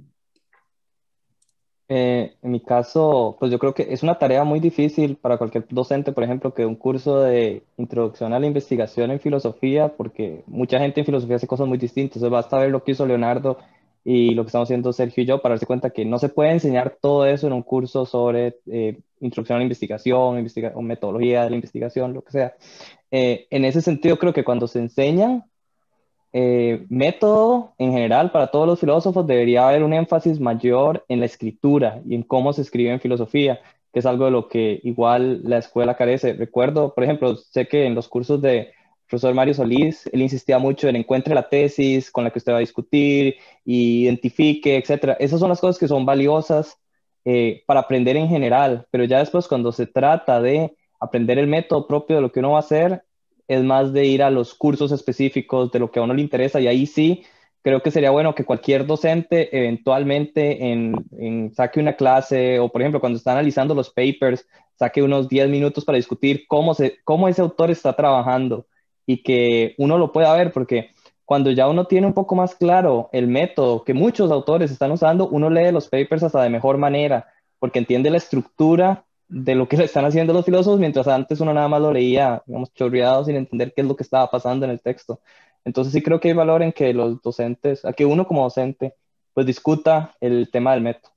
Eh, en mi caso, pues yo creo que es una tarea muy difícil para cualquier docente, por ejemplo, que un curso de introducción a la investigación en filosofía, porque mucha gente en filosofía hace cosas muy distintas. Entonces basta ver lo que hizo Leonardo y lo que estamos haciendo Sergio y yo para darse cuenta que no se puede enseñar todo eso en un curso sobre eh, introducción a la investigación, investiga o metodología de la investigación, lo que sea. Eh, en ese sentido, creo que cuando se enseñan eh, método en general para todos los filósofos debería haber un énfasis mayor en la escritura y en cómo se escribe en filosofía, que es algo de lo que igual la escuela carece. Recuerdo, por ejemplo, sé que en los cursos de profesor Mario Solís, él insistía mucho en encuentre la tesis con la que usted va a discutir, y identifique, etcétera. Esas son las cosas que son valiosas eh, para aprender en general, pero ya después cuando se trata de aprender el método propio de lo que uno va a hacer, es más de ir a los cursos específicos de lo que a uno le interesa, y ahí sí creo que sería bueno que cualquier docente eventualmente en, en saque una clase, o por ejemplo cuando está analizando los papers, saque unos diez minutos para discutir cómo, se, cómo ese autor está trabajando y que uno lo pueda ver, porque cuando ya uno tiene un poco más claro el método que muchos autores están usando, uno lee los papers hasta de mejor manera, porque entiende la estructura de lo que le están haciendo los filósofos, mientras antes uno nada más lo leía, digamos, chorreado sin entender qué es lo que estaba pasando en el texto. Entonces sí creo que hay valor en que los docentes, a que uno como docente, pues discuta el tema del método.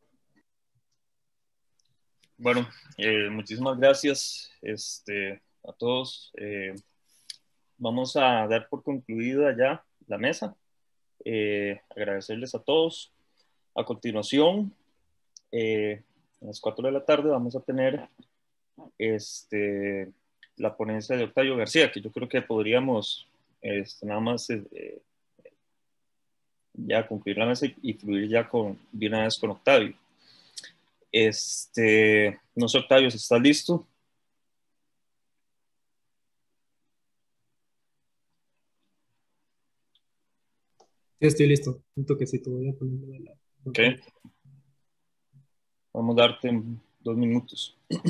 Bueno, eh, muchísimas gracias este, a todos. Eh, vamos a dar por concluida ya la mesa. Eh, agradecerles a todos. A continuación, eh, a las cuatro de la tarde vamos a tener este, la ponencia de Octavio García, que yo creo que podríamos este, nada más eh, ya concluir la mesa y, y fluir ya con, de una vez con Octavio. Este, no sé, Octavio, si estás listo. Sí, estoy listo. Un toquecito, voy a ponerme la... Ok. Vamos a darte dos minutos.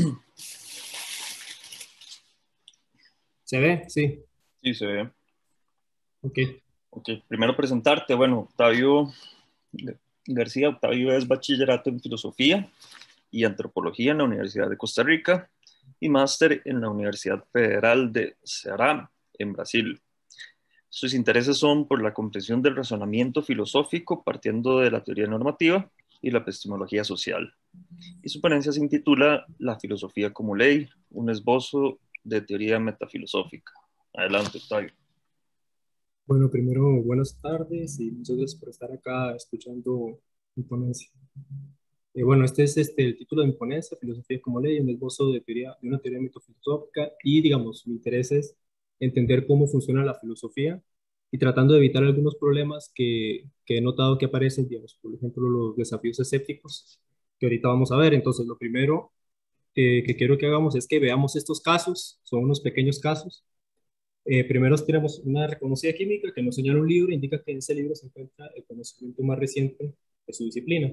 ¿Se ve? Sí. Sí, se ve. Ok. Ok, primero presentarte. Bueno, Octavio García. Octavio es bachillerato en filosofía y antropología en la Universidad de Costa Rica y máster en la Universidad Federal de Ceará, en Brasil. Sus intereses son por la comprensión del razonamiento filosófico partiendo de la teoría normativa y la epistemología social. Y su ponencia se intitula La filosofía como ley, un esbozo de teoría metafilosófica. Adelante, Octavio. Bueno, primero, buenas tardes y muchas gracias por estar acá escuchando mi ponencia. Eh, bueno, este es este, el título de mi ponencia, Filosofía como ley, un esbozo de, teoría, de una teoría metafilosófica, y, digamos, mi interés es entender cómo funciona la filosofía y tratando de evitar algunos problemas que, que he notado que aparecen, digamos, por ejemplo, los desafíos escépticos, que ahorita vamos a ver. Entonces, lo primero eh, que quiero que hagamos es que veamos estos casos, son unos pequeños casos. Eh, primero tenemos una reconocida química que nos señala un libro, indica que en ese libro se encuentra el conocimiento más reciente de su disciplina.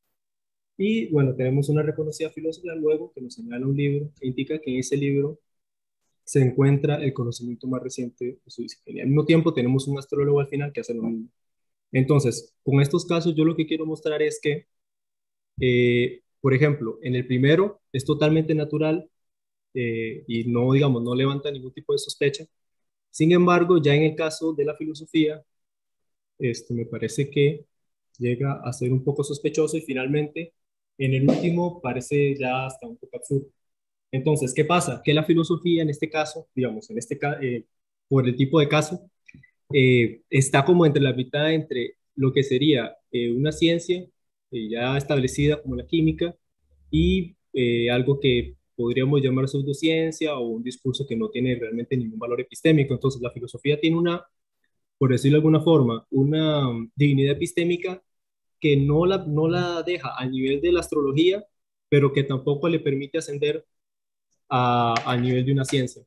Y bueno, tenemos una reconocida filósofa luego que nos señala un libro que indica que en ese libro se encuentra el conocimiento más reciente de su disciplina. Al mismo tiempo tenemos un astrólogo al final que hace lo mismo. Entonces, con estos casos yo lo que quiero mostrar es que, eh, por ejemplo, en el primero es totalmente natural eh, y no, digamos, no levanta ningún tipo de sospecha. Sin embargo, ya en el caso de la filosofía, este, me parece que llega a ser un poco sospechoso, y finalmente en el último parece ya hasta un poco absurdo. Entonces, ¿qué pasa? Que la filosofía en este caso, digamos, en este eh, por el tipo de caso, eh, está como entre la mitad entre lo que sería eh, una ciencia eh, ya establecida como la química y eh, algo que podríamos llamar pseudociencia o un discurso que no tiene realmente ningún valor epistémico. Entonces, la filosofía tiene una, por decirlo de alguna forma, una um, dignidad epistémica que no la, no la deja al nivel de la astrología, pero que tampoco le permite ascender a, al nivel de una ciencia.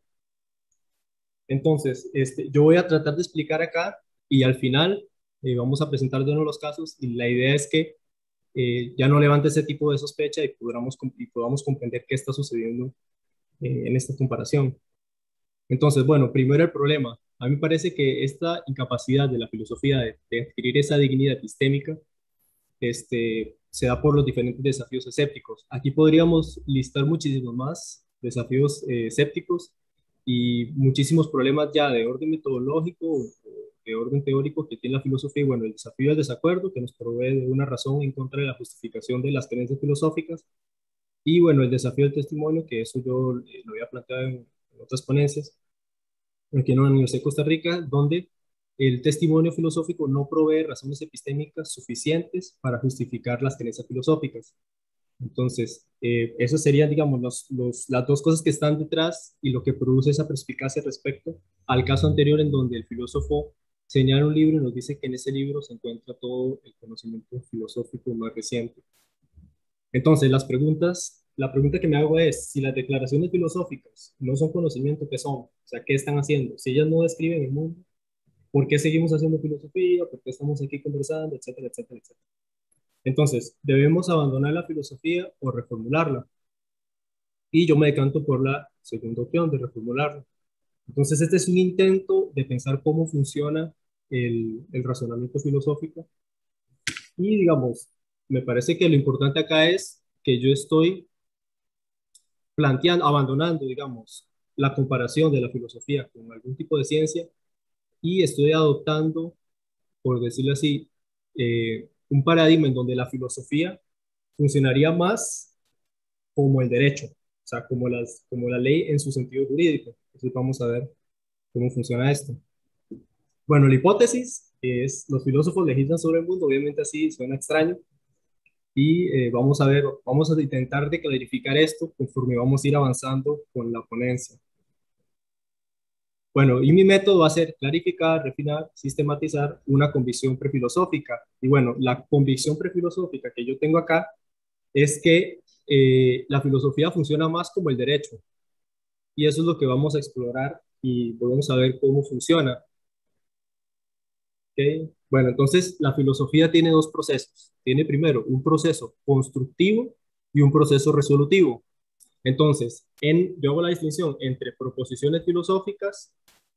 Entonces, este, yo voy a tratar de explicar acá y al final eh, vamos a presentar de uno de los casos, y la idea es que eh, ya no levante ese tipo de sospecha y podamos, y podamos comprender qué está sucediendo eh, en esta comparación. Entonces, bueno, primero el problema. A mí me parece que esta incapacidad de la filosofía de, de adquirir esa dignidad epistémica este, se da por los diferentes desafíos escépticos. Aquí podríamos listar muchísimos más desafíos eh, escépticos y muchísimos problemas ya de orden metodológico o de orden teórico que tiene la filosofía. Y bueno, el desafío del desacuerdo, que nos provee de una razón en contra de la justificación de las creencias filosóficas. Y bueno, el desafío del testimonio, que eso yo eh, lo había planteado en, en otras ponencias, aquí en la Universidad de Costa Rica, donde el testimonio filosófico no provee razones epistémicas suficientes para justificar las creencias filosóficas. Entonces, eh, esas serían, digamos, los, los, las dos cosas que están detrás y lo que produce esa perspicacia respecto al caso anterior en donde el filósofo señala un libro y nos dice que en ese libro se encuentra todo el conocimiento filosófico más reciente. Entonces, las preguntas, la pregunta que me hago es, si las declaraciones filosóficas no son conocimiento, ¿qué son? O sea, ¿qué están haciendo? Si ellas no describen el mundo, ¿por qué seguimos haciendo filosofía? ¿Por qué estamos aquí conversando? Etcétera, etcétera, etcétera. Entonces, ¿debemos abandonar la filosofía o reformularla? Y yo me decanto por la segunda opción, de reformularla. Entonces, este es un intento de pensar cómo funciona el, el razonamiento filosófico. Y, digamos, me parece que lo importante acá es que yo estoy planteando, abandonando, digamos, la comparación de la filosofía con algún tipo de ciencia y estoy adoptando, por decirlo así, eh, un paradigma en donde la filosofía funcionaría más como el derecho, o sea, como, las, como la ley en su sentido jurídico. Entonces vamos a ver cómo funciona esto. Bueno, la hipótesis es, los filósofos legislan sobre el mundo, obviamente así suena extraño, y eh, vamos a ver, vamos a intentar de clarificar esto conforme vamos a ir avanzando con la ponencia. Bueno, y mi método va a ser clarificar, refinar, sistematizar una convicción prefilosófica. Y bueno, la convicción prefilosófica que yo tengo acá es que eh, la filosofía funciona más como el derecho. Y eso es lo que vamos a explorar y vamos a ver cómo funciona. ¿Okay? Bueno, entonces la filosofía tiene dos procesos. Tiene primero un proceso constructivo y un proceso resolutivo. Entonces, en, yo hago la distinción entre proposiciones filosóficas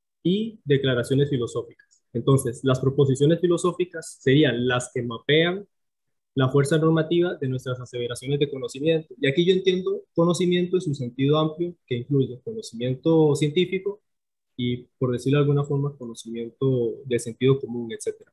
y declaraciones filosóficas. Entonces, las proposiciones filosóficas serían las que mapean la fuerza normativa de nuestras aseveraciones de conocimiento. Y aquí yo entiendo conocimiento en su sentido amplio, que incluye conocimiento científico y, por decirlo de alguna forma, conocimiento de sentido común, etcétera.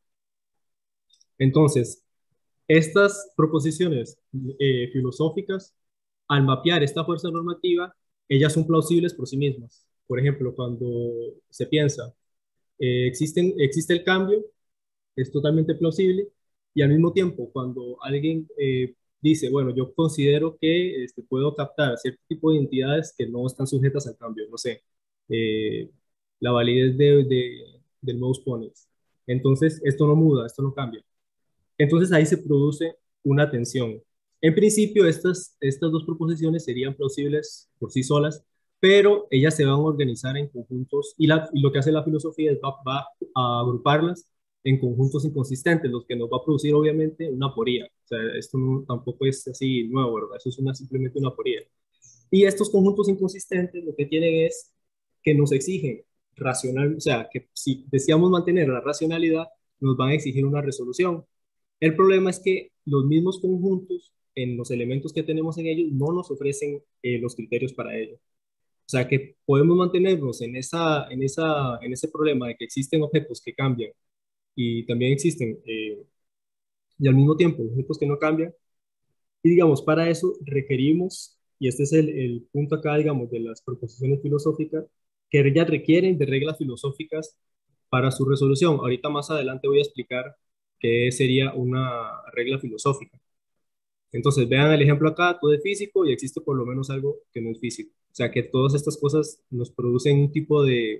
Entonces, estas proposiciones eh, filosóficas, al mapear esta fuerza normativa, ellas son plausibles por sí mismas. Por ejemplo, cuando se piensa, eh, existen, existe el cambio, es totalmente plausible, y al mismo tiempo, cuando alguien eh, dice, bueno, yo considero que este, puedo captar cierto tipo de entidades que no están sujetas al cambio, no sé, eh, la validez de, de, del most ponens. Entonces, esto no muda, esto no cambia. Entonces ahí se produce una tensión. En principio, estas, estas dos proposiciones serían plausibles por sí solas, pero ellas se van a organizar en conjuntos y, la, y lo que hace la filosofía es va, va a agruparlas en conjuntos inconsistentes, lo que nos va a producir obviamente una aporía. O sea, esto no, tampoco es así nuevo, ¿verdad? Eso es una, simplemente una aporía. Y estos conjuntos inconsistentes lo que tienen es que nos exigen racional, o sea, que si deseamos mantener la racionalidad, nos van a exigir una resolución. El problema es que los mismos conjuntos, en los elementos que tenemos en ellos, no nos ofrecen eh, los criterios para ello. O sea, que podemos mantenernos en, esa, en, esa, en ese problema de que existen objetos que cambian y también existen, eh, y al mismo tiempo, objetos que no cambian. Y digamos, para eso requerimos, y este es el, el punto acá, digamos, de las proposiciones filosóficas, que ellas requieren de reglas filosóficas para su resolución. Ahorita más adelante voy a explicar qué sería una regla filosófica. Entonces, vean el ejemplo acá, todo es físico y existe por lo menos algo que no es físico. O sea, que todas estas cosas nos producen un tipo de,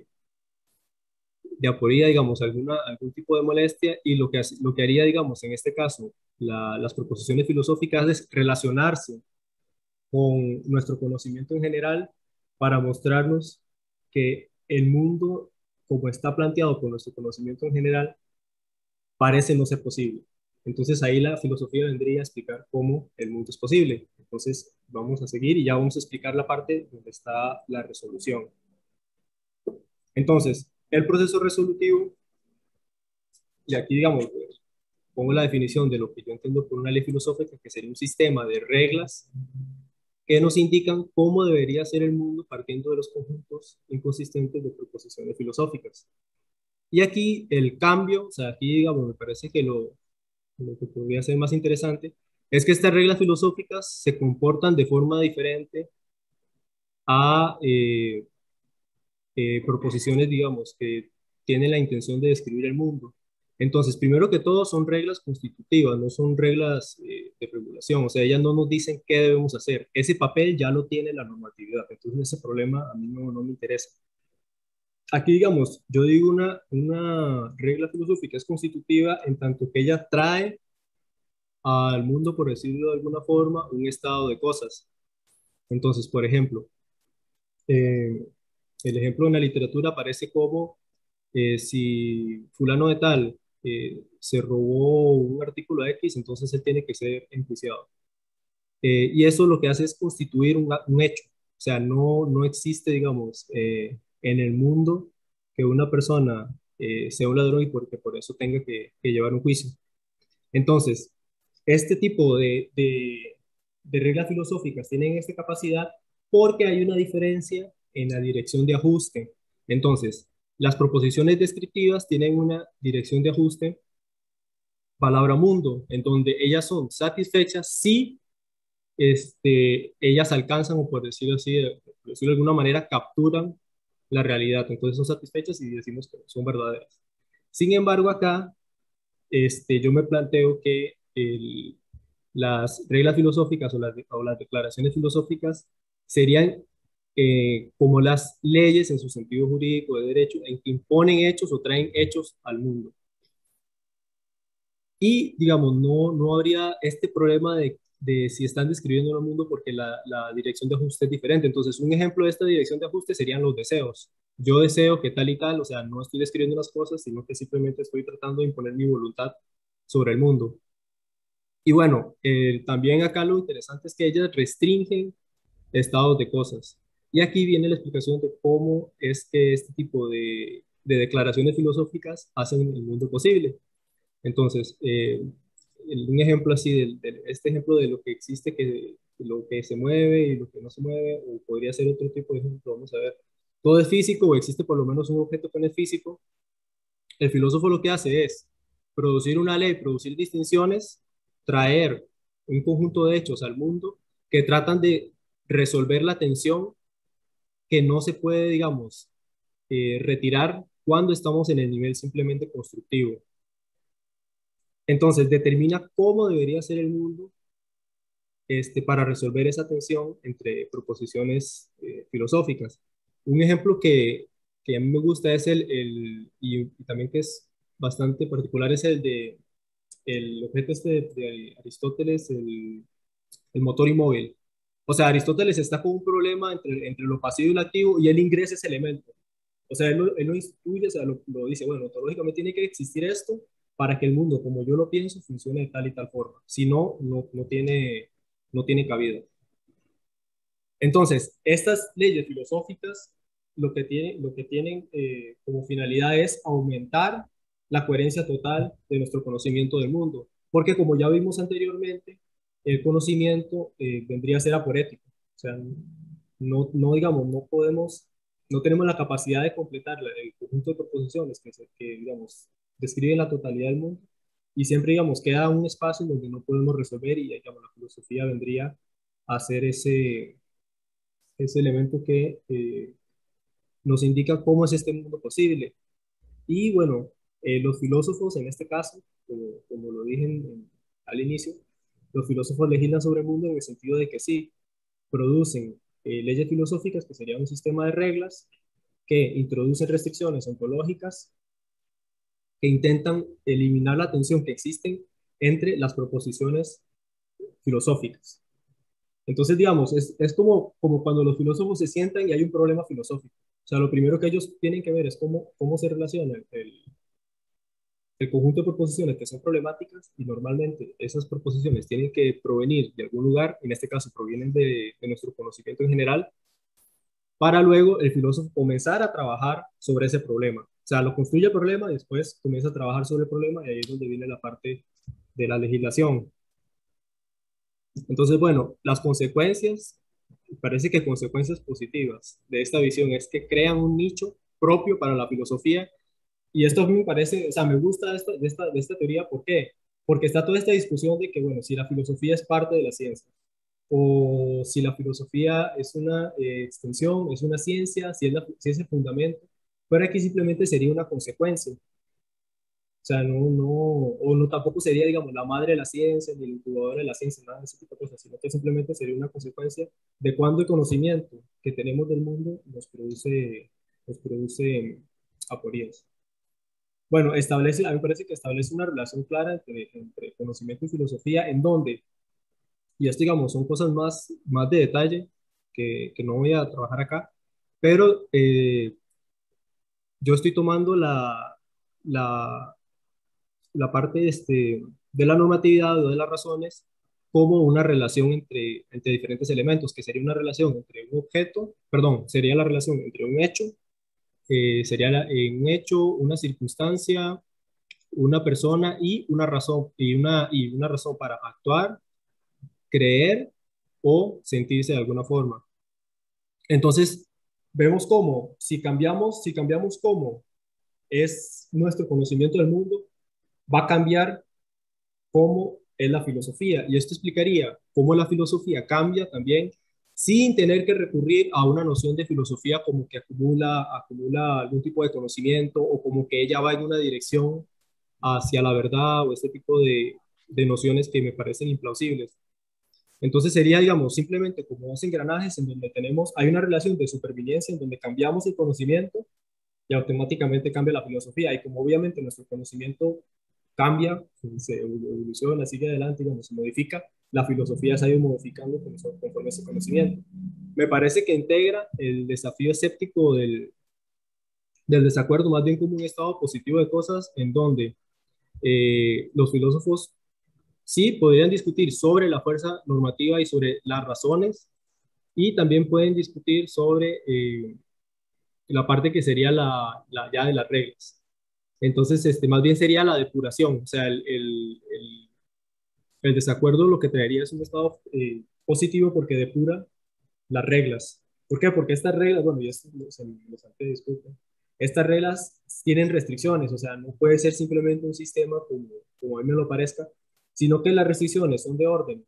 de aporía, digamos, alguna, algún tipo de molestia, y lo que, lo que haría, digamos, en este caso, la, las proposiciones filosóficas es relacionarse con nuestro conocimiento en general para mostrarnos que el mundo, como está planteado por nuestro conocimiento en general, parece no ser posible. Entonces ahí la filosofía vendría a explicar cómo el mundo es posible. Entonces vamos a seguir y ya vamos a explicar la parte donde está la resolución. Entonces, el proceso resolutivo, y aquí digamos, pues, pongo la definición de lo que yo entiendo por una ley filosófica, que sería un sistema de reglas que nos indican cómo debería ser el mundo partiendo de los conjuntos inconsistentes de proposiciones filosóficas. Y aquí el cambio, o sea, aquí digamos, me parece que lo, lo que podría ser más interesante es que estas reglas filosóficas se comportan de forma diferente a eh, eh, proposiciones, digamos, que tienen la intención de describir el mundo. Entonces, primero que todo, son reglas constitutivas, no son reglas eh, de regulación, o sea, ellas no nos dicen qué debemos hacer. Ese papel ya lo tiene la normatividad, entonces ese problema a mí no, no me interesa. Aquí, digamos, yo digo una, una regla filosófica es constitutiva en tanto que ella trae al mundo, por decirlo de alguna forma, un estado de cosas. Entonces, por ejemplo, eh, el ejemplo en la literatura aparece como eh, si fulano de tal eh, se robó un artículo X, entonces él tiene que ser enjuiciado. Eh, y eso lo que hace es constituir un, un hecho. O sea, no, no existe, digamos, eh, en el mundo que una persona eh, sea un ladrón y porque por eso tenga que, que llevar un juicio. Entonces, este tipo de, de, de reglas filosóficas tienen esta capacidad porque hay una diferencia en la dirección de ajuste. Entonces, las proposiciones descriptivas tienen una dirección de ajuste palabra mundo, en donde ellas son satisfechas si este, ellas alcanzan, o por decirlo así, por decirlo de alguna manera, capturan la realidad. Entonces son satisfechas y decimos que son verdaderas. Sin embargo, acá este, yo me planteo que el, las reglas filosóficas o las, o las declaraciones filosóficas serían eh, como las leyes en su sentido jurídico de derecho, en que imponen hechos o traen hechos al mundo. Y, digamos, no, no habría este problema de, de si están describiendo el mundo porque la, la dirección de ajuste es diferente. Entonces, un ejemplo de esta dirección de ajuste serían los deseos. Yo deseo que tal y tal, o sea, no estoy describiendo las cosas, sino que simplemente estoy tratando de imponer mi voluntad sobre el mundo. Y bueno, eh, también acá lo interesante es que ellas restringen estados de cosas. Y aquí viene la explicación de cómo es que este tipo de, de declaraciones filosóficas hacen el mundo posible. Entonces, eh, un ejemplo así, de, de este ejemplo de lo que existe, que, de lo que se mueve y lo que no se mueve, o podría ser otro tipo de ejemplo, vamos a ver. Todo es físico o existe por lo menos un objeto que no es físico. El filósofo lo que hace es producir una ley, producir distinciones, traer un conjunto de hechos al mundo que tratan de resolver la tensión que no se puede, digamos, eh, retirar cuando estamos en el nivel simplemente constructivo. Entonces, determina cómo debería ser el mundo este, para resolver esa tensión entre proposiciones eh, filosóficas. Un ejemplo que, que a mí me gusta es el, el y, y también que es bastante particular, es el de el objeto este de, de Aristóteles, el, el motor inmóvil. O sea, Aristóteles está con un problema entre, entre lo pasivo y lo activo y él ingresa ese elemento. O sea, él lo, él lo instituye, o sea, lo, lo dice, bueno, ontológicamente tiene que existir esto para que el mundo, como yo lo pienso, funcione de tal y tal forma. Si no, no, no, tiene, no tiene cabida. Entonces, estas leyes filosóficas lo que, tiene, lo que tienen eh, como finalidad es aumentar la coherencia total de nuestro conocimiento del mundo. Porque como ya vimos anteriormente, el conocimiento eh, vendría a ser aporético. O sea, no, no digamos, no podemos, no tenemos la capacidad de completar el conjunto de proposiciones que, que digamos, describen la totalidad del mundo. Y siempre, digamos, queda un espacio en donde no podemos resolver y, digamos, la filosofía vendría a hacer ese, ese elemento que eh, nos indica cómo es este mundo posible. Y bueno, eh, los filósofos en este caso, como, como lo dije en, en, al inicio, los filósofos legislan sobre el mundo en el sentido de que sí, producen eh, leyes filosóficas, que sería un sistema de reglas, que introducen restricciones ontológicas, que intentan eliminar la tensión que existen entre las proposiciones filosóficas. Entonces, digamos, es, es como, como cuando los filósofos se sientan y hay un problema filosófico. O sea, lo primero que ellos tienen que ver es cómo, cómo se relaciona el, el conjunto de proposiciones que son problemáticas, y normalmente esas proposiciones tienen que provenir de algún lugar, en este caso provienen de, de nuestro conocimiento en general, para luego el filósofo comenzar a trabajar sobre ese problema. O sea, lo construye el problema y después comienza a trabajar sobre el problema, y ahí es donde viene la parte de la legislación. Entonces, bueno, las consecuencias, parece que consecuencias positivas de esta visión es que crean un nicho propio para la filosofía. Y esto a mí me parece, o sea, me gusta esta, de, esta, de esta teoría. ¿Por qué? Porque está toda esta discusión de que, bueno, si la filosofía es parte de la ciencia, o si la filosofía es una eh, extensión, es una ciencia, si es, la, si es el fundamento, pero aquí simplemente sería una consecuencia. O sea, no, no, o no tampoco sería, digamos, la madre de la ciencia, ni el incubador de la ciencia, nada de ese tipo de cosas, sino que simplemente sería una consecuencia de cuando el conocimiento que tenemos del mundo nos produce, nos produce aporías. Bueno, establece, a mí me parece que establece una relación clara entre, entre conocimiento y filosofía, en donde, y esto, digamos, son cosas más, más de detalle que, que no voy a trabajar acá, pero eh, yo estoy tomando la, la, la parte este, de la normatividad o de las razones como una relación entre, entre diferentes elementos, que sería una relación entre un objeto, perdón, sería la relación entre un hecho, eh, sería la, eh, un hecho, una circunstancia, una persona y una razón, y una, y una razón para actuar, creer o sentirse de alguna forma. Entonces, vemos cómo, si cambiamos, si cambiamos cómo es nuestro conocimiento del mundo, va a cambiar cómo es la filosofía. Y esto explicaría cómo la filosofía cambia también sin tener que recurrir a una noción de filosofía como que acumula, acumula algún tipo de conocimiento, o como que ella va en una dirección hacia la verdad, o este tipo de, de nociones que me parecen implausibles. Entonces sería, digamos, simplemente como dos engranajes en donde tenemos, hay una relación de supervivencia en donde cambiamos el conocimiento y automáticamente cambia la filosofía. Y como obviamente nuestro conocimiento cambia, se evoluciona, sigue adelante, digamos, se modifica, la filosofía se ha ido modificando conforme a ese conocimiento. Me parece que integra el desafío escéptico del, del desacuerdo, más bien como un estado positivo de cosas, en donde eh, los filósofos sí podrían discutir sobre la fuerza normativa y sobre las razones, y también pueden discutir sobre eh, la parte que sería la, la ya de las reglas. Entonces, este, más bien sería la depuración, o sea, el, el, el, el desacuerdo lo que traería es un estado eh, positivo porque depura las reglas. ¿Por qué? Porque estas reglas, bueno, ya se me salté, disculpen, estas reglas tienen restricciones, o sea, no puede ser simplemente un sistema como, como a mí me lo parezca, sino que las restricciones son de orden.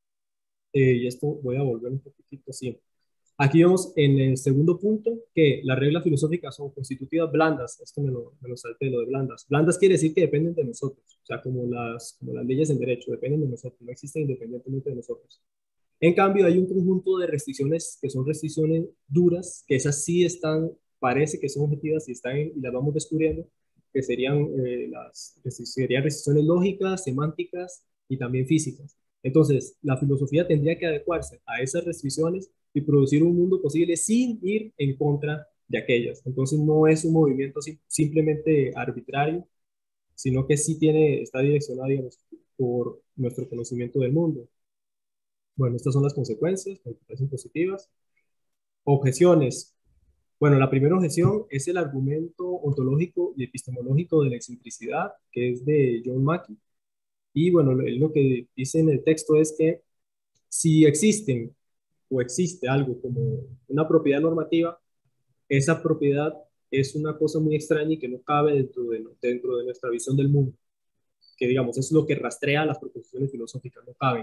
Eh, y esto voy a volver un poquitito así. Aquí vemos en el segundo punto que las reglas filosóficas son constitutivas blandas. Esto me lo, me lo salté, lo de blandas. Blandas quiere decir que dependen de nosotros, o sea, como las, como las leyes en derecho, dependen de nosotros, no existen independientemente de nosotros. En cambio, hay un conjunto de restricciones que son restricciones duras, que esas sí están, parece que son objetivas y, están, y las vamos descubriendo, que serían, eh, las, serían restricciones lógicas, semánticas y también físicas. Entonces, la filosofía tendría que adecuarse a esas restricciones y producir un mundo posible sin ir en contra de aquellas. Entonces, no es un movimiento simplemente arbitrario, sino que sí tiene, está direccionado, digamos, por nuestro conocimiento del mundo. Bueno, estas son las consecuencias, que me parecen positivas. Objeciones. Bueno, la primera objeción es el argumento ontológico y epistemológico de la excentricidad, que es de John Mackey. Y bueno, lo, lo que dice en el texto es que si existen o existe algo como una propiedad normativa, esa propiedad es una cosa muy extraña y que no cabe dentro de, dentro de nuestra visión del mundo. Que digamos, es lo que rastrea las proposiciones filosóficas, no caben.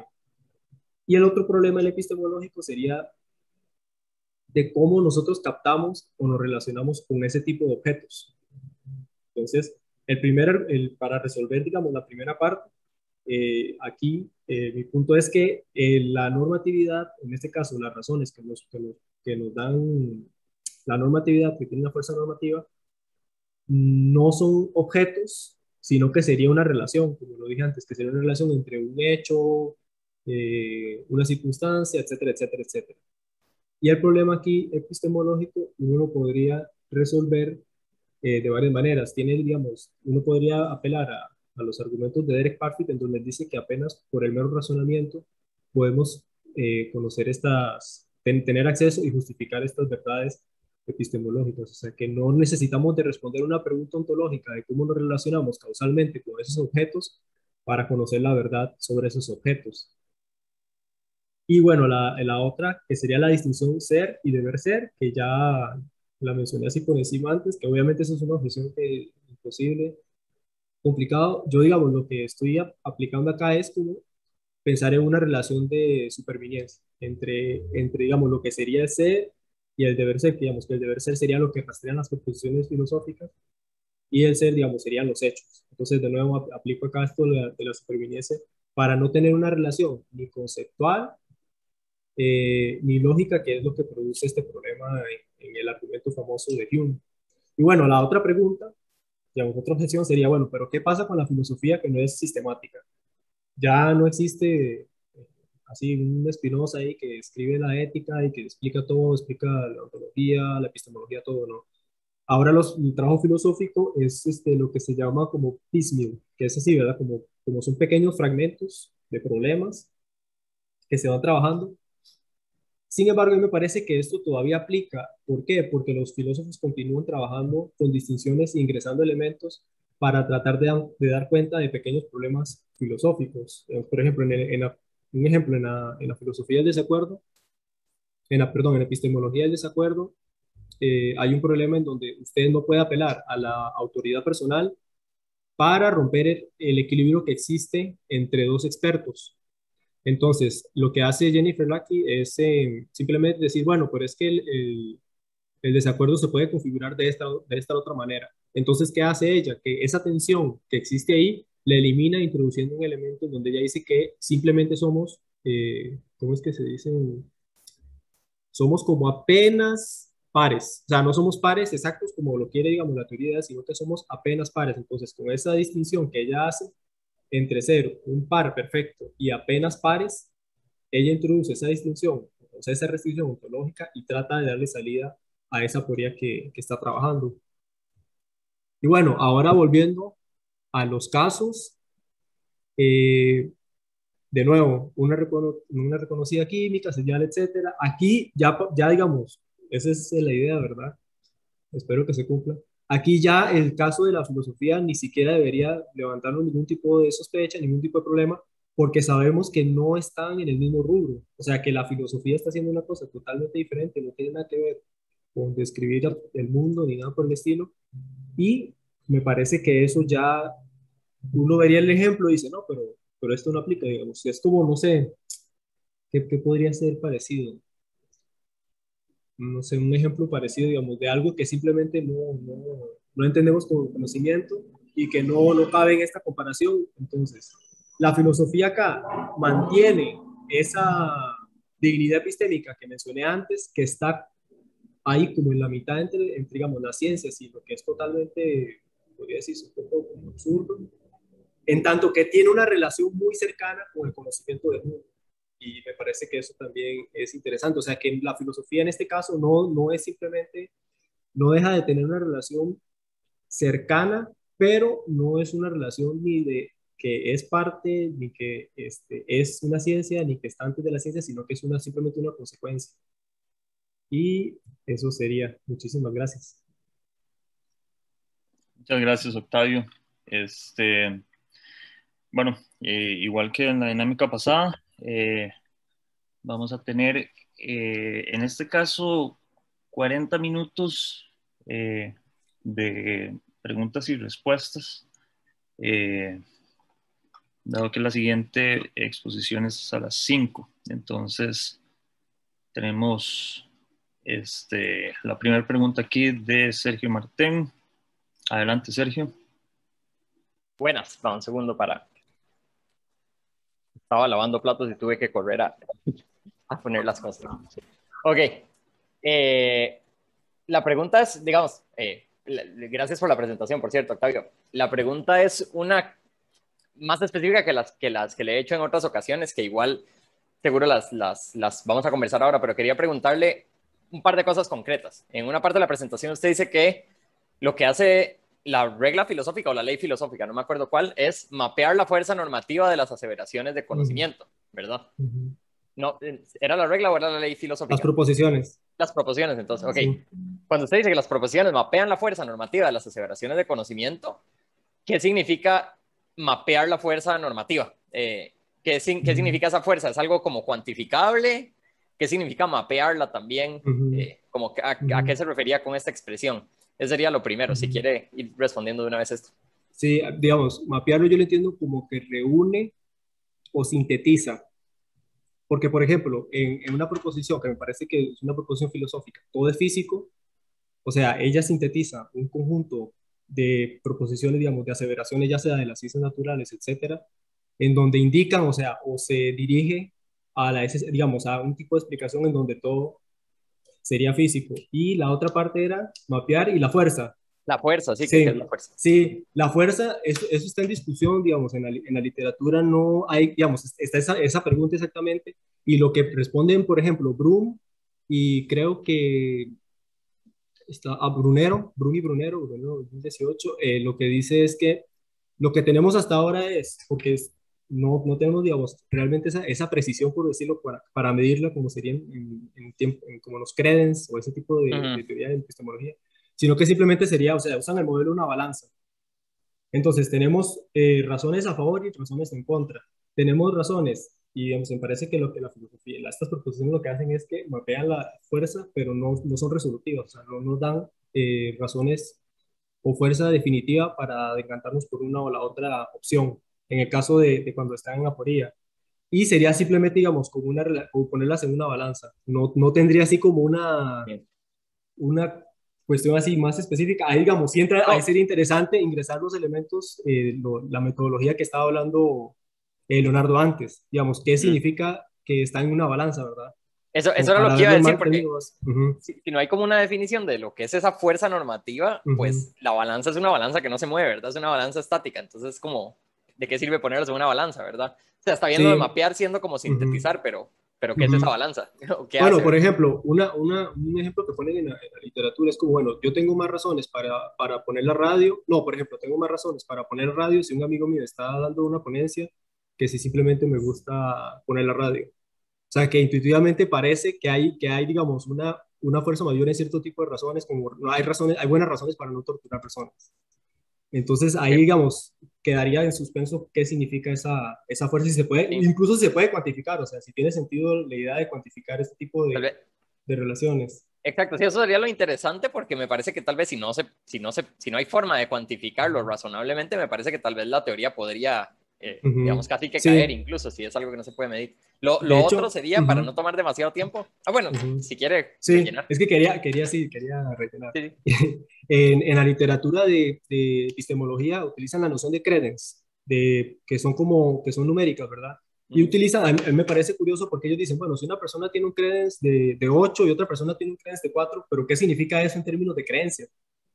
Y el otro problema el epistemológico sería de cómo nosotros captamos o nos relacionamos con ese tipo de objetos. Entonces, el primer, el, para resolver, digamos, la primera parte, eh, aquí eh, mi punto es que eh, la normatividad, en este caso las razones que nos, que, nos, que nos dan la normatividad, que tiene una fuerza normativa, no son objetos, sino que sería una relación, como lo dije antes, que sería una relación entre un hecho, eh, una circunstancia, etcétera, etcétera, etcétera. Y el problema aquí epistemológico uno lo podría resolver eh, de varias maneras. Tiene, digamos, uno podría apelar a, a los argumentos de Derek Parfit, en donde dice que apenas por el mero razonamiento podemos eh, conocer estas, ten, tener acceso y justificar estas verdades epistemológicas. O sea, que no necesitamos de responder una pregunta ontológica de cómo nos relacionamos causalmente con esos objetos para conocer la verdad sobre esos objetos. Y bueno, la, la otra, que sería la distinción ser y deber ser, que ya la mencioné así por encima antes, que obviamente eso es una objeción que imposible, complicado. Yo, digamos, lo que estoy a, aplicando acá es como pensar en una relación de supervivencia entre, entre, digamos, lo que sería el ser y el deber ser, que, digamos, que el deber ser sería lo que rastrean las proposiciones filosóficas y el ser, digamos, serían los hechos. Entonces, de nuevo, aplico acá esto de la, de la supervivencia para no tener una relación ni conceptual eh, ni lógica, que es lo que produce este problema en, en el argumento famoso de Hume. Y bueno, la otra pregunta, digamos, otra objeción sería, bueno, pero ¿qué pasa con la filosofía que no es sistemática? Ya no existe eh, así un Spinoza ahí que escribe la ética y que explica todo, explica la ontología, la epistemología, todo, ¿no? Ahora los, el trabajo filosófico es este, lo que se llama como piecemeal, que es así, ¿verdad? Como, como son pequeños fragmentos de problemas que se van trabajando. Sin embargo, a mí me parece que esto todavía aplica. ¿Por qué? Porque los filósofos continúan trabajando con distinciones e ingresando elementos para tratar de, de dar cuenta de pequeños problemas filosóficos. Por ejemplo, en, el, en la, un ejemplo, en la, en la filosofía del desacuerdo, en la, perdón, en la epistemología del desacuerdo, eh, hay un problema en donde usted no puede apelar a la autoridad personal para romper el, el equilibrio que existe entre dos expertos. Entonces, lo que hace Jennifer Lackey es eh, simplemente decir, bueno, pero es que el, el, el desacuerdo se puede configurar de esta, de esta otra manera. Entonces, ¿qué hace ella? Que esa tensión que existe ahí la elimina introduciendo un elemento en donde ella dice que simplemente somos, eh, ¿cómo es que se dice? Somos como apenas pares. O sea, no somos pares exactos como lo quiere, digamos, la teoría, sino que somos apenas pares. Entonces, con esa distinción que ella hace entre ser un par perfecto y apenas pares, ella introduce esa distinción, o sea, esa restricción ontológica y trata de darle salida a esa aporía que, que está trabajando. Y bueno, ahora volviendo a los casos, eh, de nuevo, una, recono una reconocida química, señal, etcétera. Aquí ya, ya digamos, esa es la idea, ¿verdad? Espero que se cumpla. Aquí ya el caso de la filosofía ni siquiera debería levantarnos ningún tipo de sospecha, ningún tipo de problema, porque sabemos que no están en el mismo rubro. O sea, que la filosofía está haciendo una cosa totalmente diferente, no tiene nada que ver con describir el mundo ni nada por el estilo. Y me parece que eso ya, uno vería el ejemplo y dice, no, pero, pero esto no aplica, digamos. Es como, no sé, ¿qué, qué podría ser parecido? No sé, un ejemplo parecido, digamos, de algo que simplemente no, no, no entendemos con conocimiento y que no, no cabe en esta comparación. Entonces, la filosofía acá mantiene esa dignidad epistémica que mencioné antes, que está ahí como en la mitad entre, entre digamos, las ciencias y lo que es totalmente, podría decirse, un poco como absurdo, en tanto que tiene una relación muy cercana con el conocimiento del mundo. Y me parece que eso también es interesante. O sea, que la filosofía en este caso no, no es simplemente, no deja de tener una relación cercana, pero no es una relación ni de que es parte, ni que este, es una ciencia, ni que está antes de la ciencia, sino que es una, simplemente una consecuencia. Y eso sería. Muchísimas gracias. Muchas gracias, Octavio. Este, bueno, eh, igual que en la dinámica pasada, eh, vamos a tener eh, en este caso cuarenta minutos eh, de preguntas y respuestas, eh, dado que la siguiente exposición es a las cinco. Entonces, tenemos este, la primera pregunta aquí de Sergio Martén. Adelante, Sergio. Buenas, va un segundo para... Estaba lavando platos y tuve que correr a, a poner las cosas. Ok. Eh, la pregunta es, digamos, eh, gracias por la presentación, por cierto, Octavio. La pregunta es una más específica que las que, las que le he hecho en otras ocasiones, que igual seguro las, las, las vamos a conversar ahora, pero quería preguntarle un par de cosas concretas. En una parte de la presentación usted dice que lo que hace la regla filosófica o la ley filosófica, no me acuerdo cuál, es mapear la fuerza normativa de las aseveraciones de conocimiento, ¿verdad? Ujú. No, ¿era la regla o era la ley filosófica? Las proposiciones. Las proposiciones, entonces, ok. Sí. Cuando usted dice que las proposiciones mapean la fuerza normativa de las aseveraciones de conocimiento, ¿qué significa mapear la fuerza normativa? Eh, ¿qué, ¿Qué significa esa fuerza? ¿Es algo como cuantificable? ¿Qué significa mapearla también? Ujú. Eh, como a, ¿A qué se refería con esta expresión? Eso sería lo primero, Ujú. si quiere ir respondiendo de una vez esto. Sí, digamos, mapearlo yo lo entiendo como que reúne o sintetiza. Porque, por ejemplo, en, en una proposición, que me parece que es una proposición filosófica, todo es físico, o sea, ella sintetiza un conjunto de proposiciones, digamos, de aseveraciones, ya sea de las ciencias naturales, etcétera, en donde indican, o sea, o se dirige a la, digamos, a un tipo de explicación en donde todo sería físico. Y la otra parte era mapear y la fuerza. La fuerza, sí, Sí, ¿qué es la fuerza? sí, la fuerza, eso, eso está en discusión, digamos, en la, en la literatura no hay, digamos, está esa, esa pregunta exactamente, y lo que responden, por ejemplo, Brum, y creo que está a Brunero, Brum y Brunero, Brunero dos mil dieciocho, eh, lo que dice es que lo que tenemos hasta ahora es, porque es, no, no tenemos, digamos, realmente esa, esa precisión, por decirlo, para, para medirla como serían en, en tiempo, en, como los credence o ese tipo de, Ujú. de teoría de epistemología, sino que simplemente sería, o sea, usan el modelo de una balanza. Entonces, tenemos eh, razones a favor y razones en contra. Tenemos razones, y digamos, me parece que lo que la filosofía, la- estas proposiciones lo que hacen es que mapean la fuerza, pero no, no son resolutivas, o sea, no nos dan eh, razones o fuerza definitiva para decantarnos por una o la otra opción, en el caso de, de cuando están en aporía. Y sería simplemente, digamos, como, una, rela- como ponerlas en una balanza. No, no tendría así como una, Bien. una cuestión así más específica. Ahí, digamos, sí entra, ahí No, sería interesante ingresar los elementos, eh, lo- la metodología que estaba hablando eh, Leonardo antes. Digamos, ¿qué ujú. significa que está en una balanza, verdad? Eso, eso Como era lo para que iba a verlo en decir, más porque términos. Ujú, si, si no hay como una definición de lo que es esa fuerza normativa, ujú. pues la balanza es una balanza que no se mueve, ¿verdad? Es una balanza estática. Entonces, como, ¿de qué sirve ponerlos en una balanza, verdad? O sea, está bien lo de Sí. mapear siendo como Ujú, sintetizar, pero, pero ¿qué es esa ujú. balanza? ¿Qué Bueno, hace, por verdad? ejemplo, una, una, un ejemplo que ponen en la, en la literatura es como, bueno, yo tengo más razones para, para poner la radio, no, por ejemplo, tengo más razones para poner radio si un amigo mío está dando una ponencia que si simplemente me gusta poner la radio. O sea, que intuitivamente parece que hay, que hay digamos, una, una fuerza mayor en cierto tipo de razones, como no hay razones, hay buenas razones para no torturar personas. Entonces ahí, Ok, digamos, quedaría en suspenso qué significa esa, esa fuerza, si se puede, sí. incluso se puede cuantificar, o sea, si tiene sentido la idea de cuantificar este tipo Tal de, vez, de relaciones. exacto, sí, eso sería lo interesante porque me parece que tal vez si no, se, si no, se, si no hay forma de cuantificarlo razonablemente, me parece que tal vez la teoría podría, eh, digamos, Ujú. casi que caer Sí, incluso si es algo que no se puede medir. Lo, de lo otro hecho, sería, para no ujú, tomar demasiado tiempo, ah, bueno, ujú. si quiere Sí, rellenar. es que quería, quería, sí, quería rellenar. Sí, sí. En, en la literatura de, de epistemología utilizan la noción de credence, de, que son como, que son numéricas, ¿verdad? Y Ujú. utilizan, a mí, a mí me parece curioso porque ellos dicen, bueno, si una persona tiene un credence de, de ocho y otra persona tiene un credence de cuatro, pero ¿qué significa eso en términos de creencia?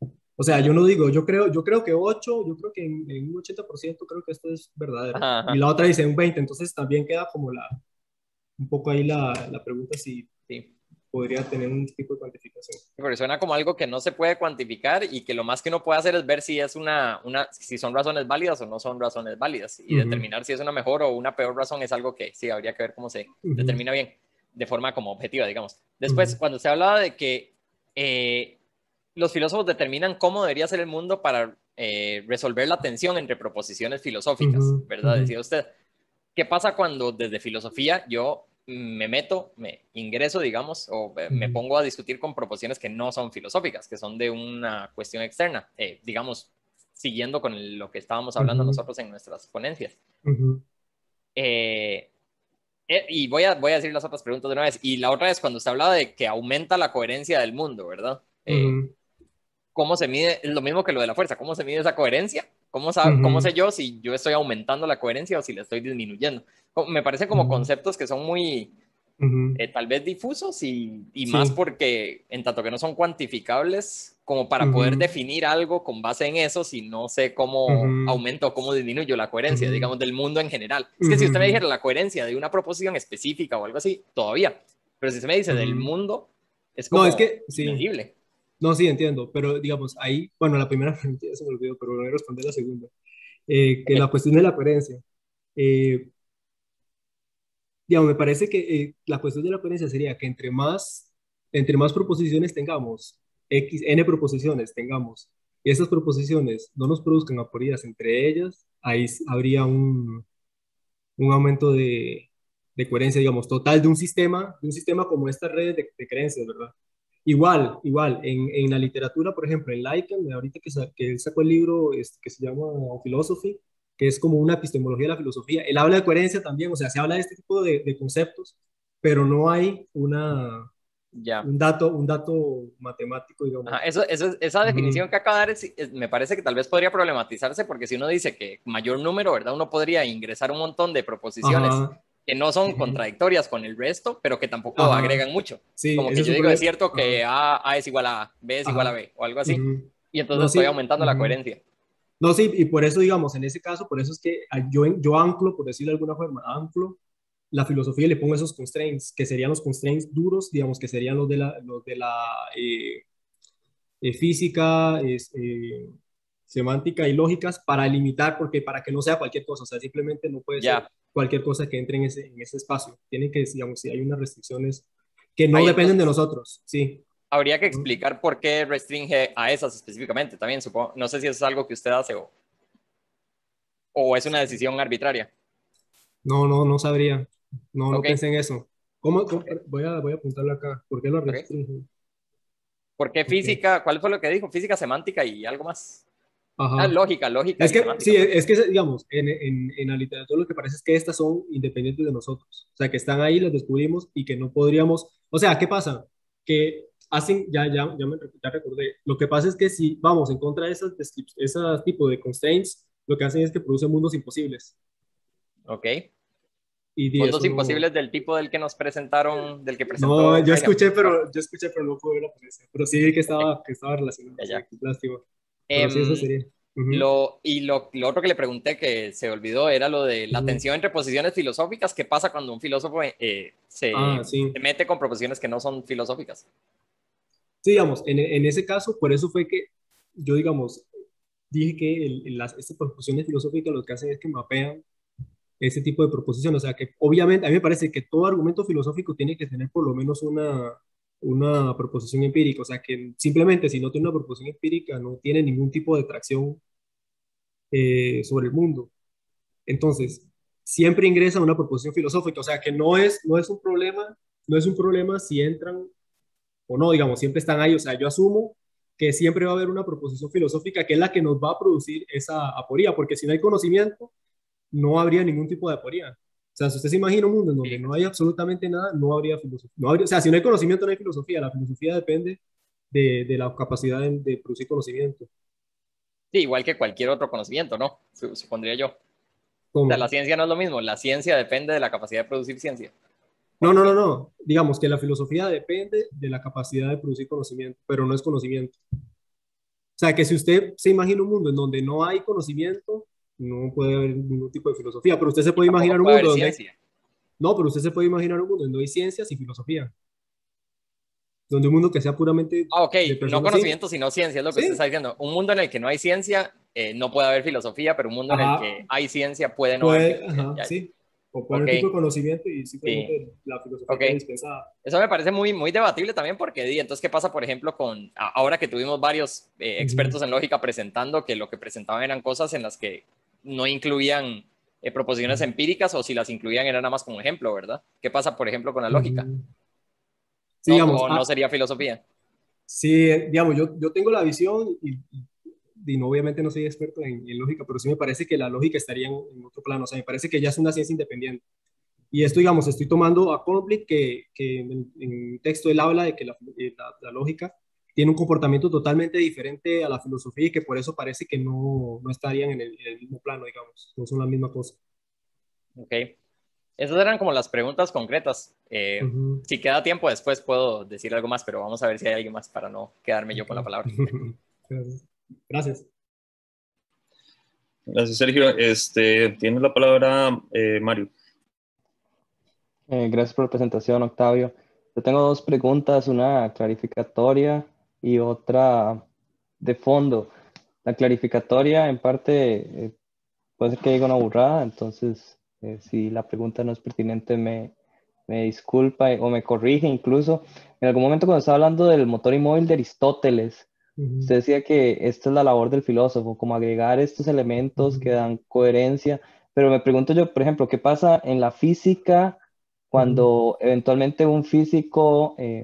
O sea, yo Ujú. no digo, yo creo, yo creo que ocho, yo creo que en, en un ochenta por ciento creo que esto es verdadero. Ajá, Y ajá, la otra dice un veinte, entonces también queda como la, un poco ahí la, la pregunta si sí. podría tener un tipo de cuantificación. Porque suena como algo que no se puede cuantificar y que lo más que uno puede hacer es ver si es una, una, si son razones válidas o no son razones válidas y Ujú, determinar si es una mejor o una peor razón es algo que sí habría que ver cómo se ujú, determina bien, de forma como objetiva, digamos. Después, ujú, cuando se hablaba de que eh, los filósofos determinan cómo debería ser el mundo para eh, resolver la tensión entre proposiciones filosóficas, ujú, ¿verdad? ujú, Decía usted. ¿Qué pasa cuando desde filosofía yo me meto, me ingreso, digamos, o me ujú, pongo a discutir con proposiciones que no son filosóficas, que son de una cuestión externa, eh, digamos, siguiendo con lo que estábamos hablando ujú, nosotros en nuestras ponencias? ujú, Eh, eh, y voy a, voy a decir las otras preguntas de una vez. Y la otra es cuando usted hablaba de que aumenta la coherencia del mundo, ¿verdad? Eh, ujú, ¿Cómo se mide? Es lo mismo que lo de la fuerza. ¿Cómo se mide esa coherencia? ¿Cómo, sabe, cómo ujú, sé yo si yo estoy aumentando la coherencia o si la estoy disminuyendo? Me parecen como ujú, conceptos que son muy, ujú. eh, tal vez difusos y, y más Sí. porque en tanto que no son cuantificables, como para poder Ujú, definir algo con base en eso, si no sé cómo ujú, aumento o cómo disminuyo la coherencia, ujú, digamos, del mundo en general. Es que si usted me ujú, dijera la coherencia de una proposición específica o algo así, todavía. Pero si usted me dice del ujú. mundo, es No, es como que sí. inmedible. No, sí, entiendo, pero digamos, ahí, bueno, la primera pregunta ya se me olvidó, pero voy a responder la segunda. Eh, que la Ok, cuestión de la coherencia. Eh, digamos, me parece que eh, la cuestión de la coherencia sería que entre más, entre más proposiciones tengamos, X, N proposiciones tengamos, y esas proposiciones no nos produzcan aporías entre ellas, ahí s- habría un, un aumento de, de coherencia, digamos, total de un sistema, de un sistema como estas redes de, de creencias, ¿verdad? Igual, igual, en, en la literatura, por ejemplo, en Lycan, ahorita que, sa- que él sacó el libro este, que se llama Philosophy, que es como una epistemología de la filosofía, él habla de coherencia también, o sea, se habla de este tipo de, de conceptos, pero no hay una, ya. un dato, un dato matemático, Ajá, digamos. eso, eso, esa definición Ujú. que acaba de dar es- es- me parece que tal vez podría problematizarse porque si uno dice que mayor número, ¿verdad? Uno podría ingresar un montón de proposiciones Ajá, que no son ujú, contradictorias con el resto, pero que tampoco ajá, agregan mucho. sí, Como ese que es yo un digo, es problema. cierto que Ajá, A, A es igual a A, B es igual a ajá, B, o algo así, ujú. y entonces No, estoy sí, aumentando la ujú. coherencia. No, sí, y por eso, digamos, en ese caso, por eso es que ah, yo, yo anclo, por decirlo de alguna forma, anclo la filosofía y le pongo esos constraints, que serían los constraints duros, digamos, que serían los de la, los de la eh, eh, física, es, eh, semántica y lógicas para limitar, porque para que no sea cualquier cosa, o sea, simplemente no puede ser Ya, cualquier cosa que entre en ese, en ese espacio. Tienen que, digamos, si hay unas restricciones que no ahí dependen de entonces nosotros, sí. habría que ¿No? explicar por qué restringe a esas específicamente también, supongo. No sé si eso es algo que usted hace o, o es una decisión arbitraria. No, no, no sabría. No, no Ok, pensé en eso. ¿Cómo, cómo- ok, voy a, voy a apuntarlo acá. ¿Por qué lo ok. restringen? ¿Por qué Ok. física? ¿Cuál fue lo que dijo? Física semántica y algo más. Ah, Ajá. lógica, lógica Es y que, semántica, sí, pues. es que, digamos, en, en, en la literatura lo que parece es que estas son independientes de nosotros. O sea, que están ahí, las descubrimos y que no podríamos. O sea, ¿qué pasa? Que hacen, ya, ya, ya, me, ya recordé. Lo que pasa es que si vamos en contra de esas, descrip- esas tipo de constraints, lo que hacen es que producen mundos imposibles. Ok. Y di Mundos eso no. imposibles del tipo del que nos presentaron, del que No, presentó yo Heinemann. escuché, No, pero yo escuché, pero no pude ver la ponencia. Pero sí vi que ok, estaba, que estaba relacionado, ya, sí, ya. lástima. Pero sí, eso Em, sería. Ujú, lo, y lo, lo otro que le pregunté que se olvidó era lo de la ujú. tensión entre posiciones filosóficas. ¿Qué pasa cuando un filósofo eh, Ah, se, sí. se mete con proposiciones que no son filosóficas? Sí, digamos, en, en ese caso, por eso fue que yo, digamos, dije que el- el- las, estas proposiciones filosóficas lo que hacen es que mapean ese tipo de proposiciones. O sea, que obviamente a mí me parece que todo argumento filosófico tiene que tener por lo menos una, una proposición empírica. O sea, que simplemente si no tiene una proposición empírica no tiene ningún tipo de tracción eh, sobre el mundo. Entonces, siempre ingresa una proposición filosófica. O sea, que no es, no es un problema, no es un problema si entran o no, digamos, siempre están ahí. O sea, yo asumo que siempre va a haber una proposición filosófica que es la que nos va a producir esa aporía, porque si no hay conocimiento, no habría ningún tipo de aporía. O sea, si usted se imagina un mundo en donde no hay absolutamente nada, no habría filosofía. No habría, o sea, si no hay conocimiento, no hay filosofía. La filosofía depende de, de la capacidad de, de producir conocimiento. Sí, igual que cualquier otro conocimiento, ¿no? Su- Supondría yo. O sea, la ¿Cómo? ciencia no es lo mismo. La ciencia depende de la capacidad de producir ciencia. ¿O No, no? no, no, no. Digamos que la filosofía depende de la capacidad de producir conocimiento, pero no es conocimiento. O sea, que si usted se imagina un mundo en donde no hay conocimiento, no puede haber ningún tipo de filosofía, pero usted se Y puede tampoco imaginar un puede haber mundo donde, ciencia. no, pero usted se puede imaginar un mundo donde no hay ciencias y filosofía, donde un mundo que sea puramente Ah, ok, de no personas, sí, conocimiento, sino ciencia, es lo que usted está sí, diciendo. Un mundo en el que no hay ciencia, eh, no puede haber filosofía, pero un mundo en el ajá, que hay ciencia, puede no haber puede, filosofía. ajá, Ya, ya. sí, o puede Ok, haber un tipo de conocimiento y sí, simplemente la filosofía ok. queda dispensada. Eso me parece muy, muy debatible también porque, di, entonces, ¿qué pasa, por ejemplo, con a- ahora que tuvimos varios eh, Ujú, expertos en lógica presentando que lo que presentaban eran cosas en las que no incluían eh, proposiciones ujú, empíricas o si las incluían era nada más como ejemplo, ¿verdad? ¿Qué pasa, por ejemplo, con la lógica? ujú. Sí, No, digamos, o no ah, sería filosofía. sí, digamos, yo, yo tengo la visión y, y no, obviamente no soy experto en, en lógica, pero sí me parece que la lógica estaría en, en otro plano. O sea, me parece que ya es una ciencia independiente. Y esto, digamos, estoy tomando a Conflict, que, que en, en texto él habla de que la, eh, la, la lógica tiene un comportamiento totalmente diferente a la filosofía y que por eso parece que no, no estarían en el, en el mismo plano, digamos, no son la misma cosa. Ok. Esas eran como las preguntas concretas. Eh, Ujú. si queda tiempo después puedo decir algo más, pero vamos a ver si hay alguien más para no quedarme yo Ok. con la palabra. Gracias. Gracias. Gracias, Sergio. Este, tiene la palabra eh, Mario. Eh, gracias por la presentación, Octavio. Yo tengo dos preguntas, una clarificatoria y otra de fondo. La clarificatoria, en parte, eh, puede ser que diga una burrada, entonces, eh, si la pregunta no es pertinente, me, me disculpa o me corrige incluso. En algún momento cuando estaba hablando del motor inmóvil de Aristóteles, Ujú. usted decía que esta es la labor del filósofo, como agregar estos elementos que Ujú. dan coherencia, pero me pregunto yo, por ejemplo, ¿qué pasa en la física cuando eventualmente un físico eh,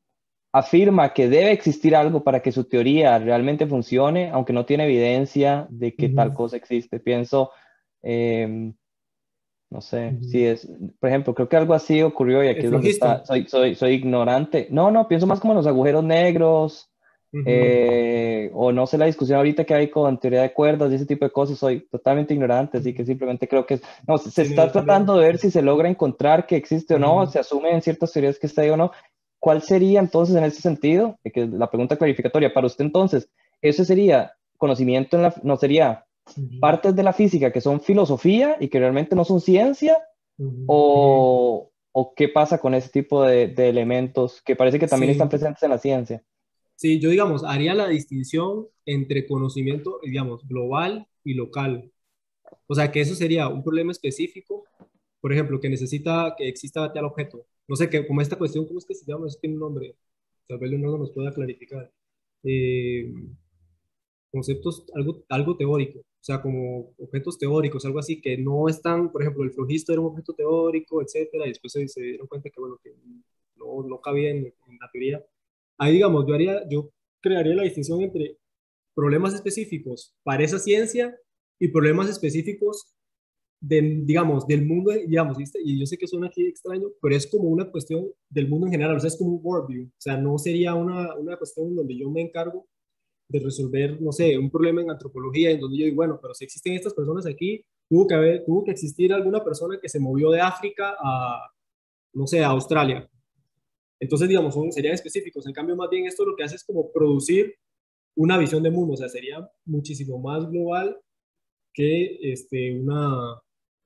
afirma que debe existir algo para que su teoría realmente funcione, aunque no tiene evidencia de que tal Ujú. cosa existe? Pienso, eh, no sé, si Ujú. es, por ejemplo, creo que algo así ocurrió y El aquí es donde está, flojisto. soy, soy, soy ignorante. No, no, pienso más como en los agujeros negros, Ujú. eh, o no sé la discusión ahorita que hay con teoría de cuerdas y ese tipo de cosas, soy totalmente ignorante, así que simplemente creo que es, no, se, se Sí, no, está yo también. tratando de ver si se logra encontrar que existe o no, Ujú. se asume en ciertas teorías que está ahí o no. ¿Cuál sería entonces en ese sentido? Eh, Que la pregunta clarificatoria para usted entonces, ¿eso sería conocimiento en la, no sería Ujú. partes de la física que son filosofía y que realmente no son ciencia? Ujú. ¿O, o qué pasa con ese tipo de, de elementos que parece que también están Sí, presentes en la ciencia? sí, yo digamos, haría la distinción entre conocimiento, digamos, global y local. O sea, que eso sería un problema específico, por ejemplo, que necesita que exista tal objeto. No sé, que como esta cuestión, ¿cómo es que se llama? Eso tiene un nombre. Tal vez Leonardo nos pueda clarificar. Eh, conceptos, algo, algo teórico, o sea, como objetos teóricos, algo así, que no están, por ejemplo, el flojisto era un objeto teórico, etcétera, y después se, se dieron cuenta que, bueno, que no, no cabía en, en la teoría. Ahí, digamos, yo haría, yo crearía la distinción entre problemas específicos para esa ciencia y problemas específicos del, digamos, del mundo, digamos, ¿viste? Y yo sé que suena aquí extraño, pero es como una cuestión del mundo en general, o sea, es como un worldview, o sea, no sería una, una cuestión donde yo me encargo de resolver, no sé, un problema en antropología, en donde yo digo, bueno, pero si existen estas personas aquí, tuvo que haber, tuvo que existir alguna persona que se movió de África a, no sé, a Australia. Entonces, digamos, son, serían específicos. En cambio, más bien esto lo que hace es como producir una visión de mundo, o sea, sería muchísimo más global que este, una,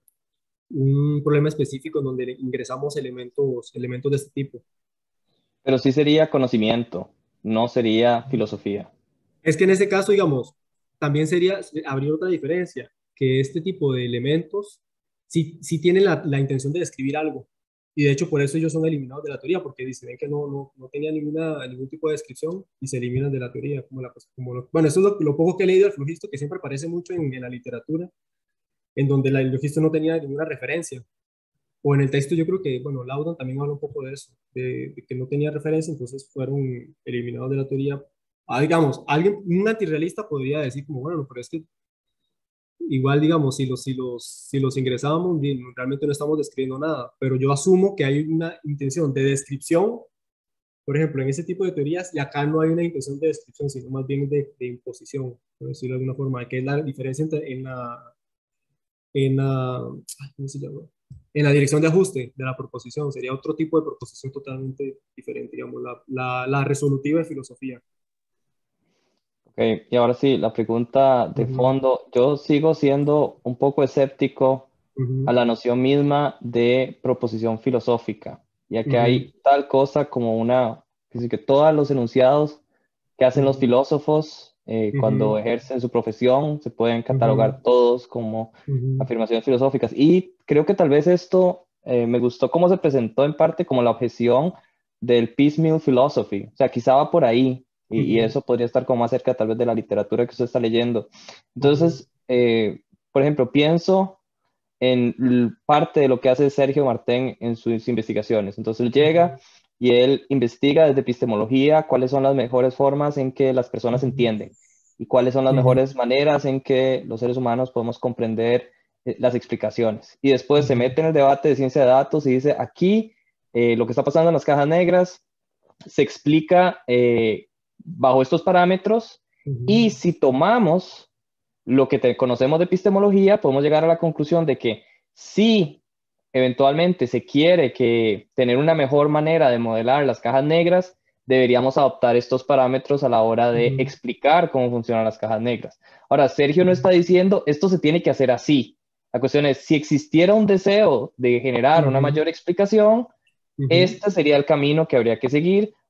un problema específico en donde ingresamos elementos, elementos de este tipo. Pero sí sería conocimiento, no sería filosofía. Es que en ese caso, digamos, también sería, habría otra diferencia, que este tipo de elementos sí, sí tienen la, la intención de describir algo. Y de hecho, por eso ellos son eliminados de la teoría, porque dicen que no, no, no tenía ninguna, ningún tipo de descripción y se eliminan de la teoría. Como la, como lo, bueno, eso es lo, lo poco que he leído del flojisto, que siempre aparece mucho en, en la literatura, en donde la, el flojisto no tenía ninguna referencia. O en el texto yo creo que, bueno, Laudan también habla un poco de eso, de, de que no tenía referencia, entonces fueron eliminados de la teoría. Ah, digamos, alguien, un antirrealista podría decir como, bueno, pero es que igual, digamos, si los, si los, si los ingresábamos, bien, realmente no estamos describiendo nada, pero yo asumo que hay una intención de descripción, por ejemplo, en ese tipo de teorías, y acá no hay una intención de descripción, sino más bien de, de imposición, por decirlo de alguna forma, que es la diferencia entre, en la, en la, ay, ¿cómo se llama? En la dirección de ajuste de la proposición. Sería otro tipo de proposición totalmente diferente, digamos, la, la, la resolutiva de filosofía. Ok, y ahora sí, la pregunta de Ujú. fondo. Yo sigo siendo un poco escéptico a Ujú. la noción misma de proposición filosófica, ya que Ujú. hay tal cosa como una, es decir, que todos los enunciados que hacen los Ujú. filósofos eh, cuando Ujú. ejercen su profesión se pueden Ujú. catalogar todos como Ujú. afirmaciones filosóficas. Y creo que tal vez esto eh, me gustó cómo se presentó en parte como la objeción del piecemeal philosophy. O sea, quizá va por ahí y, y Ujú. eso podría estar como más cerca tal vez de la literatura que usted está leyendo. Ujú. Entonces, eh, por ejemplo, pienso en l- parte de lo que hace Sergio Martén en sus investigaciones. Entonces él llega Ujú. y él investiga desde epistemología cuáles son las mejores formas en que las personas Ujú. entienden y cuáles son las Ujú. mejores maneras en que los seres humanos podemos comprender eh, las explicaciones. Y después se Ujú. mete en el debate de ciencia de datos y dice, aquí eh, lo que está pasando en las cajas negras se explica eh, bajo estos parámetros y Ujú. si tomamos lo que te, conocemos de epistemología, podemos llegar a la conclusión de que si eventualmente se quiere que tener una mejor manera de modelar las cajas negras, deberíamos adoptar estos parámetros a la hora de Ujú. explicar cómo funcionan las cajas negras. Ahora, Sergio no está diciendo esto se tiene que hacer así. La cuestión es, si existiera un deseo de generar una Ujú. mayor explicación, Ujú. este sería el camino que habría que seguir,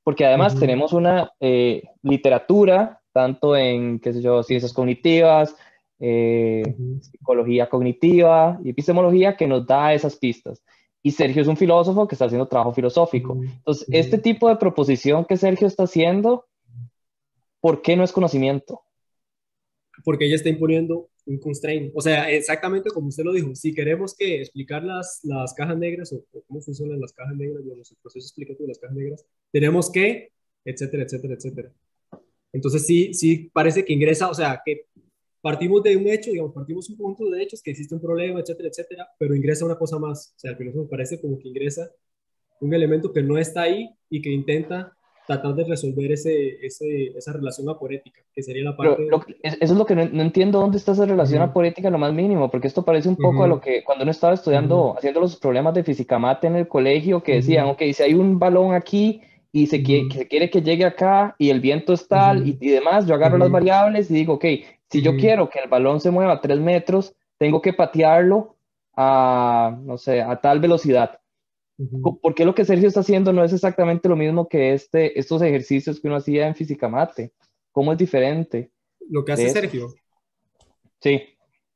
porque además Ujú. tenemos una eh, literatura, tanto en, qué sé yo, ciencias cognitivas, eh, Ujú. psicología cognitiva y epistemología, que nos da esas pistas. Y Sergio es un filósofo que está haciendo trabajo filosófico. Ujú. Entonces, este Ujú. tipo de proposición que Sergio está haciendo, ¿por qué no es conocimiento? Porque ella está imponiendo un constraint. O sea, exactamente como usted lo dijo, si queremos que explicar las, las cajas negras o, o cómo funcionan las cajas negras, digamos, el proceso explicativo de las cajas negras, tenemos que, etcétera, etcétera, etcétera. Entonces sí, sí parece que ingresa, o sea, que partimos de un hecho, digamos, partimos un conjunto de hechos, que existe un problema, etcétera, etcétera, pero ingresa una cosa más. O sea, el filósofo parece como que ingresa un elemento que no está ahí y que intenta tratar de resolver ese, ese, esa relación aporética, que sería la Pero parte... lo- es- eso es lo que no, no entiendo, dónde está esa relación Ujú, aporética lo más mínimo, porque esto parece un poco a lo ujú, que cuando uno estaba ujú, estudiando, haciendo los problemas de física mate en el colegio, que decían, ujú, ok, si hay un balón aquí y se, quiere, que ujú, se quiere que llegue acá y el viento es tal y, ujú, y demás, yo agarro las ujú, variables y digo, ok, si yo ujú, quiero que el balón se mueva a tres metros, tengo que patearlo a, no sé, a tal velocidad. ujú. ¿Por qué lo que Sergio está haciendo no es exactamente lo mismo que este, estos ejercicios que uno hacía en física mate? ¿Cómo es diferente Lo que hace de eso? Sergio Sí.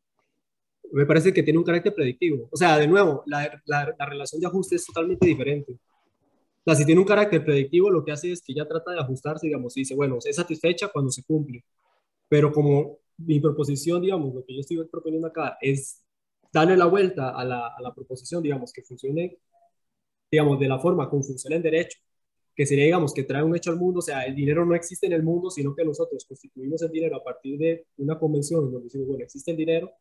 me parece que tiene un carácter predictivo. O sea, de nuevo, la, la, la relación de ajuste es totalmente diferente. O sea, si tiene un carácter predictivo, lo que hace es que ya trata de ajustarse, digamos, y dice, bueno, es satisfecha cuando se cumple. Pero como mi proposición, digamos, lo que yo estoy proponiendo acá es darle la vuelta a la, a la proposición, digamos, que funcione, digamos, de la forma como funciona en derecho, que sería, digamos, que trae un hecho al mundo, o sea, el dinero no existe en el mundo, sino que nosotros constituimos el dinero a partir de una convención donde decimos, bueno, existe el dinero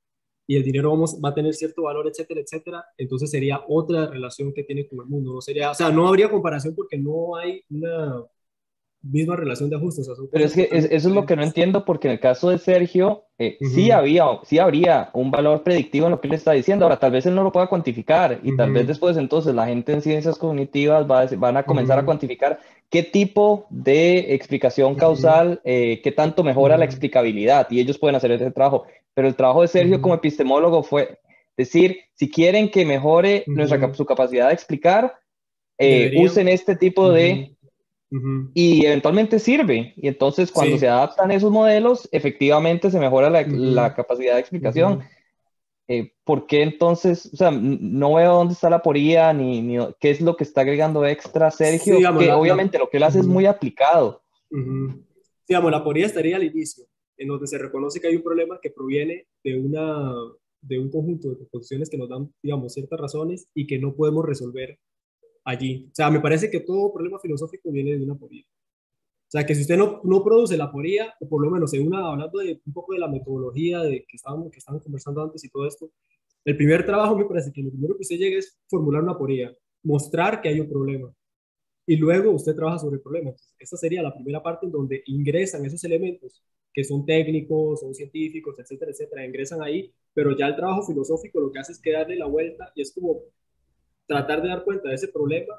y el dinero vamos, va a tener cierto valor, etcétera, etcétera, entonces sería otra relación que tiene con el mundo, no sería, o sea, no habría comparación porque no hay una misma relación de ajuste, o sea, son Pero es cosas que es- totalmente eso es lo que no diferentes. entiendo, porque en el caso de Sergio, eh, sí Ujú, había, sí habría un valor predictivo en lo que él está diciendo. Ahora, tal vez él no lo pueda cuantificar y tal vez ujú, después entonces la gente en ciencias cognitivas va a decir- van a comenzar a ujú, cuantificar qué tipo de explicación ujú, causal, eh, qué tanto mejora la ujú, explicabilidad y ellos pueden hacer ese trabajo. Pero el trabajo de Sergio como ujú, epistemólogo fue decir, si quieren que mejore nuestra, cap- ujú. su capacidad de explicar, eh, Deberían. usen este tipo de Ujú, ujú. y eventualmente sirve. Y entonces cuando se Sí. adaptan esos modelos, efectivamente se mejora la, la Ujú, capacidad de explicación. ujú. Eh, ¿por qué entonces, o sea, n- no veo dónde está la poría ni, ni qué es lo que está agregando extra Sí, Sergio? digamos, Que la, la, obviamente lo que él hace es muy ujú, aplicado. ujú. Digamos, la aporía estaría al inicio, en donde se reconoce que hay un problema que proviene de, una, de un conjunto de proposiciones que nos dan, digamos, ciertas razones y que no podemos resolver allí. O sea, me parece que todo problema filosófico viene de una aporía. O sea, que si usted no, no produce la aporía, o por lo menos en una, hablando de un poco de la metodología de que estábamos, que estaban conversando antes y todo esto, el primer trabajo me parece que lo primero que usted llega es formular una aporía, mostrar que hay un problema y luego usted trabaja sobre el problema. Entonces, esta sería la primera parte en donde ingresan esos elementos que son técnicos, son científicos, etcétera, etcétera, ingresan ahí, pero ya el trabajo filosófico lo que hace es que darle la vuelta y es como tratar de dar cuenta de ese problema,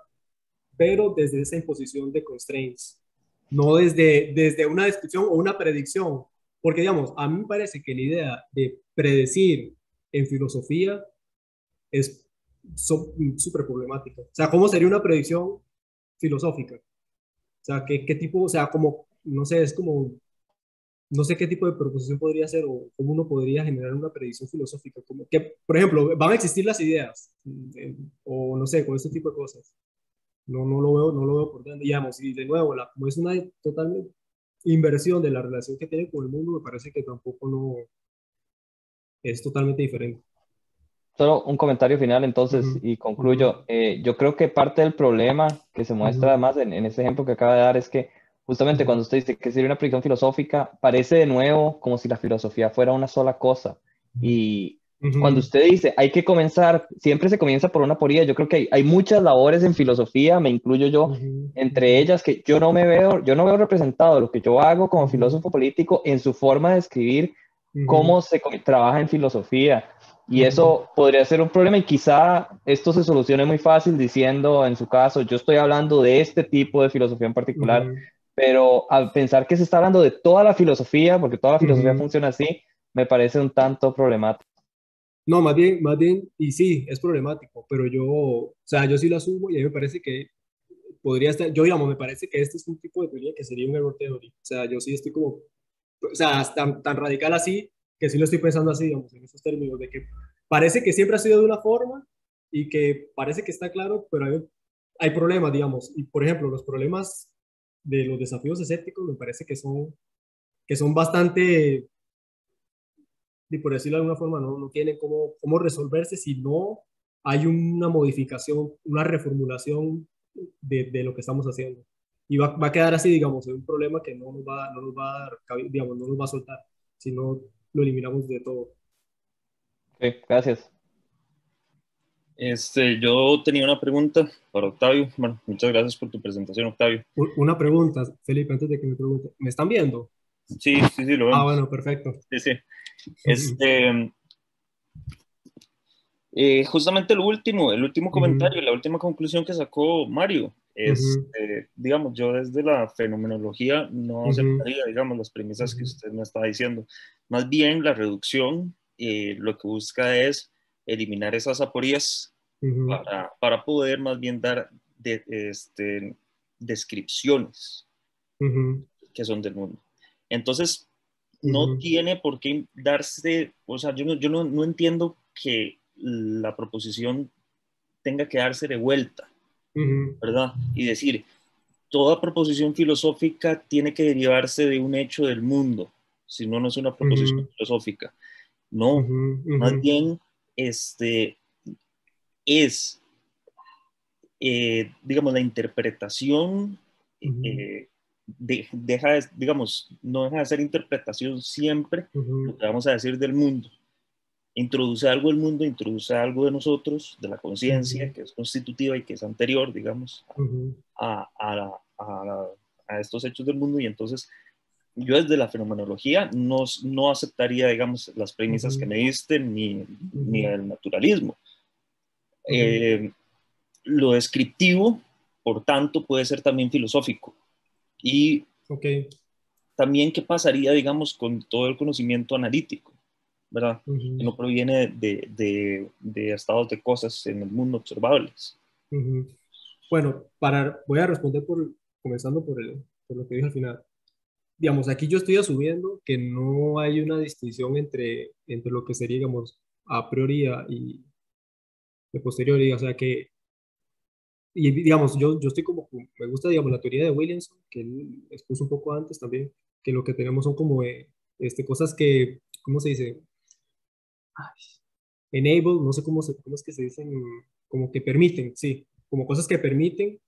pero desde esa imposición de constraints, no desde, desde una descripción o una predicción, porque digamos, a mí me parece que la idea de predecir en filosofía es súper problemática. O sea, ¿cómo sería una predicción filosófica? O sea, ¿qué, qué tipo, o sea, como, no sé, es como, no sé qué tipo de proposición podría ser o cómo uno podría generar una predicción filosófica. Como que, por ejemplo, van a existir las ideas, eh, o no sé, con este tipo de cosas. No, no lo veo, no lo veo por dónde, digamos, y de nuevo, la, como es una total inversión de la relación que tiene con el mundo, me parece que tampoco no es totalmente diferente. Solo un comentario final entonces Ujú, y ujú, concluyo. Eh, yo creo que parte del problema que se muestra ujú, además en, en este ejemplo que acaba de dar es que justamente ujú, cuando usted dice que sería una predicción filosófica, parece de nuevo como si la filosofía fuera una sola cosa. Y cuando ujú, usted dice hay que comenzar, siempre se comienza por una aporía. Yo creo que hay, hay muchas labores en filosofía, me incluyo yo, ujú, entre ujú, ellas que yo no me veo, yo no veo representado lo que yo hago como ujú, filósofo político en su forma de escribir ujú, cómo se co- trabaja en filosofía. Y ujú, eso podría ser un problema y quizá esto se solucione muy fácil diciendo, en su caso, yo estoy hablando de este tipo de filosofía en particular, ujú, pero al pensar que se está hablando de toda la filosofía, porque toda la filosofía ujú. funciona así, me parece un tanto problemático. No, más bien, más bien, y sí, es problemático, pero yo, o sea, yo sí lo asumo y a mí me parece que podría estar, yo digamos, me parece que este es un tipo de teoría que sería un error theory. O sea, yo sí estoy como, o sea, tan, tan radical así, que sí lo estoy pensando así, digamos, en esos términos, de que parece que siempre ha sido de una forma y que parece que está claro, pero hay, hay problemas, digamos. Y, por ejemplo, los problemas de los desafíos escépticos me parece que son, que son bastante, y por decirlo de alguna forma, no, no tienen cómo, cómo resolverse si no hay una modificación, una reformulación de, de lo que estamos haciendo. Y va, va a quedar así, digamos, un problema que no nos va, no nos va a dar, digamos, no nos va a soltar, si no lo eliminamos de todo. Ok, gracias. Este, yo tenía una pregunta para Octavio. Bueno, muchas gracias por tu presentación, Octavio. Una pregunta, Felipe, antes de que me pregunte. ¿Me están viendo? Sí, sí, sí, lo vemos. Ah, bueno, perfecto. Sí, sí. Este, eh, justamente el último, el último comentario, uh-huh. la última conclusión que sacó Mario, es, uh-huh. eh, digamos, yo desde la fenomenología no uh-huh. aceptaría, digamos, las premisas uh-huh. que usted me está diciendo. Más bien, la reducción eh, lo que busca es eliminar esas aporías uh-huh. para, para poder más bien dar de, este, descripciones uh-huh. que son del mundo. Entonces, no uh-huh. tiene por qué darse, o sea, yo no, yo no, no entiendo que la proposición tenga que darse de vuelta, uh-huh. ¿verdad? Y decir, toda proposición filosófica tiene que derivarse de un hecho del mundo, si no, no es una proposición uh-huh. filosófica. No, uh-huh. Uh-huh. más bien, este, es, eh, digamos, la interpretación, uh-huh. eh, de, deja de, digamos, no deja de ser interpretación siempre, uh-huh. lo que vamos a decir del mundo. Introduce algo del mundo, introduce algo de nosotros, de la conciencia, uh-huh. que es constitutiva y que es anterior, digamos, uh-huh. a, a, a, a estos hechos del mundo. Y entonces, yo desde la fenomenología no, no aceptaría, digamos, las premisas uh-huh. que me diste, ni, uh-huh. ni el naturalismo. Uh-huh. Eh, lo descriptivo, por tanto, puede ser también filosófico. Y okay. también, ¿qué pasaría, digamos, con todo el conocimiento analítico? ¿Verdad? Uh-huh. Que no proviene de, de, de estados de cosas en el mundo observables. Uh-huh. Bueno, para, voy a responder por, comenzando por, el, por lo que dije al final. Digamos, aquí yo estoy asumiendo que no hay una distinción entre, entre lo que sería, digamos, a priori y de posteriori, o sea que, y digamos, yo, yo estoy como, me gusta, digamos, la teoría de Williamson, que él expuso un poco antes también, que lo que tenemos son como eh, este, cosas que, ¿cómo se dice? Enable, no sé cómo, se, cómo es que se dicen, como que permiten, sí, como cosas que permiten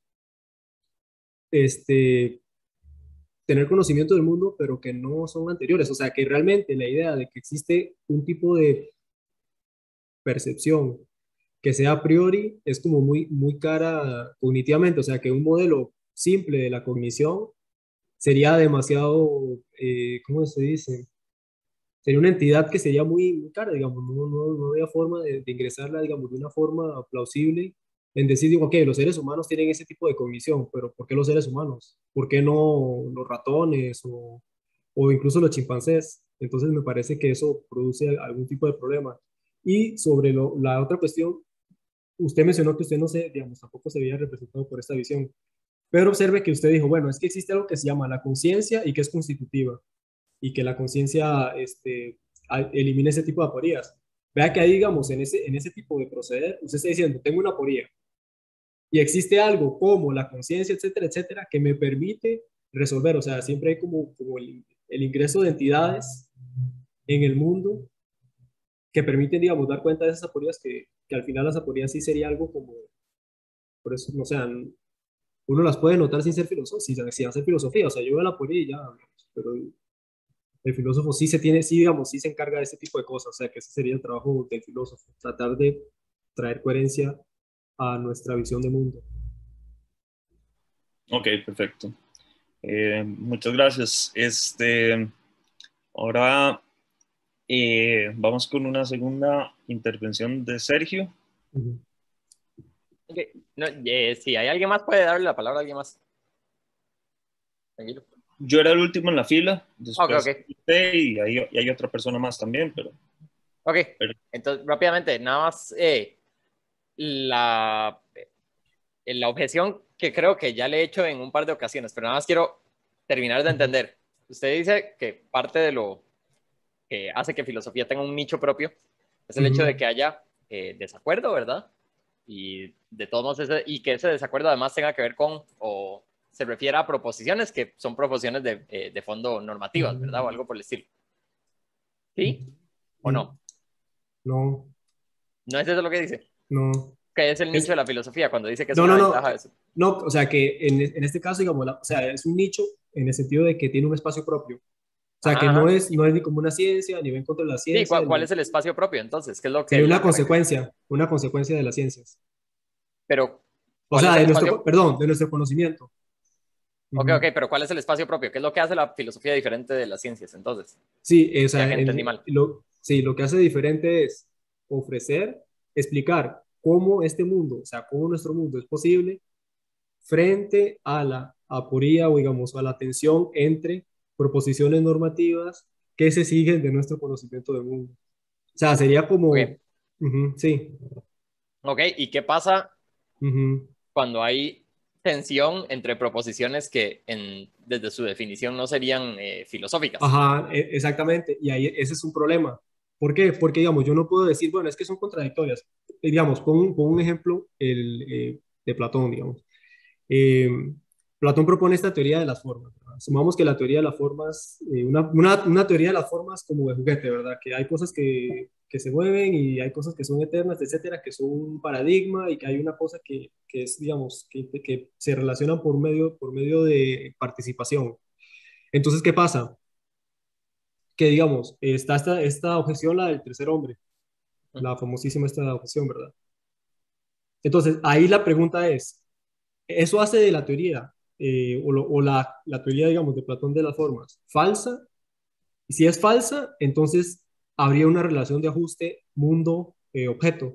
este, tener conocimiento del mundo, pero que no son anteriores. O sea, que realmente la idea de que existe un tipo de percepción que sea a priori es como muy, muy cara cognitivamente. O sea, que un modelo simple de la cognición sería demasiado, eh, ¿cómo se dice? Sería una entidad que sería muy, muy cara, digamos, no, no, no había forma de, de ingresarla, digamos, de una forma plausible en decir, digo, ok, los seres humanos tienen ese tipo de cognición, pero ¿por qué los seres humanos? ¿Por qué no los ratones o, o incluso los chimpancés? Entonces me parece que eso produce algún tipo de problema. Y sobre lo, la otra cuestión, usted mencionó que usted no se, digamos, tampoco se veía representado por esta visión, pero observe que usted dijo, bueno, es que existe algo que se llama la conciencia y que es constitutiva, y que la conciencia este, elimine ese tipo de aporías. Vea que ahí, digamos, en ese, en ese tipo de proceder, usted está diciendo, tengo una aporía, y existe algo como la conciencia, etcétera, etcétera, que me permite resolver. O sea, siempre hay como, como el, el ingreso de entidades en el mundo que permiten, digamos, dar cuenta de esas aporías, que, que al final las aporías sí sería algo como, por eso, no sé, uno las puede notar sin ser filósofo, sin, sin hacer filosofía. O sea, yo veo la aporía y ya, pero el filósofo sí se tiene, sí, digamos, sí se encarga de ese tipo de cosas. O sea, que ese sería el trabajo del filósofo, tratar de traer coherencia a nuestra visión de mundo. Ok, perfecto. Eh, muchas gracias. Este, ahora eh, vamos con una segunda intervención de Sergio. Uh-huh. Okay. No, eh, si hay alguien más, puede darle la palabra a alguien más. Tranquilo. Yo era el último en la fila, después okay, okay. usted y hay, y hay otra persona más también, pero... Ok, pero... entonces rápidamente, nada más eh, la, la objeción que creo que ya le he hecho en un par de ocasiones, pero nada más quiero terminar de entender. Usted dice que parte de lo que hace que filosofía tenga un nicho propio es el uh-huh. hecho de que haya eh, desacuerdo, ¿verdad? Y de todos modos, ese, y que ese desacuerdo además tenga que ver con, o se refiere a proposiciones que son proposiciones de, eh, de fondo normativas, ¿verdad? O algo por el estilo. ¿Sí? ¿O no? No. ¿No es eso lo que dice? No. ¿Qué es el nicho es... de la filosofía cuando dice que es no, una no, ventaja no. de eso? No, o sea que en, en este caso, digamos, la, o sea, es un nicho en el sentido de que tiene un espacio propio. O sea, ajá, que no es, no es ni como una ciencia, ni va en contra de la ciencia. Sí, ¿cuál, cuál ni... es el espacio propio entonces? ¿Qué es lo que sería una consecuencia, una consecuencia de las ciencias. Pero, o sea, de nuestro, espacio... perdón, de nuestro conocimiento. Ok, uh-huh. ok, pero ¿cuál es el espacio propio? ¿Qué es lo que hace la filosofía diferente de las ciencias entonces? Sí, o sea, ya que entendí el, mal. Lo, sí, lo que hace diferente es ofrecer, explicar cómo este mundo, o sea, cómo nuestro mundo es posible frente a la aporía o digamos a la tensión entre proposiciones normativas que se siguen de nuestro conocimiento del mundo. O sea, sería como... Okay. Uh-huh, sí. Ok, ¿y qué pasa uh-huh. cuando hay tensión entre proposiciones que en, desde su definición no serían eh, filosóficas? Ajá, exactamente, y ahí ese es un problema. ¿Por qué? Porque, digamos, yo no puedo decir, bueno, es que son contradictorias. Digamos, pon, pon un ejemplo el, eh, de Platón, digamos. Eh, Platón propone esta teoría de las formas, ¿verdad? Sumamos que la teoría de las formas, eh, una, una, una teoría de las formas como de juguete, ¿verdad? Que hay cosas que, que se mueven y hay cosas que son eternas, etcétera, que son un paradigma y que hay una cosa que, que es, digamos, que, que se relacionan por medio, por medio de participación. Entonces, ¿qué pasa? Que, digamos, está esta, esta objeción, la del tercer hombre, la famosísima esta objeción, ¿verdad? Entonces, ahí la pregunta es, ¿eso hace de la teoría, eh, o, lo, o la, la teoría, digamos, de Platón de las formas, falsa? Y si es falsa, entonces habría una relación de ajuste mundo-objeto.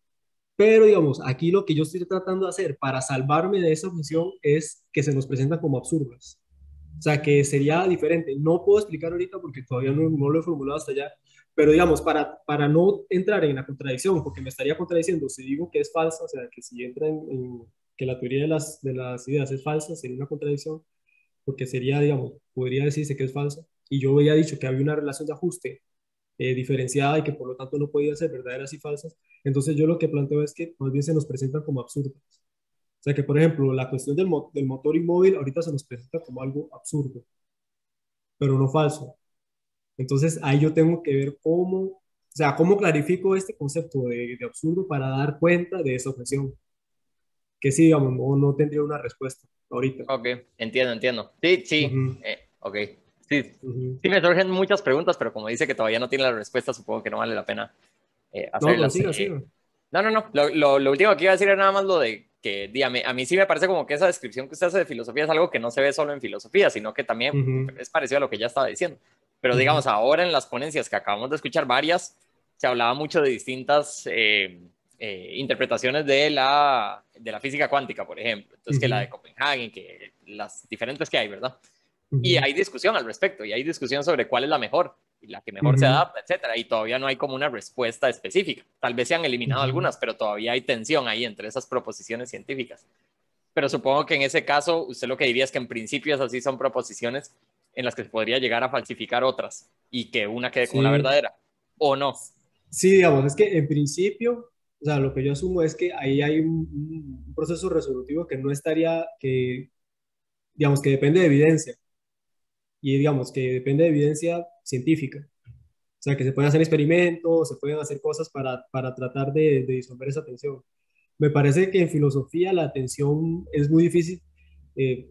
Pero, digamos, aquí lo que yo estoy tratando de hacer para salvarme de esa objeción es que se nos presentan como absurdas. O sea, que sería diferente. No puedo explicar ahorita porque todavía no, no lo he formulado hasta allá, pero digamos, para, para no entrar en la contradicción, porque me estaría contradiciendo si digo que es falsa, o sea, que si entra en, en que la teoría de las, de las ideas es falsa, sería una contradicción, porque sería, digamos, podría decirse que es falsa, y yo había dicho que había una relación de ajuste eh, diferenciada y que por lo tanto no podía ser verdaderas y falsas, entonces yo lo que planteo es que más bien se nos presentan como absurdas. O sea que, por ejemplo, la cuestión del, mo del motor inmóvil ahorita se nos presenta como algo absurdo, pero no falso. Entonces ahí yo tengo que ver cómo, o sea, cómo clarifico este concepto de, de absurdo para dar cuenta de esa objeción. Que sí, digamos, no, no tendría una respuesta ahorita. Ok, entiendo, entiendo. Sí, sí, Uh-huh. eh, ok. Sí, uh-huh. sí me surgen muchas preguntas, pero como dice que todavía no tiene la respuesta, supongo que no vale la pena eh, hacerlas. No, siga, eh, siga. No, no, no. Lo, lo, lo último que iba a decir era nada más lo de que, dígame, a mí sí me parece como que esa descripción que usted hace de filosofía es algo que no se ve solo en filosofía, sino que también uh-huh. es parecido a lo que ya estaba diciendo. Pero uh-huh. digamos, ahora en las ponencias que acabamos de escuchar varias, se hablaba mucho de distintas eh, eh, interpretaciones de la, de la física cuántica, por ejemplo. Entonces, uh-huh. que la de Copenhagen, que las diferentes que hay, ¿verdad? Uh-huh. Y hay discusión al respecto, y hay discusión sobre cuál es la mejor, y la que mejor uh-huh. se adapta, etcétera. Y todavía no hay como una respuesta específica. Tal vez se han eliminado uh-huh. algunas, pero todavía hay tensión ahí entre esas proposiciones científicas. Pero supongo que en ese caso, usted lo que diría es que en principio esas sí son proposiciones en las que se podría llegar a falsificar otras y que una quede como sí. la verdadera, ¿o no? Sí, digamos, es que en principio, o sea, lo que yo asumo es que ahí hay un, un proceso resolutivo que no estaría, que, digamos, que depende de evidencia. Y digamos que depende de evidencia científica. O sea, que se pueden hacer experimentos, se pueden hacer cosas para, para tratar de, de disolver esa tensión. Me parece que en filosofía la tensión es muy difícil. Eh,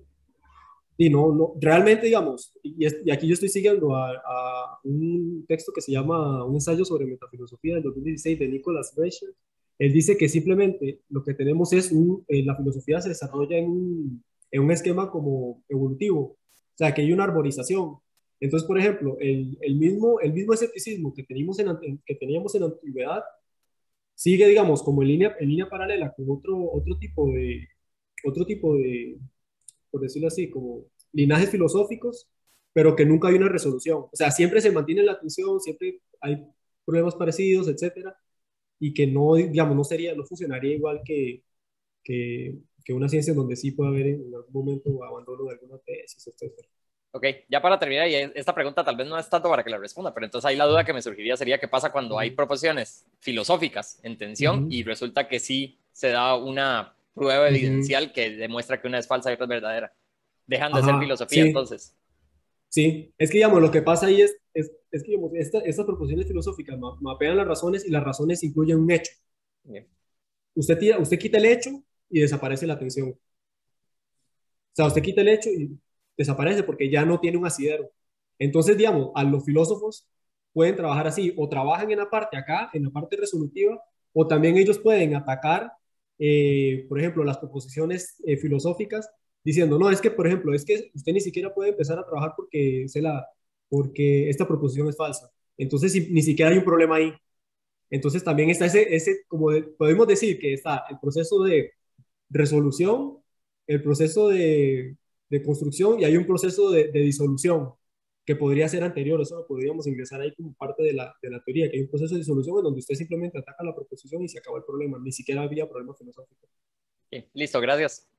y no, no, realmente, digamos, y, es, y aquí yo estoy siguiendo a, a un texto que se llama Un ensayo sobre metafilosofía del dos mil dieciséis de Nicholas Reicher. Él dice que simplemente lo que tenemos es, un, eh, la filosofía se desarrolla en un, en un esquema como evolutivo. O sea, que hay una arborización. Entonces, por ejemplo, el, el, mismo, el mismo escepticismo que teníamos en, en, que teníamos en la antigüedad sigue, digamos, como en línea, en línea paralela con otro, otro, tipo de, otro tipo de, por decirlo así, como linajes filosóficos, pero que nunca hay una resolución. O sea, siempre se mantiene la tensión, siempre hay problemas parecidos, etcétera, y que no, digamos, no sería, no funcionaría igual que, que, que una ciencia en donde sí puede haber en algún momento abandono de alguna tesis, etcétera. Ok, ya para terminar, y esta pregunta tal vez no es tanto para que la responda, pero entonces ahí la duda que me surgiría sería qué pasa cuando hay proposiciones filosóficas en tensión Uh-huh. y resulta que sí se da una prueba Uh-huh. evidencial que demuestra que una es falsa y otra es verdadera. Dejan de Ajá, ser filosofía, sí. entonces. Sí, es que digamos, lo que pasa ahí es, es, es que digamos, esta, estas proposiciones filosóficas ma- mapean las razones y las razones incluyen un hecho. Bien. Usted, tira, usted quita el hecho y desaparece la tensión. O sea, usted quita el hecho y desaparece porque ya no tiene un asidero. Entonces, digamos, a los filósofos pueden trabajar así, o trabajan en la parte acá, en la parte resolutiva, o también ellos pueden atacar, eh, por ejemplo, las proposiciones eh, filosóficas, diciendo, no, es que, por ejemplo, es que usted ni siquiera puede empezar a trabajar porque, se la, porque esta proposición es falsa. Entonces, si, ni siquiera hay un problema ahí. Entonces, también está ese, ese como de, podemos decir que está el proceso de resolución, el proceso de, de construcción y hay un proceso de, de, disolución que podría ser anterior, eso lo podríamos ingresar ahí como parte de la, de la teoría, que hay un proceso de disolución en donde usted simplemente ataca la proposición y se acaba el problema, ni siquiera había problema filosófico. Okay, listo, gracias.